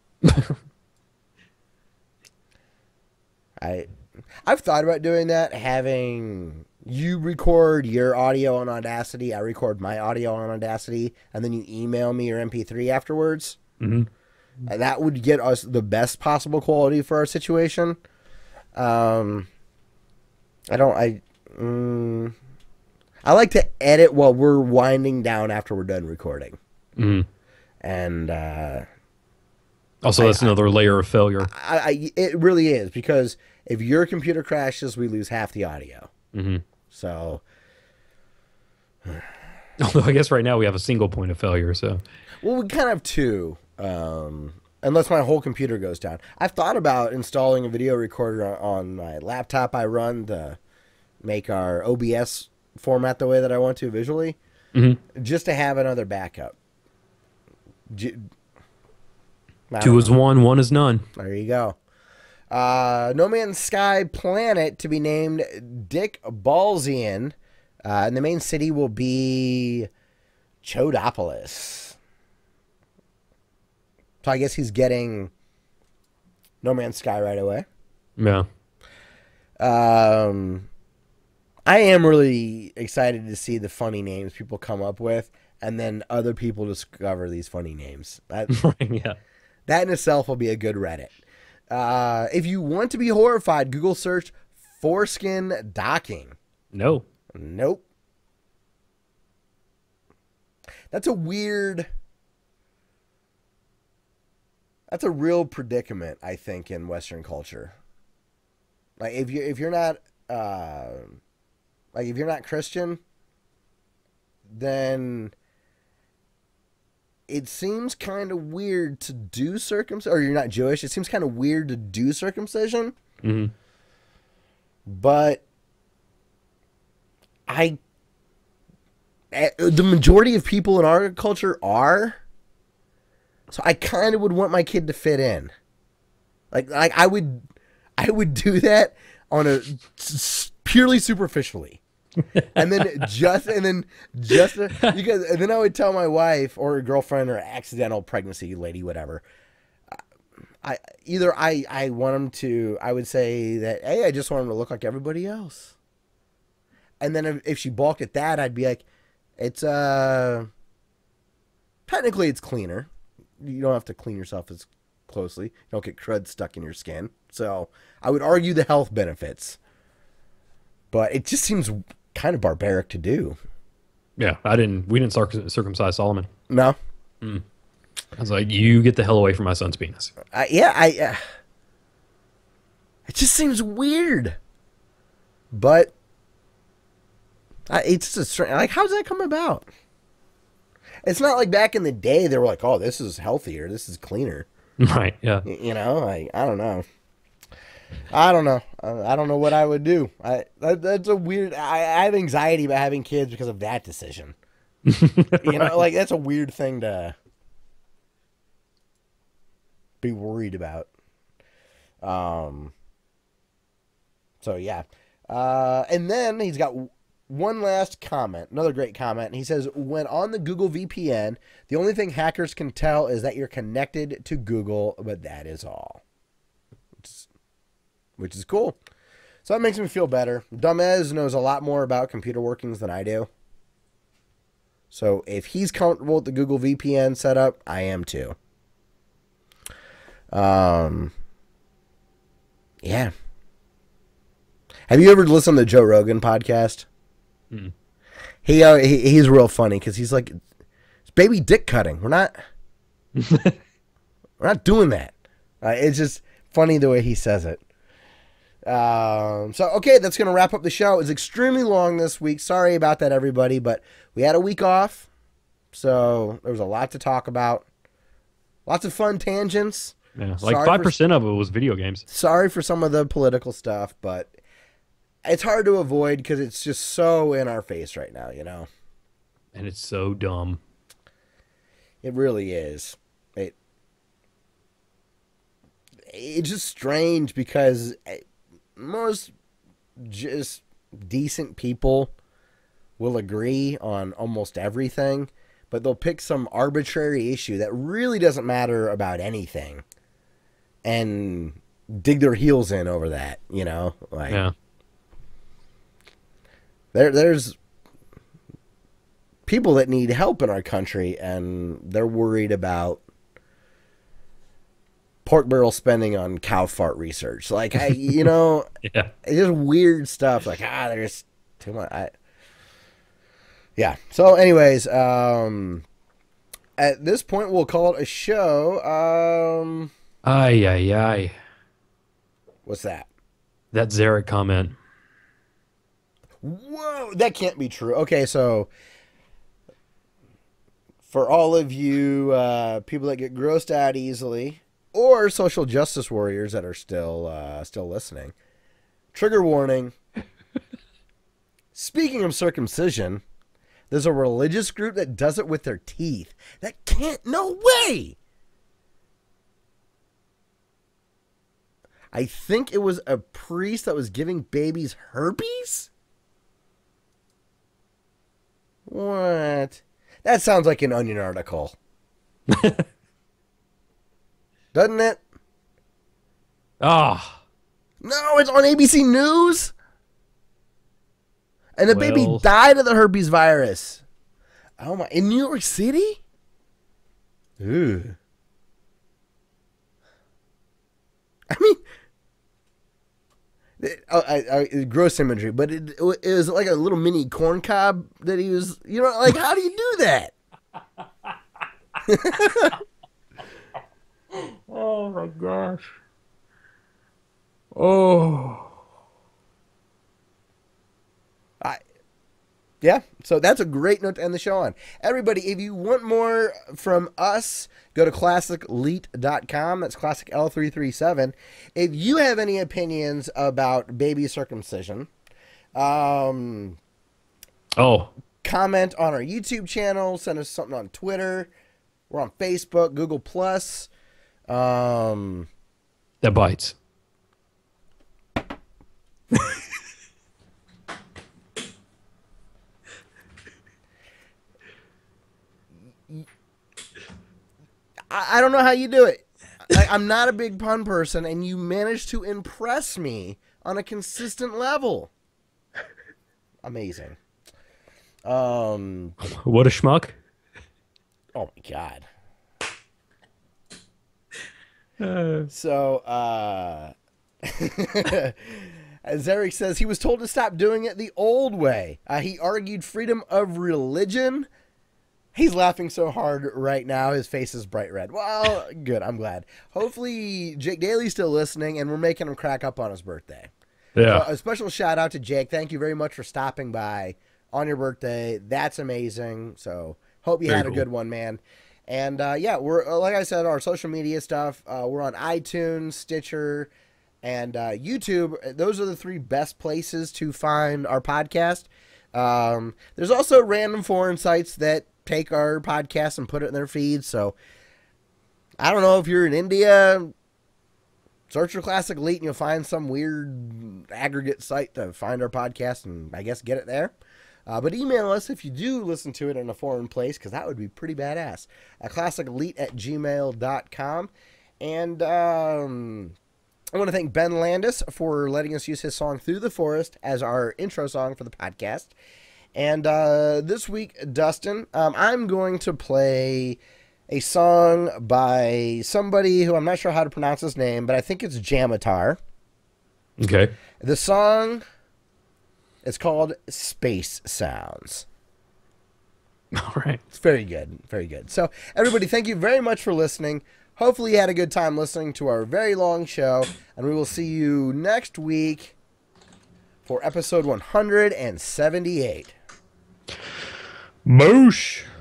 I've thought about doing that, having you record your audio on Audacity, I record my audio on Audacity, and then you email me your MP3 afterwards. That would get us the best possible quality for our situation. I like to edit while we're winding down after we're done recording. And also, that's another layer of failure. It really is, because if your computer crashes, we lose half the audio. So, although I guess right now we have a single point of failure. So, well, we kind of have 2, unless my whole computer goes down. I've thought about installing a video recorder on my laptop I run to make our OBS format the way that I want to visually, just to have another backup. 2 is 1, 1 is none. There you go. No Man's Sky planet to be named Dick Balzian. And the main city will be Chodopolis. So I guess he's getting No Man's Sky right away. Yeah. I am really excited to see the funny names people come up with, and then other people discover these funny names. Yeah. That in itself will be a good Reddit. If you want to be horrified, Google search foreskin docking. No. Nope. That's a real predicament, I think, in Western culture. Like if you're not Christian, then it seems kind of weird to do circumcision, or you're not Jewish. It seems kind of weird to do circumcision. Mm-hmm. But the majority of people in our culture are. So I kind of would want my kid to fit in. Like I would do that on a purely superficially. And then I would tell my wife or a girlfriend or accidental pregnancy lady, whatever. I want them to, I would say that, hey, I just want them to look like everybody else. And then if she balked at that, I'd be like, it's, technically it's cleaner. You don't have to clean yourself as closely. You don't get crud stuck in your skin. So I would argue the health benefits. But it just seems kind of barbaric to do. Yeah, we didn't circumcise Solomon. No. I was like, you get the hell away from my son's penis. It just seems weird. But it's just like, how's that come about? It's not like back in the day they were like, oh, this is healthier, this is cleaner. Right, yeah. You know, I don't know. I don't know. I don't know what I would do. That's a weird. I have anxiety about having kids because of that decision. You know, like that's a weird thing to be worried about. So yeah, and then he's got one last comment, another great comment. He says, when on the Google VPN, the only thing hackers can tell is that you're connected to Google, but that is all. Which is cool. So that makes me feel better. Dumez knows a lot more about computer workings than I do. So if he's comfortable with the Google VPN setup, I am too. Yeah. Have you ever listened to the Joe Rogan podcast? Mm. He's real funny because he's like, it's baby dick cutting. We're not doing that. It's just funny the way he says it. So, okay, that's going to wrap up the show. It was extremely long this week. Sorry about that, everybody, but we had a week off, so there was a lot to talk about. Lots of fun tangents. Yeah, like 5% of it was video games. Sorry for some of the political stuff, but it's hard to avoid because it's just so in our face right now, you know? And it's so dumb. It really is. It's just strange because most just decent people will agree on almost everything, but they'll pick some arbitrary issue that really doesn't matter about anything and dig their heels in over that, you know? Like, yeah. There's people that need help in our country, and they're worried about pork barrel spending on cow fart research. Like, you know, yeah. It's just weird stuff. Like, there's too much. Yeah. So anyways, at this point, we'll call it a show. Aye. What's that? That Zarek comment. Whoa, that can't be true. Okay, so for all of you people that get grossed out easily, or social justice warriors that are still listening, trigger warning. Speaking of circumcision, there's a religious group that does it with their teeth. That can't, no way. I think it was a priest that was giving babies herpes? What? That sounds like an Onion article. Doesn't it? Ah, No, it's on ABC News. And the baby well, died of the herpes virus. Oh my! In New York City? Ooh. I mean, gross imagery, but it was like a little mini corn cob that he was. You know, like how do you do that? oh my gosh. Oh. Yeah, so that's a great note to end the show on. Everybody, if you want more from us, go to classicleet.com. That's classic L337. If you have any opinions about baby circumcision, comment on our YouTube channel. Send us something on Twitter. We're on Facebook, Google+. That bites. I don't know how you do it. I'm not a big pun person, and you managed to impress me on a consistent level. Amazing. What a schmuck. Oh, my God. So, as Eric says, he was told to stop doing it the old way. He argued freedom of religion. He's laughing so hard right now, his face is bright red. Well, good, I'm glad. Hopefully, Jake Daly's still listening, and we're making him crack up on his birthday. Yeah. So a special shout out to Jake. Thank you very much for stopping by on your birthday. That's amazing. So, hope you had a good one, man. And, yeah, we're, like I said, our social media stuff, we're on iTunes, Stitcher, and YouTube. Those are the 3 best places to find our podcast. There's also random foreign sites that take our podcast and put it in their feed. So I don't know if you're in India, search for Classic Elite and you'll find some weird aggregate site to find our podcast and I guess get it there. But email us if you do listen to it in a foreign place, because that would be pretty badass. classicelite@gmail.com. And I want to thank Ben Landis for letting us use his song Through the Forest as our intro song for the podcast. And this week, Dustin, I'm going to play a song by somebody who I'm not sure how to pronounce his name, but I think it's Jamatar. Okay. The song is called Space Sounds. All right. It's very good. Very good. So, everybody, thank you very much for listening. Hopefully you had a good time listening to our very long show, and we will see you next week for episode 178. Moosh.